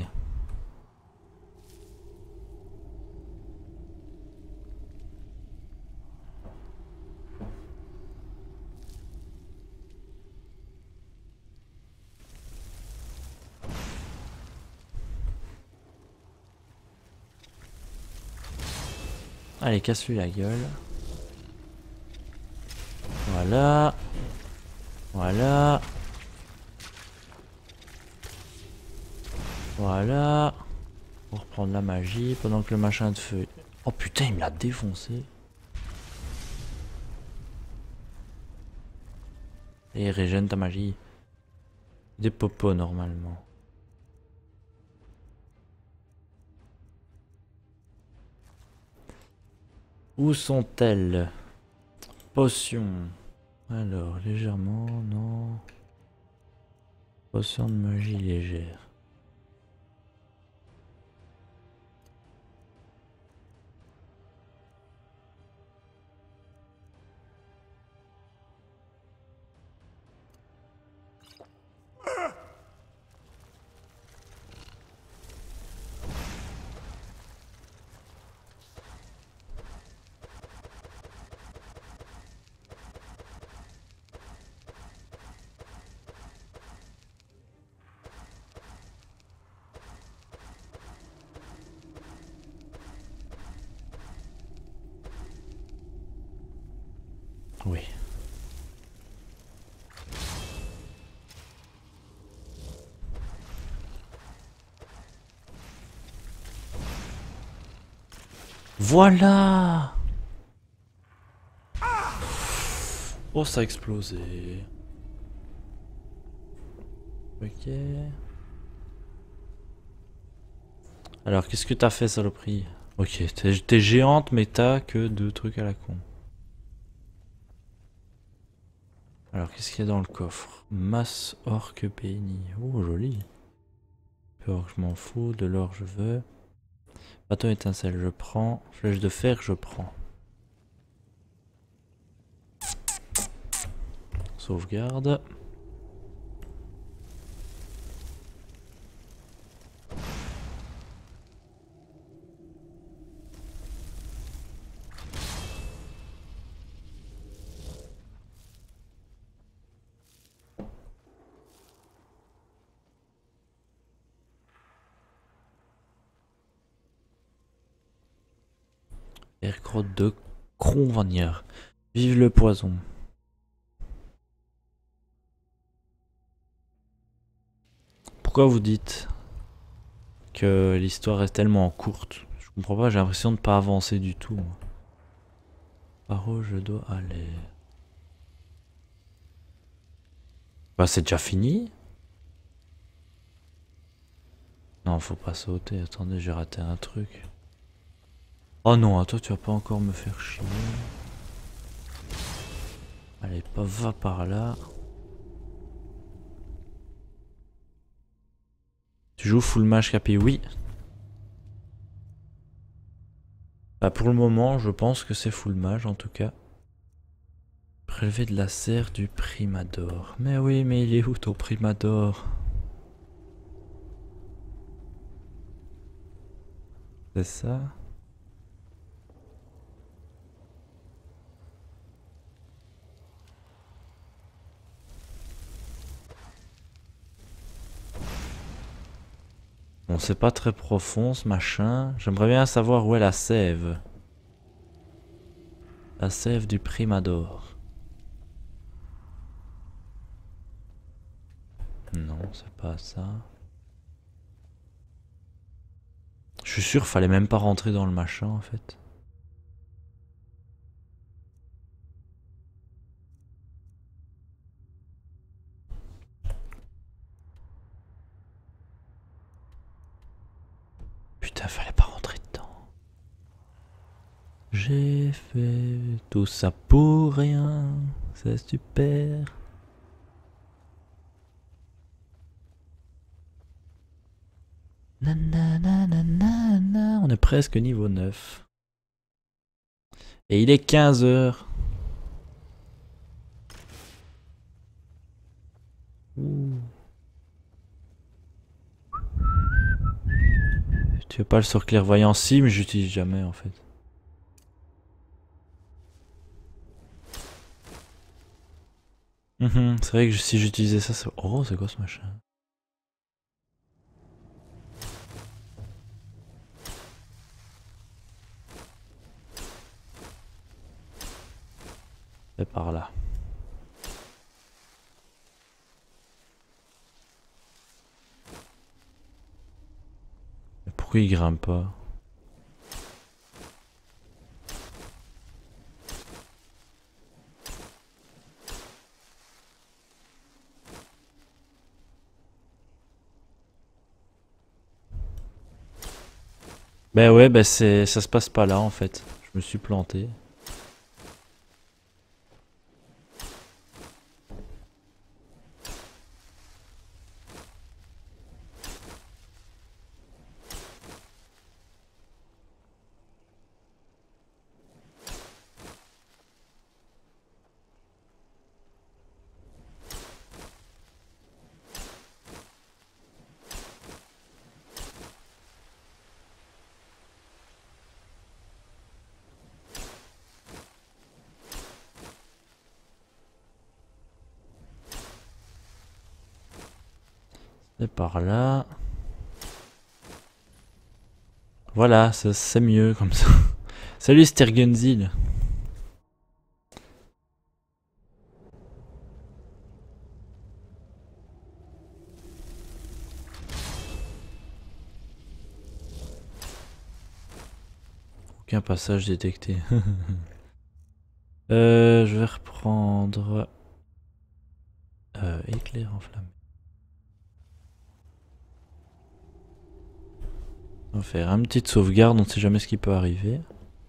Allez, casse-lui la gueule. Voilà. Voilà. Voilà. Pour reprendre la magie pendant que le machin de feu... Oh putain, il me l'a défoncé. Et régène ta magie. Des popos normalement. Où sont-elles? Potion. Alors, légèrement, non. Potion de magie légère. Oui. Voilà. Oh, ça a explosé. Ok. Alors, qu'est-ce que t'as fait, saloperie? Ok, t'es géante, mais t'as que deux trucs à la con. Alors, qu'est-ce qu'il y a dans le coffre? Masse orque béni. Oh, joli. Or, je m'en fous. De l'or, je veux. Bâton étincelle, je prends. Flèche de fer, je prends. Sauvegarde. Grotte de Cronvagnard. Vive le poison. Pourquoi vous dites que l'histoire est tellement courte? Je comprends pas, j'ai l'impression de pas avancer du tout. Par où je dois aller? Bah c'est déjà fini? Non, faut pas sauter. Attendez, j'ai raté un truc. Oh non, toi tu vas pas encore me faire chier. Allez, pas va par là. Tu Tu joues full mage Capi? Oui. Bah pour le moment, je pense que c'est full mage en tout cas. Prélever de la serre du Primador. Mais oui, mais il est où ton Primador? C'est ça? Bon, c'est pas très profond ce machin. J'aimerais bien savoir où est la sève. La sève du Primador. Non, c'est pas ça. Je suis sûr, fallait même pas rentrer dans le machin en fait. Putain, fallait pas rentrer dedans. J'ai fait tout ça pour rien. C'est super. Nanana, on est presque niveau neuf. Et il est quinze heures. Ouh. Tu veux pas le sort clairvoyant? Si, mais j'utilise jamais en fait. Mmh, c'est vrai que si j'utilisais ça, c'est... Oh, c'est quoi ce machin? C'est par là. Mais pourquoi il grimpe pas? Ben ouais, ben c'est, ça se passe pas là en fait. Je me suis planté. C'est par là. Voilà, c'est mieux comme ça. Salut Stergenzil. Aucun passage détecté. euh, je vais reprendre... Euh, éclair enflammé. On va faire une petite sauvegarde, on ne sait jamais ce qui peut arriver.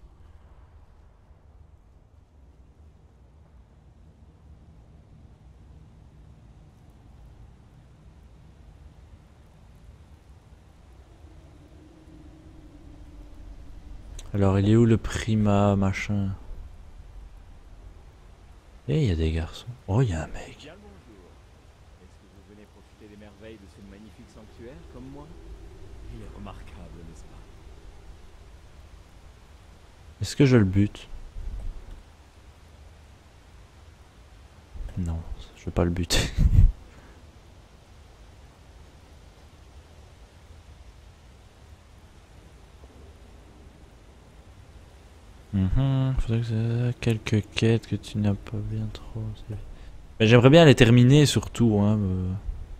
Alors il est où le Prima machin? Eh, il y a des garçons. Oh, il y a un mec. Bien le bonjour. Est-ce que vous venez profiter des merveilles de ce magnifique sanctuaire comme moi? Il est remarquable, n'est-ce pas? Est-ce que je le bute? Non, je vais pas le buter. Mmh, faudrait que ça... quelques quêtes que tu n'as pas bien trop. Mais j'aimerais bien les terminer surtout. Hein, euh...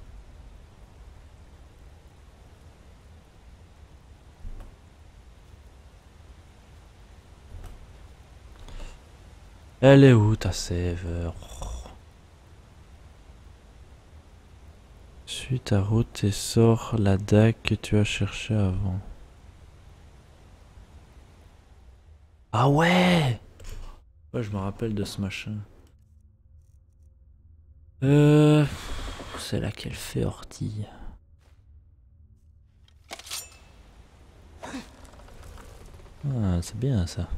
Elle est où ta sève? Suis ta route et sors la dague que tu as cherché avant. Ah ouais, ouais, je me rappelle de ce machin. Euh... C'est là qu'elle fait ortie. Ah, c'est bien ça.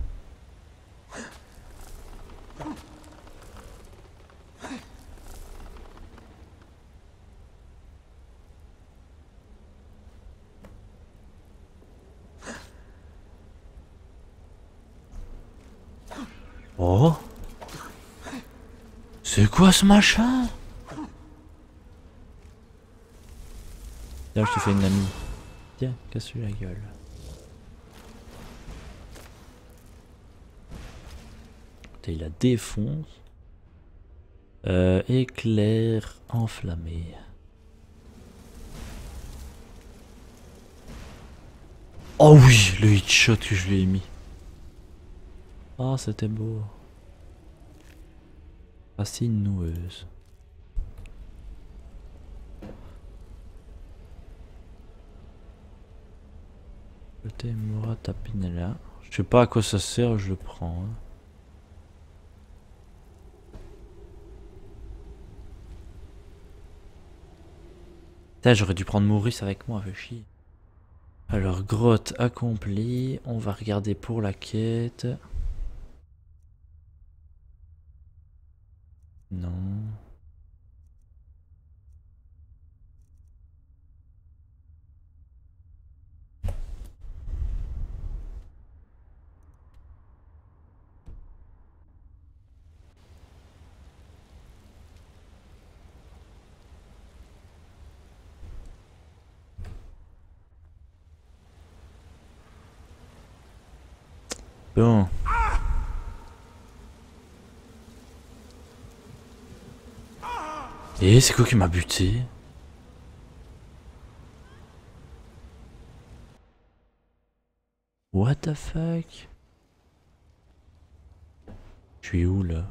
Oh, c'est quoi ce machin? Tiens, je te fais une amie. Tiens, casse-lui la gueule. Putain, il la défonce. Euh, éclair enflammé. Oh oui, le hitshot que je lui ai mis. Ah, oh, c'était beau. Racine noueuse. Côté Mura Tapinella. Je sais pas à quoi ça sert, je le prends. Hein. Putain, j'aurais dû prendre Maurice avec moi, fait chier. Alors, grotte accomplie. On va regarder pour la quête. Non. Bon. Et c'est quoi qui m'a buté? What the fuck? Je suis où là?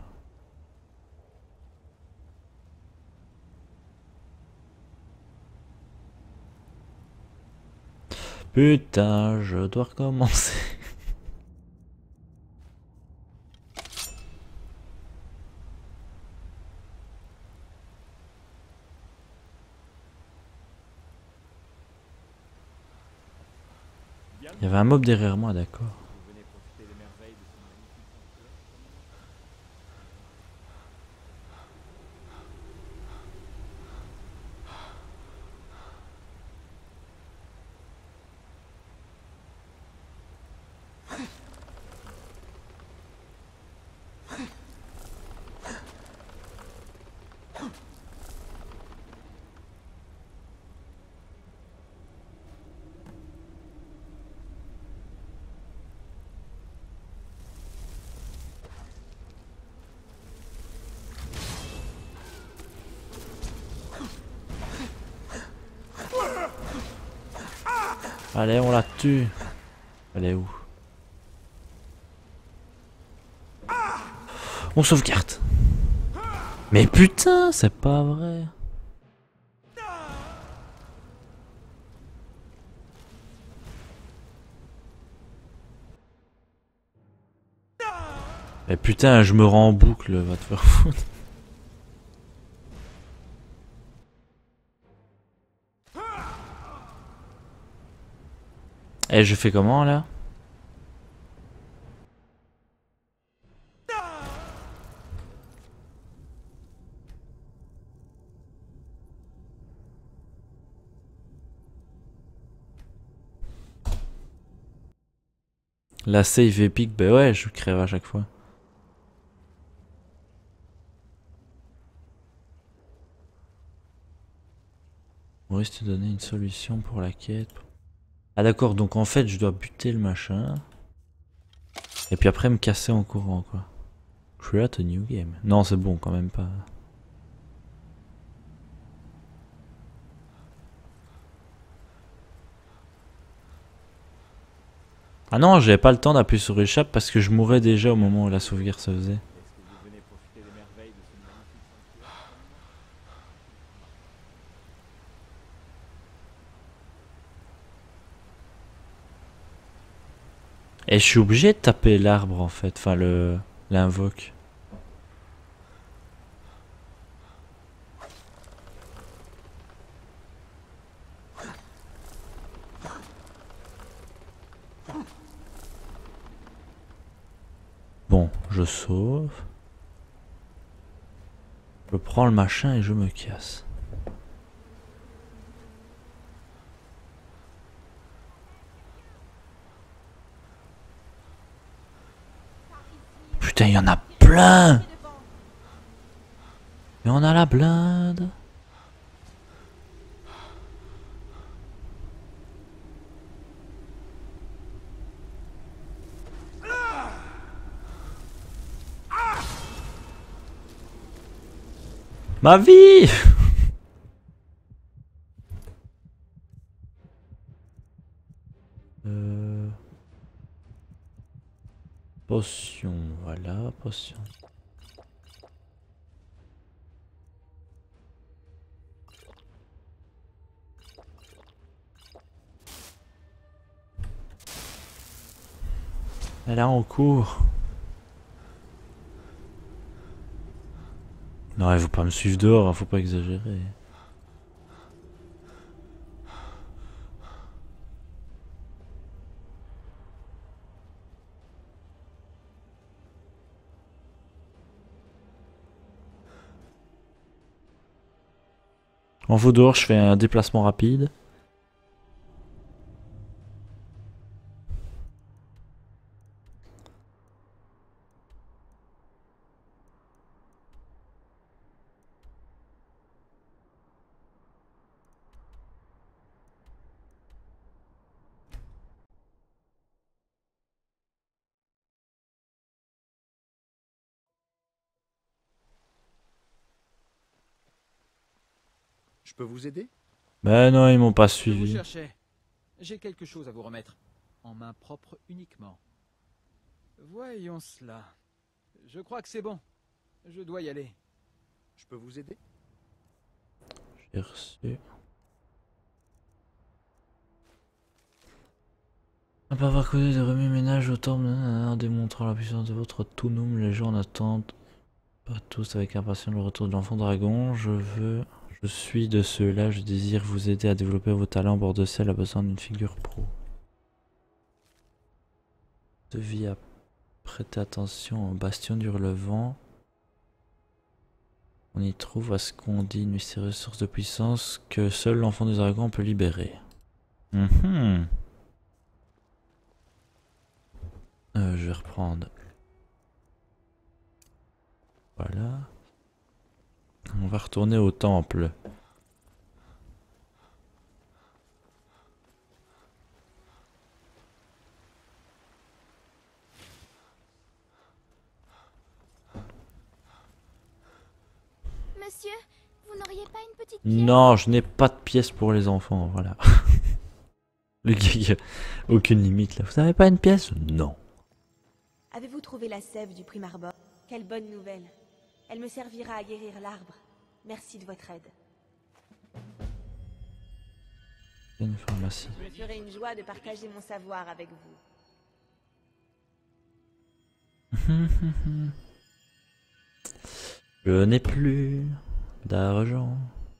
Putain, je dois recommencer. Il y avait un mob derrière moi, d'accord. Allez, on la tue. Elle est où? On sauvegarde. Mais putain, c'est pas vrai. Mais putain, je me rends en boucle, va te faire foutre. Et je fais comment là? La save épique, bah ouais, je crève à chaque fois. Maurice te donner une solution pour la quête. Ah d'accord, donc en fait je dois buter le machin. Et puis après me casser en courant quoi. Create a new game. Non c'est bon quand même pas. Ah non, j'avais pas le temps d'appuyer sur échappe parce que je mourais déjà au moment où la sauvegarde se faisait. Et je suis obligé de taper l'arbre en fait, enfin le l'invoque. Bon, je sauve. Je prends le machin et je me casse. Putain, il y en a plein! Et on a la blinde. Ma vie! euh... Potion, voilà, potion. Elle est en cours. Non, il faut pas me suivre dehors, hein, faut pas exagérer. En vous dehors, je fais un déplacement rapide. Je peux vous aider? Ben non, ils m'ont pas Je vous suivi. cherchais. J'ai quelque chose à vous remettre. En main propre uniquement. Voyons cela. Je crois que c'est bon. Je dois y aller. Je peux vous aider? J'ai reçu. Après avoir connu des remue-ménages au temple, en démontrant la puissance de votre Tunum, les gens attendent pas tous avec impatience le retour de l'enfant dragon. Je veux... Je suis de ceux-là, je désire vous aider à développer vos talents. Bordecel a besoin d'une figure pro. Devez prêter attention au bastion du relevant. On y trouve à ce qu'on dit une mystérieuse source de puissance que seul l'enfant du dragon peut libérer. Mm-hmm. euh, je vais reprendre. Voilà. On va retourner au temple. Monsieur, vous n'auriez pas une petite pièce? Non, je n'ai pas de pièce pour les enfants, voilà. Le gars, il a aucune limite là. Vous n'avez pas une pièce? Non. Avez-vous trouvé la sève du Primarbor? Quelle bonne nouvelle. Elle me servira à guérir l'arbre. Merci de votre aide. Il y a une pharmacie. Je me ferai une joie de partager mon savoir avec vous. Je n'ai plus d'argent.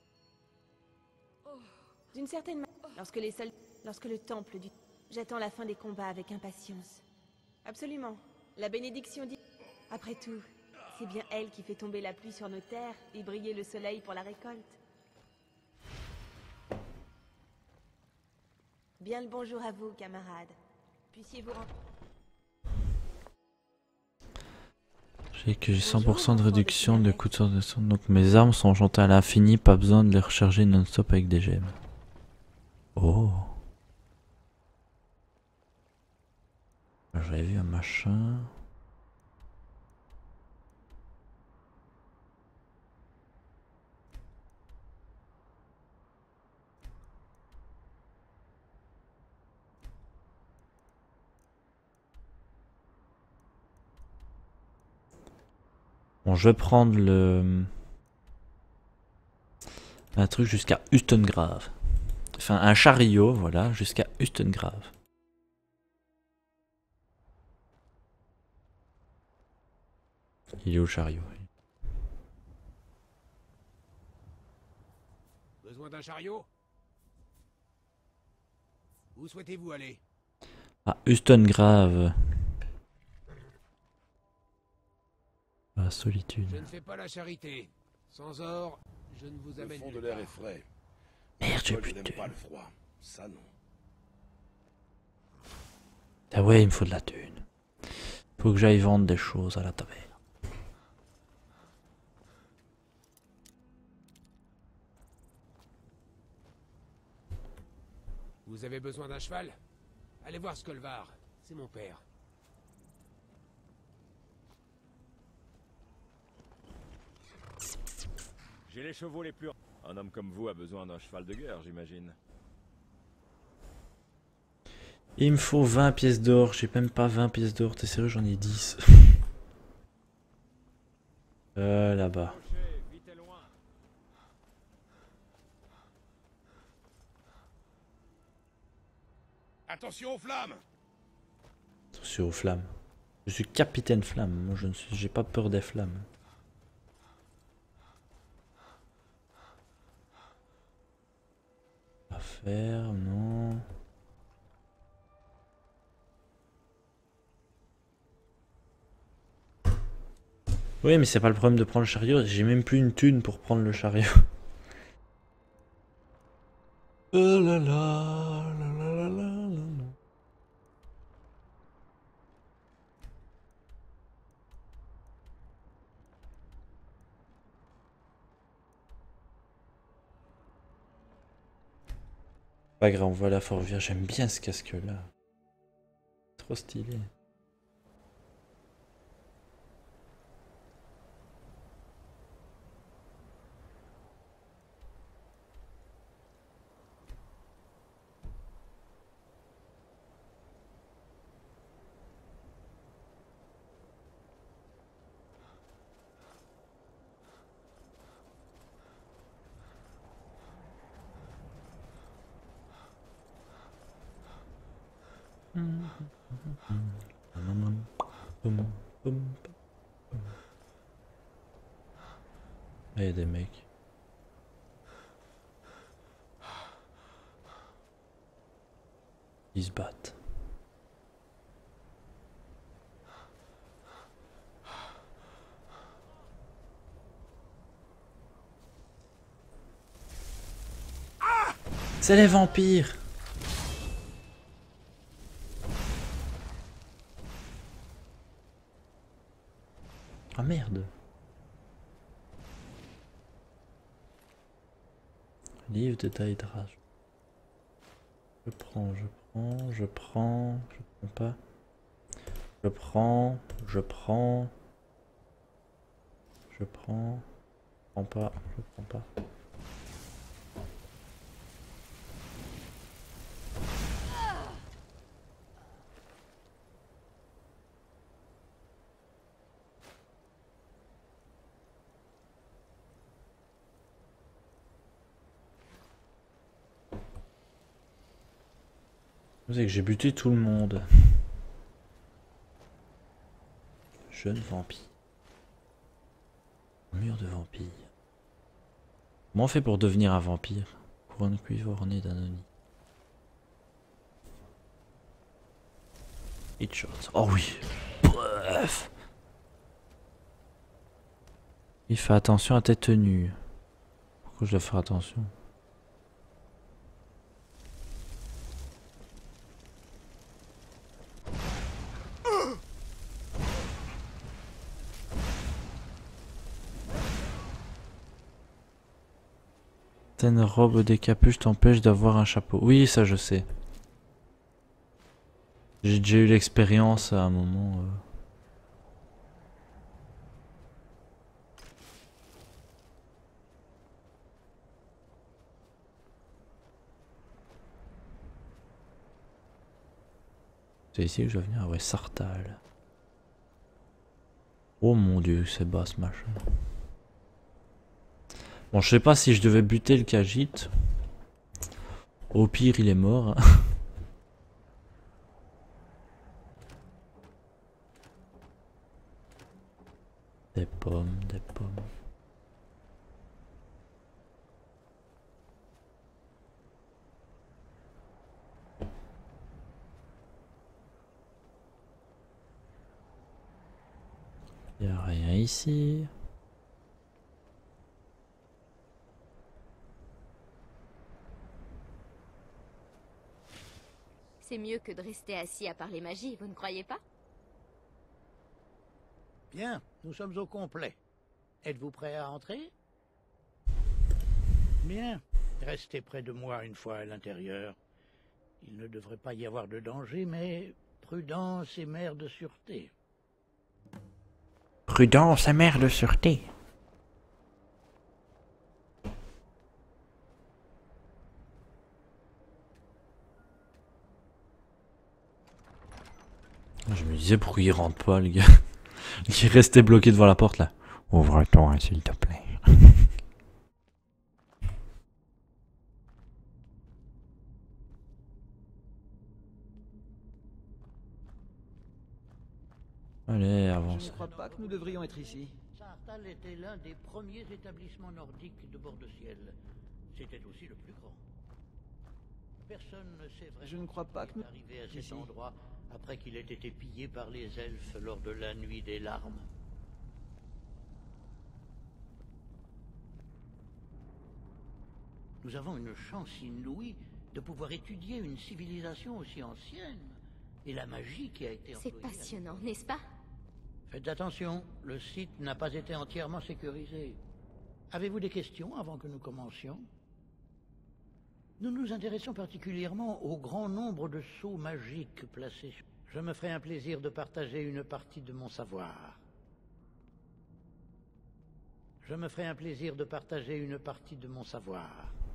D'une certaine manière, lorsque les soldats, lorsque le temple du... J'attends la fin des combats avec impatience. Absolument. La bénédiction dit... Après tout, c'est bien elle qui fait tomber la pluie sur nos terres et briller le soleil pour la récolte. Bien le bonjour à vous, camarades. Puissiez-vous rentrer... J'ai que j'ai cent pour cent de réduction de coût de sortie, donc mes armes sont enchantées à l'infini, pas besoin de les recharger non-stop avec des gemmes. Oh. J'avais vu un machin. Bon, je vais prendre le... un truc jusqu'à Ustengrave. Enfin, un chariot, voilà, jusqu'à Ustengrave. Il est où le chariot? Besoin d'un chariot? Où souhaitez-vous aller? Ah, Ustengrave. la solitude. Je ne fais pas la charité. Sans or, je ne vous amène. Le fond de l'air est frais. Merde, j'ai Je plus de n'aime thune. pas le froid. Ça non. Ah ouais, il me faut de la thune. Faut que j'aille vendre des choses à la taverne. Vous avez besoin d'un cheval? Allez voir Skolvar. C'est mon père. J'ai les chevaux les plus... Un homme comme vous a besoin d'un cheval de guerre, j'imagine. Il me faut vingt pièces d'or. J'ai même pas vingt pièces d'or. T'es sérieux, j'en ai dix. euh, là-bas. Attention aux flammes! Attention aux flammes. Je suis capitaine flamme. Moi, je ne suis, j'ai pas peur des flammes. À faire, non. Oui, mais c'est pas le problème de prendre le chariot. J'ai même plus une thune pour prendre le chariot. Oh là là, là là là là là. Pas grave, on va la Fort Vierge. J'aime bien ce casque-là. Trop stylé. Il y a des mecs. Ils se battent. C'est les vampires! Ah merde! Livre de Daedrage. Je prends, je prends, je prends, je prends pas. Je prends, je prends. Je prends. Je prends pas, je prends pas. Vous savez que j'ai buté tout le monde. Jeune vampire. Mur de vampire. Comment on fait pour devenir un vampire? Couronne cuivre ornée d'Anony. Headshot. Oh oui. Bref. Il fait attention à tête nue. Pourquoi je dois faire attention? Certaines robes des capuches t'empêchent d'avoir un chapeau. Oui, ça je sais. J'ai déjà eu l'expérience à un moment. Euh... C'est ici que je dois venir. Ah ouais, Sartal. Oh mon dieu, c'est bas ce machin. Bon, je sais pas si je devais buter le Khajiit. Au pire, il est mort. Des pommes, des pommes. Y a rien ici. C'est mieux que de rester assis à parler magie, vous ne croyez pas? Bien, nous sommes au complet. Êtes-vous prêt à entrer? Bien, restez près de moi une fois à l'intérieur. Il ne devrait pas y avoir de danger, mais prudence et mère de sûreté. Prudence et mère de sûreté. Je me disais pourquoi il rentre pas le gars. Il restait bloqué devant la porte là. Ouvre-toi s'il te plaît. Allez, avance. Je ne crois pas que nous devrions être ici. Saarthal était l'un des premiers établissements nordiques de bord de ciel. C'était aussi le plus grand. Personne ne sait vraiment Je ne crois pas que nous arrivé à cet ici. endroit après qu'il ait été pillé par les elfes lors de la nuit des larmes. Nous avons une chance inouïe de pouvoir étudier une civilisation aussi ancienne et la magie qui a été C'est employée. passionnant, n'est-ce pas? Faites attention, le site n'a pas été entièrement sécurisé. Avez-vous des questions avant que nous commencions? Nous nous intéressons particulièrement au grand nombre de sceaux magiques placés. Je me ferai un plaisir de partager une partie de mon savoir. Je me ferai un plaisir de partager une partie de mon savoir.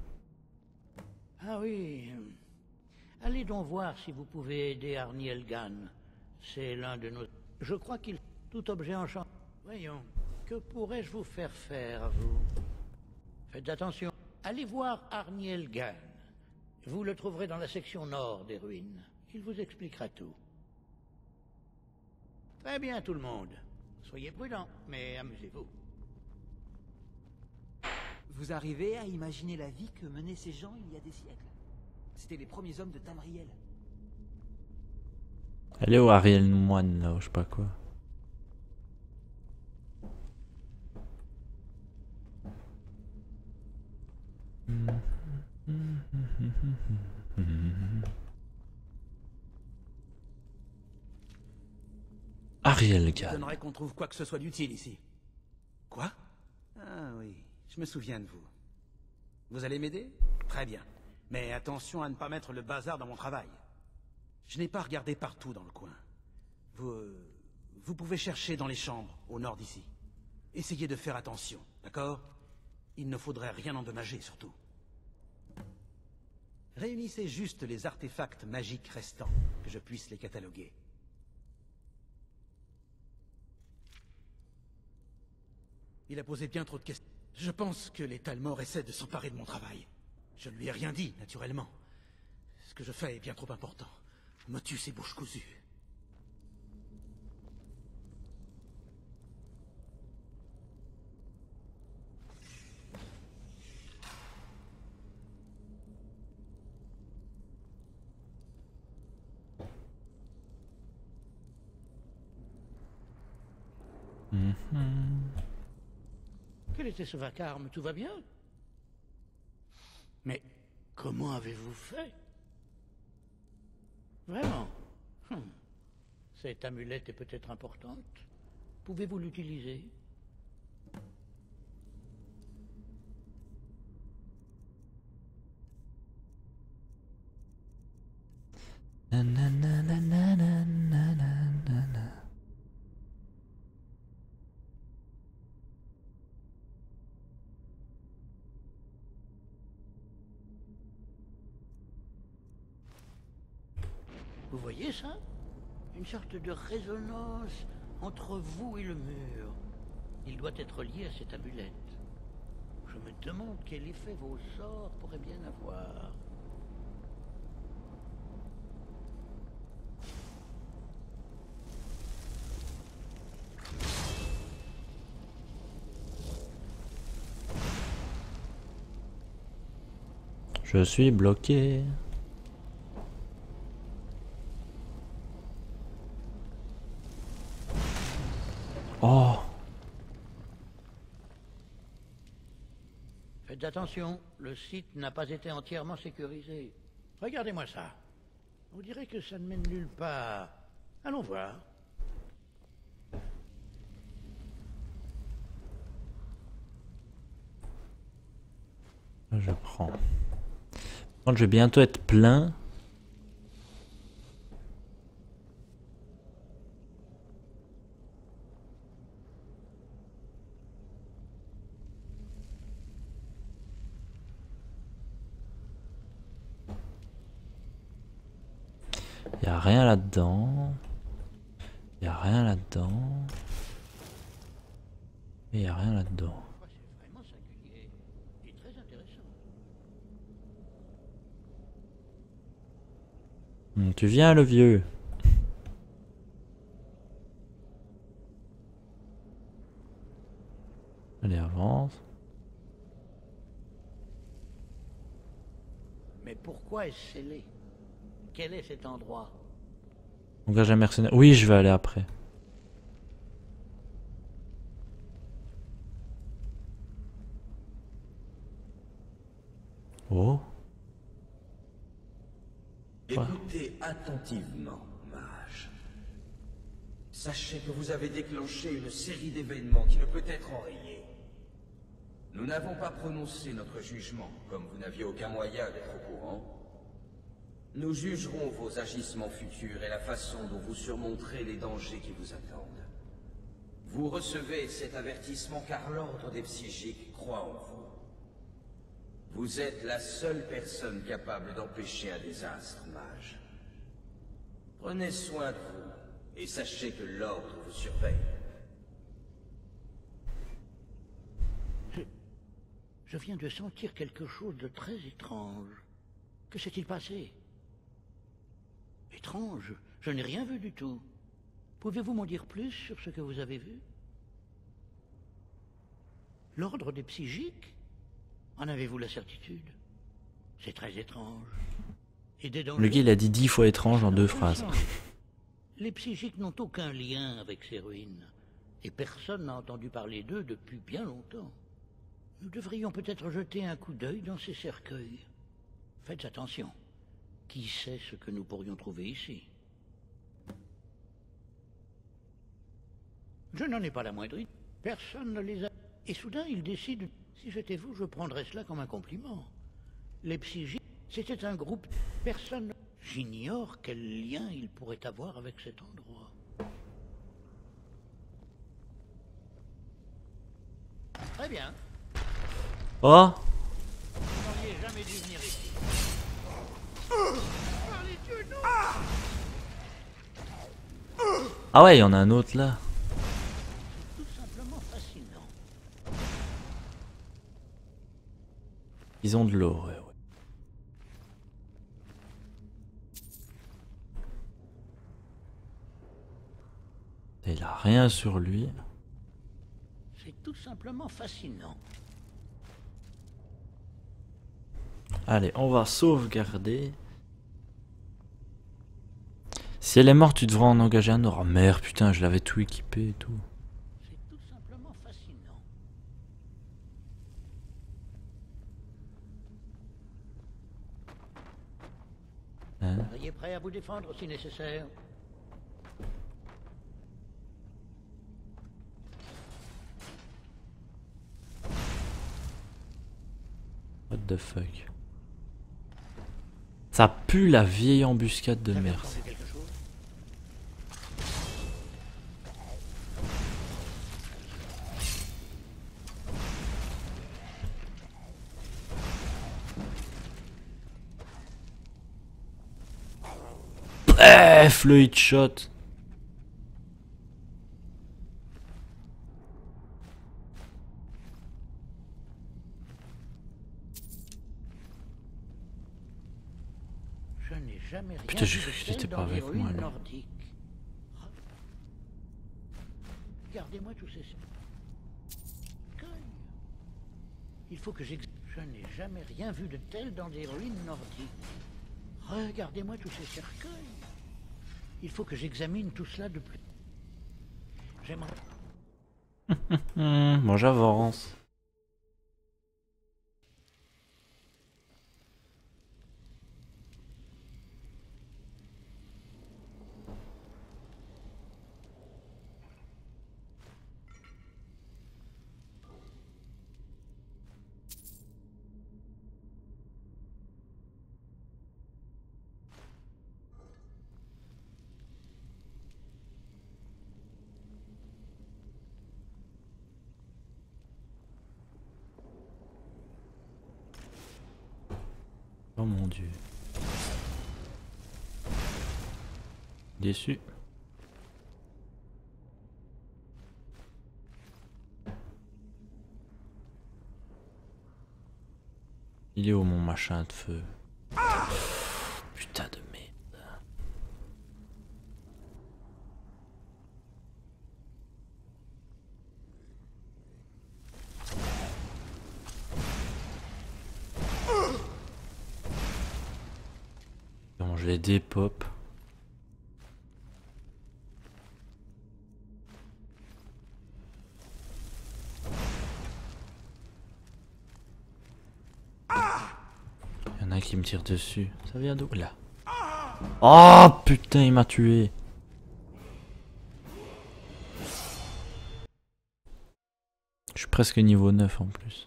Ah oui. Allez donc voir si vous pouvez aider Arnie Elgan. C'est l'un de nos... Je crois qu'il... Tout objet enchanté. Voyons, que pourrais-je vous faire faire, vous? Faites attention. Allez voir Arnie Elgan. Vous le trouverez dans la section nord des ruines. Il vous expliquera tout. Très bien, tout le monde. Soyez prudents, mais amusez-vous. Vous arrivez à imaginer la vie que menaient ces gens il y a des siècles? C'était les premiers hommes de Tamriel. Allez au Ariel Moine là, ou je sais pas quoi. Ariel Gan. J'aimerais qu'on trouve quoi que ce soit d'utile ici. Quoi? Ah oui, je me souviens de vous. Vous allez m'aider? Très bien. Mais attention à ne pas mettre le bazar dans mon travail. Je n'ai pas regardé partout dans le coin. Vous... euh, vous pouvez chercher dans les chambres, au nord d'ici. Essayez de faire attention, d'accord? Il ne faudrait rien endommager, surtout. Réunissez juste les artefacts magiques restants, que je puisse les cataloguer. Il a posé bien trop de questions. Je pense que les Talmor essaient de s'emparer de mon travail. Je ne lui ai rien dit, naturellement. Ce que je fais est bien trop important. Motus et bouche cousue. Quel était ce vacarme? Tout va bien? Mais comment avez-vous fait? Vraiment? Hum. Cette amulette est peut-être importante. Pouvez-vous l'utiliser? Vous voyez ça? Une sorte de résonance entre vous et le mur. Il doit être lié à cette amulette. Je me demande quel effet vos sorts pourraient bien avoir. Je suis bloqué. Oh. Faites attention, le site n'a pas été entièrement sécurisé. Regardez-moi ça. On dirait que ça ne mène nulle part. Allons voir. Je prends. Quand je vais bientôt être plein. Il n'y a rien là-dedans. Il n'y a rien là-dedans. Et il n'y a rien là-dedans. Hum, tu viens, le vieux. Allez, avance. Mais pourquoi est-ce scellé? Quel est cet endroit? Engage un mercenaire. Oui, je vais aller après. Oh. Écoutez attentivement, mage. Sachez que vous avez déclenché une série d'événements qui ne peut être enrayée. Nous n'avons pas prononcé notre jugement, comme vous n'aviez aucun moyen d'être au courant. Nous jugerons vos agissements futurs et la façon dont vous surmonterez les dangers qui vous attendent. Vous recevez cet avertissement car l'ordre des psychiques croit en vous. Vous êtes la seule personne capable d'empêcher un désastre, mage. Prenez soin de vous et sachez que l'ordre vous surveille. Je... Je viens de sentir quelque chose de très étrange. Que s'est-il passé? Étrange, je n'ai rien vu du tout. Pouvez-vous m'en dire plus sur ce que vous avez vu? L'ordre des psychiques? En avez-vous la certitude? C'est très étrange. Et des dangers... Le gars, il a dit dix fois étrange en deux phrases. Les psychiques n'ont aucun lien avec ces ruines. Et personne n'a entendu parler d'eux depuis bien longtemps. Nous devrions peut-être jeter un coup d'œil dans ces cercueils. Faites attention. Qui sait ce que nous pourrions trouver ici? Je n'en ai pas la moindre idée. Personne ne les a... Et soudain, ils décident... Si j'étais vous, je prendrais cela comme un compliment. Les psychiques, c'était un groupe... Personne... J'ignore quel lien ils pourraient avoir avec cet endroit. Très bien. Oh! Vous n'auriez jamais dû venir ici. Ah ouais, il y en a un autre là. Tout simplement fascinant. Ils ont de l'eau, ouais, ouais. Et il a rien sur lui. C'est tout simplement fascinant. Allez, on va sauvegarder. Si elle est morte, tu devrais en engager un autre. Oh merde, putain, je l'avais tout équipé et tout. C'est tout simplement fascinant. Hein? Soyez prêt à vous défendre si nécessaire. What the fuck? Ça pue la vieille embuscade de merde. Bref, le hitshot. Je n'ai jamais rien Putain, j'ai vu cru de qu'il tel était pas dans les avec moi, ruines là. nordiques. Regardez-moi tous ces cercueils. Il faut que j'ex... Je n'ai jamais rien vu de tel dans des ruines nordiques. Regardez-moi tous ces cercueils. Il faut que j'examine tout cela de plus. J'aimerais... Bon, j'avance. Oh mon dieu. Déçu. Il est où mon machin de feu? Putain de merde. Bon, je les dépop. Il y en a qui me tire dessus. Ça vient d'où là? Oh putain, il m'a tué. Je suis presque niveau neuf en plus.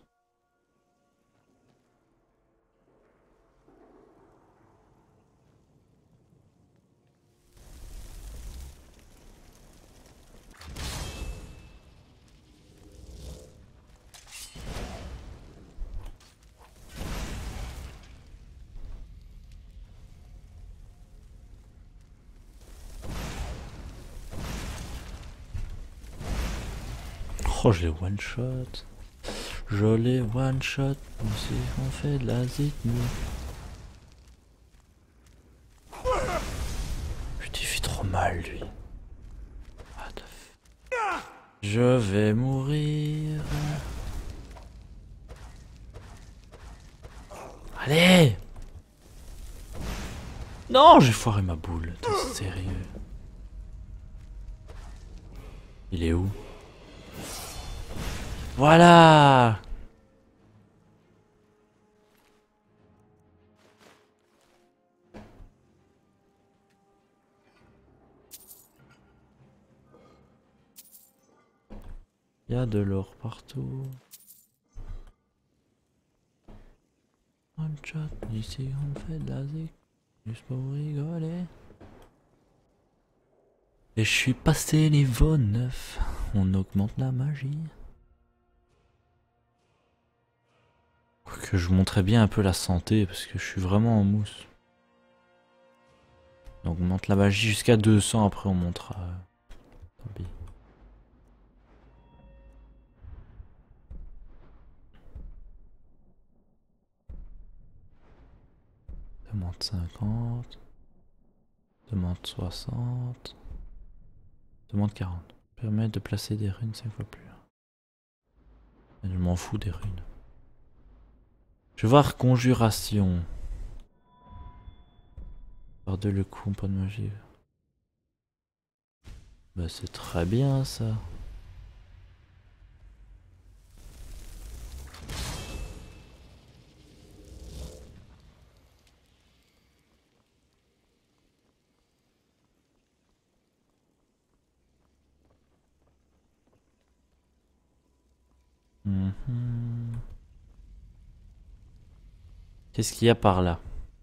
Oh, je l'ai one shot. Je l'ai one shot. Si on fait de la zitmie. Putain, il fait trop mal lui. What the f... Je vais mourir. Allez. Non, j'ai foiré ma boule. T'es sérieux? Il est où? Voilà. Il y a de l'or partout. One shot, ici on fait de la zik, juste pour rigoler. Et je suis passé niveau neuf. On augmente la magie. Que je montrais bien un peu la santé parce que je suis vraiment en mousse. Donc on monte la magie jusqu'à deux cents, après on montera. Tant pis. Demande cinquante. Demande soixante. Demande quarante. Permet de placer des runes cinq fois plus. Et je m'en fous des runes. Je vais voir conjuration. Par deux le coup, pas de magie. Bah c'est très bien ça. Mm-hmm. Qu'est-ce qu'il y a par là?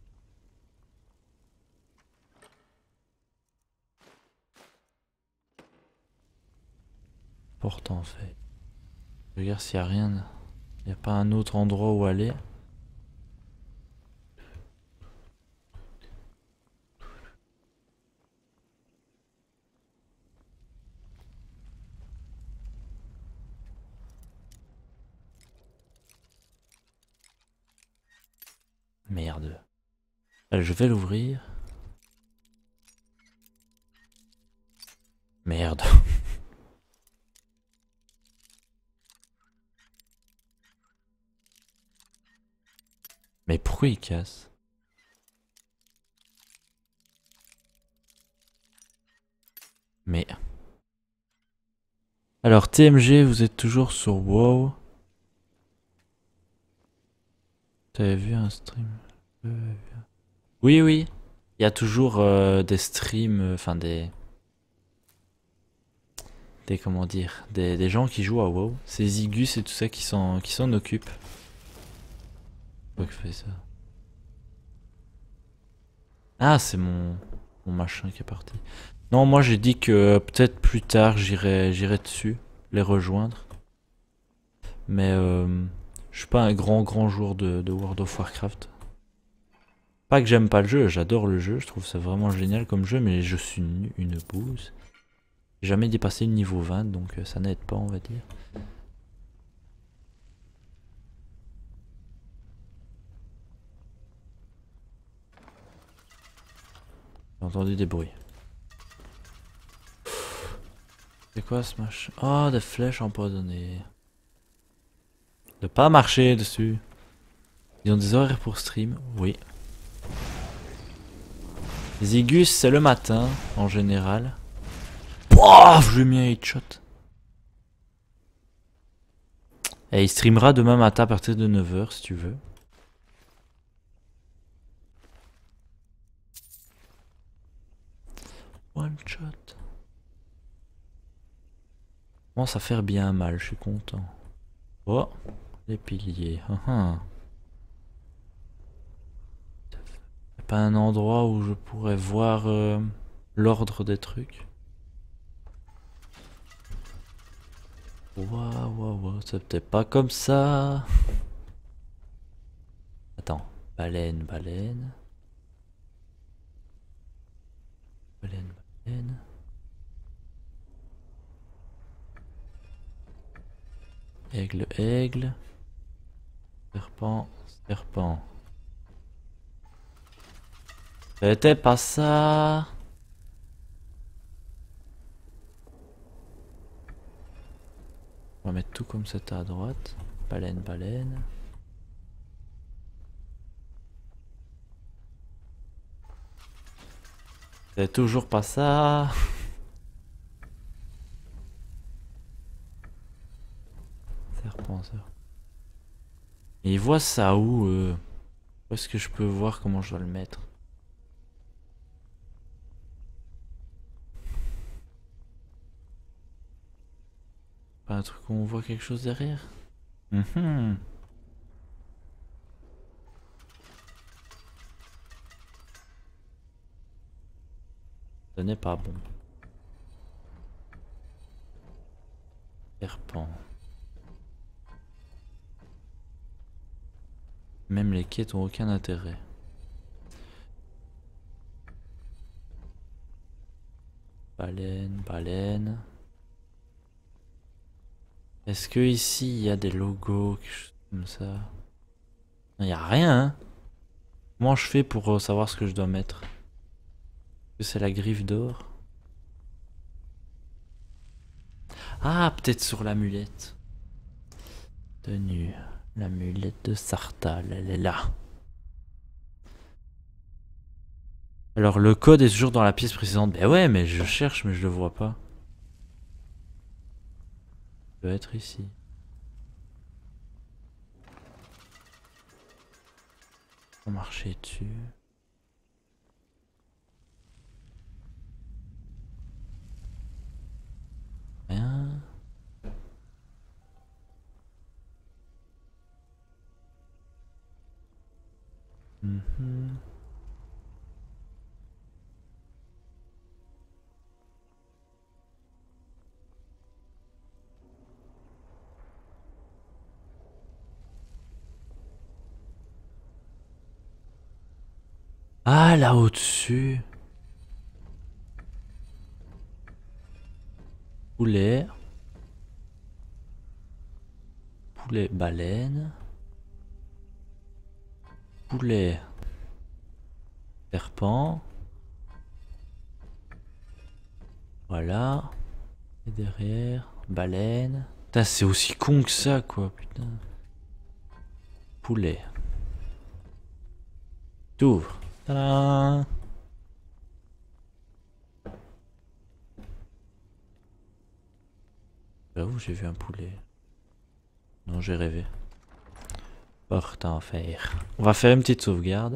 Porte en fait. Je regarde s'il n'y a rien. Il n'y a pas un autre endroit où aller. Merde. Allez, je vais l'ouvrir. Merde. Mais pourquoi il casse? Mais... Alors T M G, vous êtes toujours sur WoW. T'avais vu un stream? euh... Oui, oui. Il y a toujours euh, des streams, enfin euh, des... Des, comment dire, des, des gens qui jouent à WoW. C'est Zigus et tout ça qui s'en qui s'en occupent. Pourquoi que fait ça? Ah, c'est mon, mon machin qui est parti. Non, moi j'ai dit que peut-être plus tard j'irai j'irai dessus, les rejoindre. Mais euh, je suis pas un grand grand joueur de, de World of Warcraft. Pas que j'aime pas le jeu, j'adore le jeu, je trouve ça vraiment génial comme jeu, mais je suis une, une bouse. J'ai jamais dépassé le niveau vingt, donc ça n'aide pas, on va dire. J'ai entendu des bruits. C'est quoi ce machin? Oh, des flèches empoisonnées. De pas marcher dessus. Ils ont des horaires pour stream, oui. Zygus, c'est le matin, en général. Pouah, je lui ai mis un headshot. Et il streamera demain matin à partir de neuf heures, si tu veux. One shot. Commence à faire bien mal, je suis content. Oh, les piliers. Uh -huh. Y'a pas un endroit où je pourrais voir euh, l'ordre des trucs? Waouh, waouh, waouh, c'est peut-être pas comme ça. Attends, baleine, baleine. Baleine, baleine. Aigle, aigle. Serpent, serpent. C'était pas ça. On va mettre tout comme c'était à droite. Baleine, baleine. C'est toujours pas ça. Serpent, serpent. Et il voit ça où euh... Où est-ce que je peux voir comment je dois le mettre? Pas un truc où on voit quelque chose derrière? Mm-hmm. Ce n'est pas bon. Serpent. Même les quêtes ont aucun intérêt. Baleine, baleine. Est-ce que ici il y a des logos, quelque chose comme ça? Il n'y a rien, hein? Comment je fais pour savoir ce que je dois mettre? Est-ce que c'est la griffe d'or? Ah, peut-être sur l'amulette. Tenue. L'amulette de Sartal, elle est là. Alors le code est toujours dans la pièce précédente. Ben ouais, mais je cherche, mais je le vois pas. Il doit être ici. On va marcher dessus. Rien. Mm-hmm. Ah, là au-dessus. Poulet. Poulet baleine. Poulet. Serpent. Voilà. Et derrière, baleine. Putain, c'est aussi con que ça, quoi, putain. Poulet. T'ouvres. Tadam. Là où j'ai vu un poulet. Non, j'ai rêvé. Porte à enfer. On va faire une petite sauvegarde.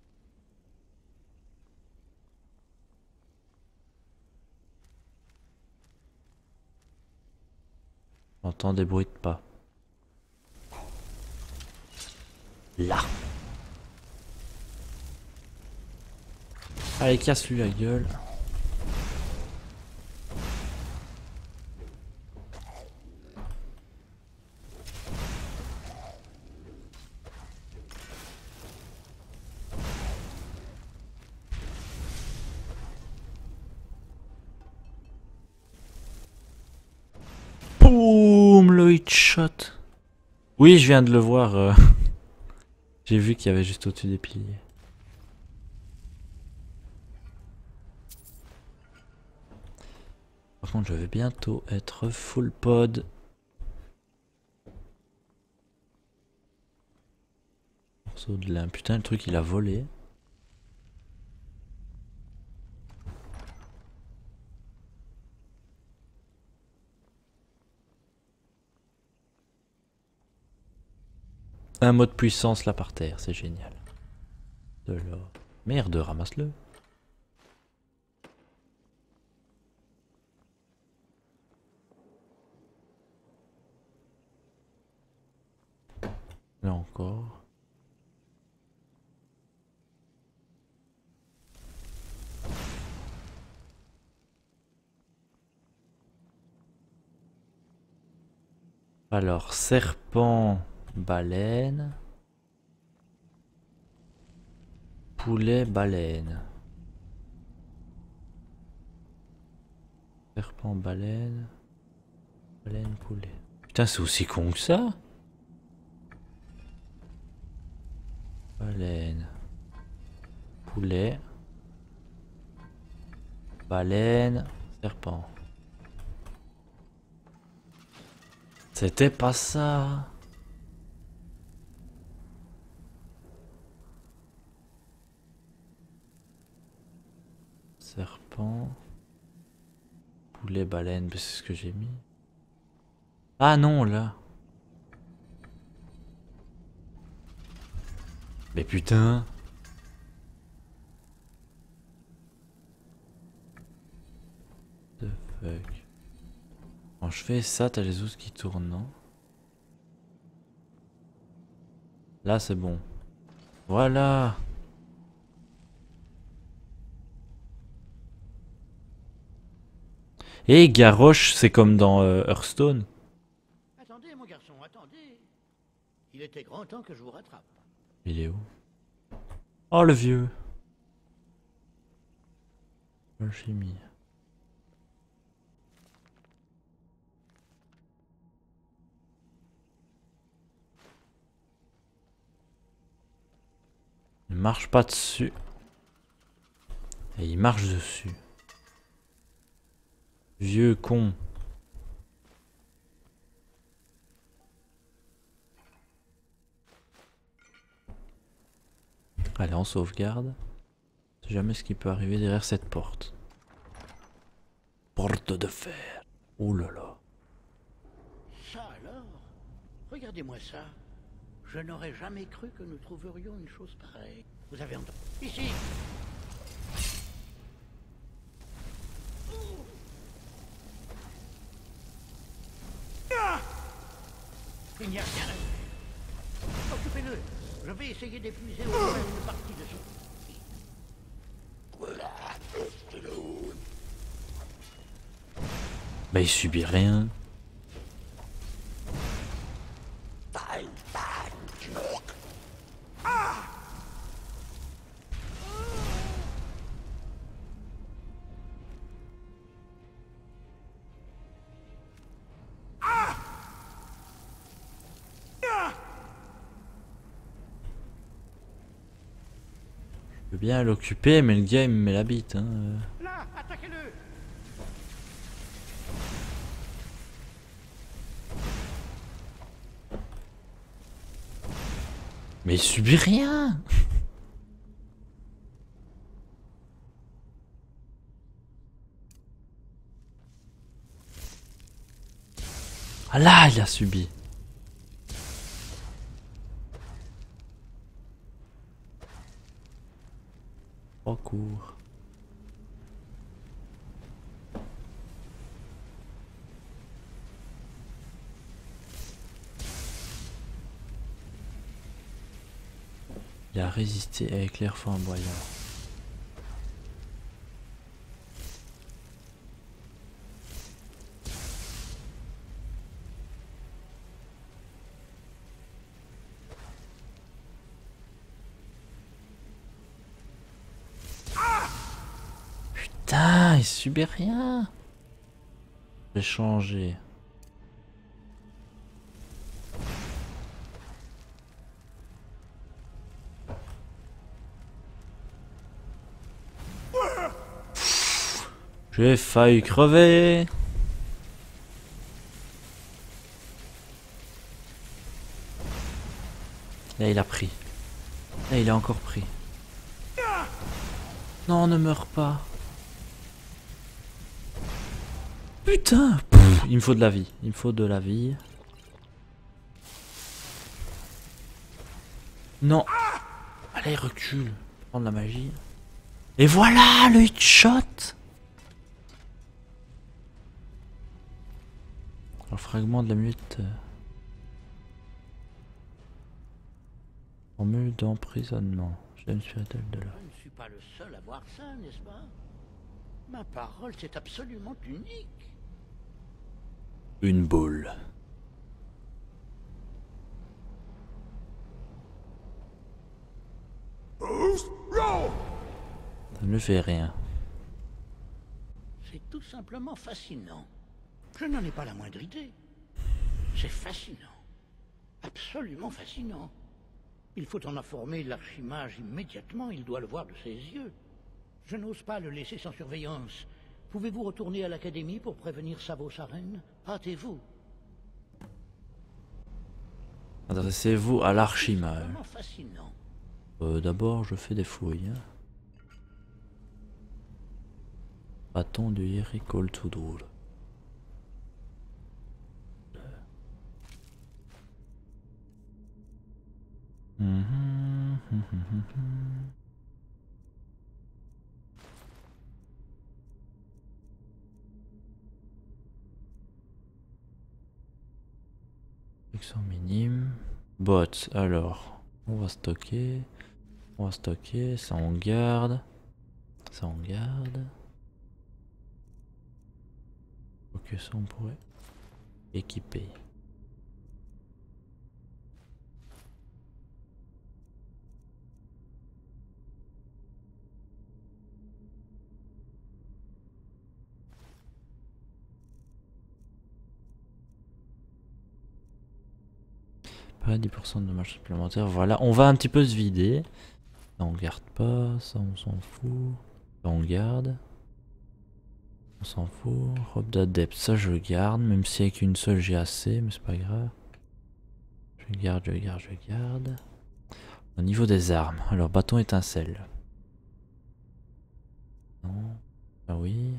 J'entends des bruits de pas. Là. Allez, casse-lui la gueule. Void Shot. Oui, je viens de le voir. euh. J'ai vu qu'il y avait juste au-dessus des piliers. Par contre, je vais bientôt être full pod. Morceau de lin. Putain, le truc, il a volé. Un mot de puissance là par terre, c'est génial. De l'or. Merde, ramasse-le. Là encore. Alors, serpent, baleine. Poulet, baleine. Serpent, baleine. Baleine, poulet. Putain, c'est aussi con que ça? Baleine. Poulet. Baleine. Serpent. C'était pas ça. Serpent. Poulet, baleine, c'est ce que j'ai mis. Ah non, là. Mais putain. The fuck. Quand je fais ça, t'as les os qui tournent, non? Là, c'est bon. Voilà. Et Garrosh, c'est comme dans euh, Hearthstone. Attendez, mon garçon, attendez. Il était grand temps que je vous rattrape. Il est où? Oh, le vieux. Alchimie. Il marche pas dessus. Et il marche dessus. Vieux con. Allez, on sauvegarde. Je sais jamais ce qui peut arriver derrière cette porte. Porte de fer. Oh là là. Ça alors? Regardez-moi ça. Je n'aurais jamais cru que nous trouverions une chose pareille. Vous avez entendu? Ici! Ah! Il n'y a rien à faire. Occupez-le. Je vais essayer d'épuiser au moins une partie de son... Bah il subit rien. Je veux bien l'occuper, mais le gars il me met la bite. Hein. Là, attaquez-le! Mais il subit rien. Ah là, il a subi. Trop court. Il a résisté avec l'air flamboyant. Putain, il subit rien. J'ai changé. J'ai failli crever. Là il a pris. Là il a encore pris. Non, ne meurs pas. Putain. Pff, il me faut de la vie. Il me faut de la vie. Non. Allez, recule. Prendre la magie. Et voilà le headshot. Alors, fragment de la mute. Formule d'emprisonnement. J'aime spirituel de là. Je ne suis pas le seul à voir ça, n'est-ce pas? Ma parole, c'est absolument unique. Une boule. Ça ne fait rien. C'est tout simplement fascinant. Je n'en ai pas la moindre idée. C'est fascinant. Absolument fascinant. Il faut en informer l'archimage immédiatement, il doit le voir de ses yeux. Je n'ose pas le laisser sans surveillance. Pouvez-vous retourner à l'académie pour prévenir Savo Saren? Hâtez-vous. Adressez-vous à l'archimage. Vraiment fascinant. Euh, D'abord, je fais des fouilles. Bâton de Yerikol Tudul. Section minime. Bots, alors. On va stocker. On va stocker. Ça on garde. Ça on garde. Ok, ça on pourrait équiper. Pas dix pour cent de dommages supplémentaires. Voilà, on va un petit peu se vider. Ça on garde pas, ça on s'en fout. Ça on garde. On s'en fout. Robe d'adepte, ça je garde, même si avec une seule j'ai assez, mais c'est pas grave. Je garde, je garde, je garde. Au niveau des armes, alors bâton étincelle. Non. Ah oui.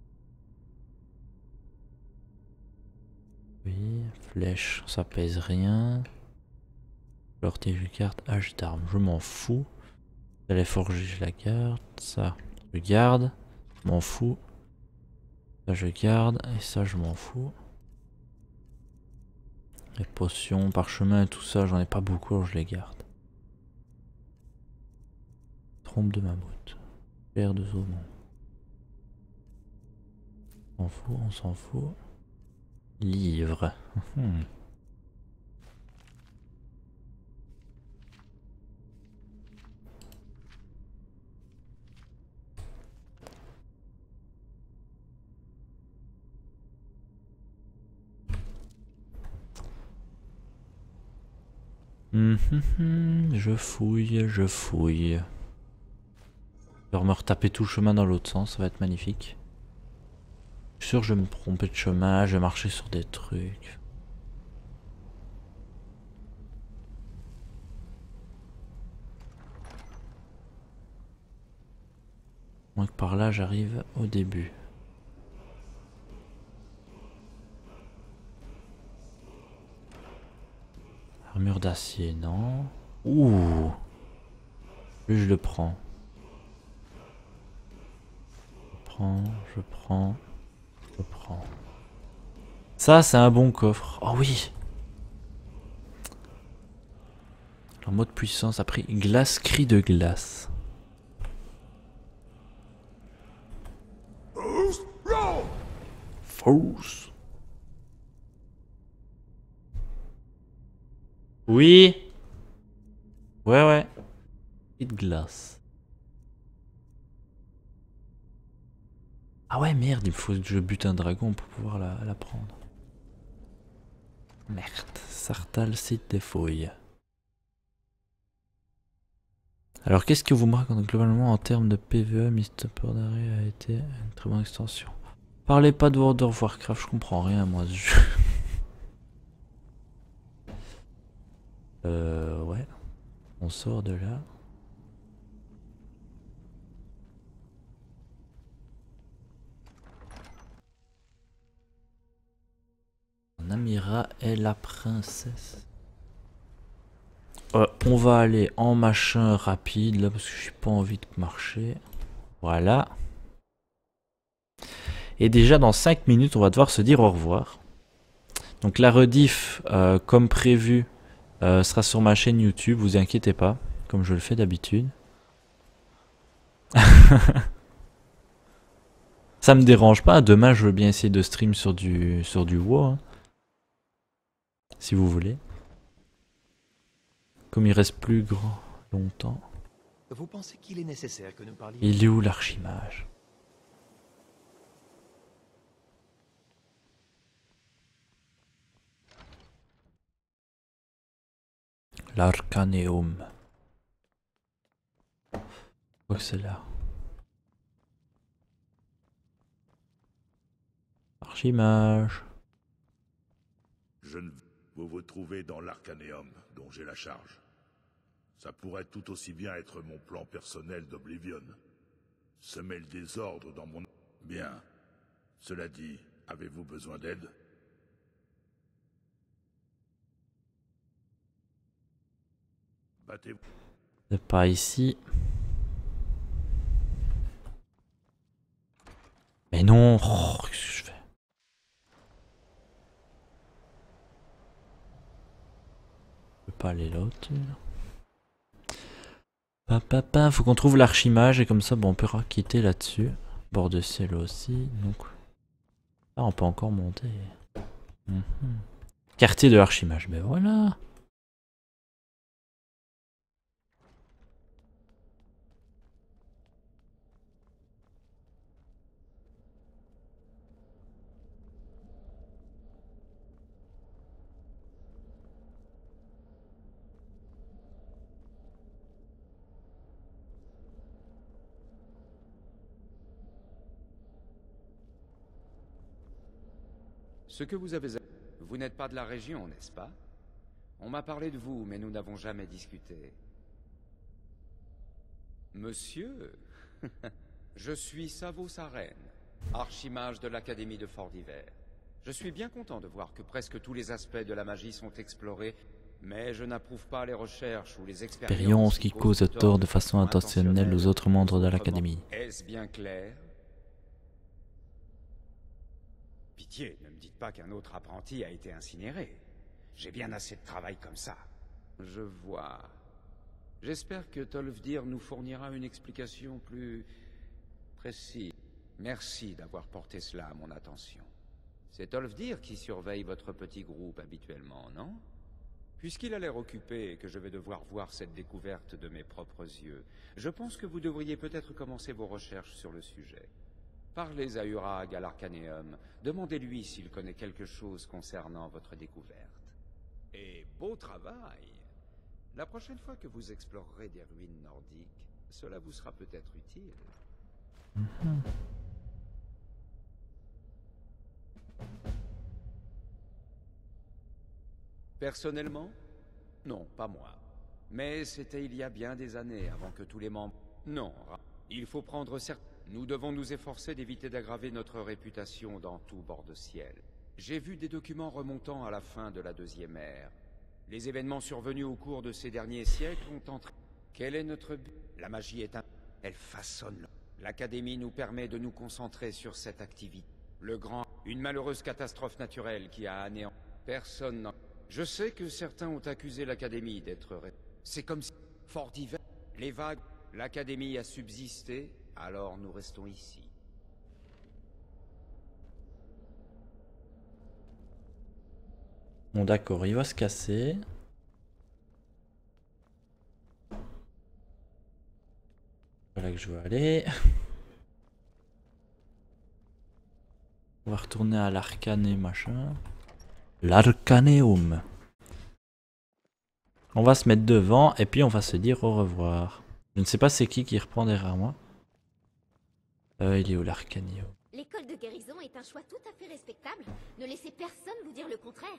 Oui, flèche, ça pèse rien. L'ortie, je garde. Hache d'armes, je m'en fous. Elle est forgée, je la garde. Ça, je garde. Je m'en fous. Ça, je garde. Et ça, je m'en fous. Les potions, parchemin et tout ça, j'en ai pas beaucoup, alors je les garde. Trompe de mammouth. Paire de saumon. On s'en fout, on s'en fout. Livre. Hmm. Hum, hum, hum. Je fouille, je fouille. Je vais me retaper tout le chemin dans l'autre sens, ça va être magnifique. Je suis sûr que je vais me tromper de chemin, je vais marcher sur des trucs. Moins que par là j'arrive au début. Armure d'acier, non. Ouh. Lui je le prends. Je prends, je prends. Je prends. Ça, c'est un bon coffre. Oh oui. Le mode puissance a pris glace, cri de glace. Force. Oui. Ouais, ouais. Cri de glace. Ah ouais, merde, il faut que je bute un dragon pour pouvoir la, la prendre. Merde, Sartal, site des fouilles. Alors qu'est-ce que vous me racontez globalement en termes de P V E, Mister Port d'arrêt a été une très bonne extension. Parlez pas de World of Warcraft, je comprends rien moi ce jeu. euh ouais. On sort de là. Namira est la princesse. Euh, on va aller en machin rapide là parce que j'ai pas envie de marcher. Voilà. Et déjà dans cinq minutes on va devoir se dire au revoir. Donc la rediff euh, comme prévu euh, sera sur ma chaîne YouTube, vous inquiétez pas, comme je le fais d'habitude. Ça me dérange pas, demain je veux bien essayer de stream sur du sur du WoW. Hein. Si vous voulez. Comme il reste plus grand longtemps. Vous pensez qu'il est nécessaire que nous parlions? Il est où l'archimage? L'Arcaneum. Je crois que c'est là. Archimage. Je ne... Vous vous trouvez dans l'Arcaneum, dont j'ai la charge. Ça pourrait tout aussi bien être mon plan personnel d'Oblivion. Semer le désordre dans mon... Bien. Cela dit, avez-vous besoin d'aide? Battez-vous. C'est pas ici. Mais non, oh, qu'est-ce que je fais? Je peux pas aller là. Papa, faut qu'on trouve l'archimage et comme ça, bon, on pourra quitter là-dessus. Bord de ciel aussi, donc. Ah, on peut encore monter. Mmh. Quartier de l'archimage, ben voilà. Ce que vous avez... Vous n'êtes pas de la région, n'est-ce pas? On m'a parlé de vous, mais nous n'avons jamais discuté. Monsieur, je suis Savo Saren, archimage de l'Académie de Fort d'Hiver. Je suis bien content de voir que presque tous les aspects de la magie sont explorés, mais je n'approuve pas les recherches ou les expériences qui causent tort de façon intentionnelle aux autres membres de l'Académie. Est-ce bien clair? Pitié, ne me dites pas qu'un autre apprenti a été incinéré. J'ai bien assez de travail comme ça. Je vois. J'espère que Tolfdir nous fournira une explication plus précise. Merci d'avoir porté cela à mon attention. C'est Tolfdir qui surveille votre petit groupe habituellement, non? Puisqu'il a l'air occupé et que je vais devoir voir cette découverte de mes propres yeux, je pense que vous devriez peut-être commencer vos recherches sur le sujet. Parlez à Urag à l'Arcaneum, demandez-lui s'il connaît quelque chose concernant votre découverte. Et beau travail! La prochaine fois que vous explorerez des ruines nordiques, cela vous sera peut-être utile. Mmh. Personnellement? Non, pas moi. Mais c'était il y a bien des années, avant que tous les membres... Non, il faut prendre certains... Nous devons nous efforcer d'éviter d'aggraver notre réputation dans tout bord de ciel. J'ai vu des documents remontant à la fin de la Deuxième Ère. Les événements survenus au cours de ces derniers siècles ont entraîné... Quel est notre but? La magie est un... Elle façonne... L'Académie nous permet de nous concentrer sur cette activité. Le grand... Une malheureuse catastrophe naturelle qui a anéanti... Personne n'en... Je sais que certains ont accusé l'Académie d'être... C'est comme si... Fort d'Hiver... Les vagues... L'Académie a subsisté... Alors nous restons ici. Bon d'accord, il va se casser. Voilà que je veux aller. On va retourner à l'Arcane et machin. L'Arcaneum. On va se mettre devant et puis on va se dire au revoir. Je ne sais pas c'est qui qui reprend derrière moi. Euh, il est où l'Arcanio? L'école de guérison est un choix tout à fait respectable. Ne laissez personne vous dire le contraire.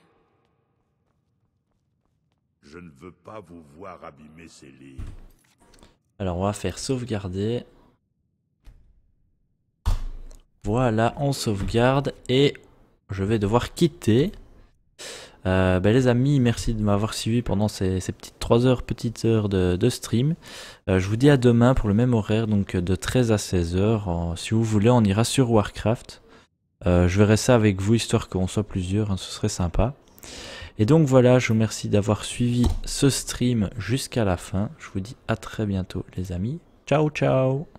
Je ne veux pas vous voir abîmer ces livres. Alors on va faire sauvegarder. Voilà, on sauvegarde et je vais devoir quitter. Euh, ben les amis, merci de m'avoir suivi pendant ces, ces petites trois heures, petites heures de, de stream. Euh, je vous dis à demain pour le même horaire, donc de treize à seize heures. En, si vous voulez, on ira sur Warcraft. Euh, je verrai ça avec vous, histoire qu'on soit plusieurs, hein, ce serait sympa. Et donc voilà, je vous remercie d'avoir suivi ce stream jusqu'à la fin. Je vous dis à très bientôt les amis. Ciao, ciao!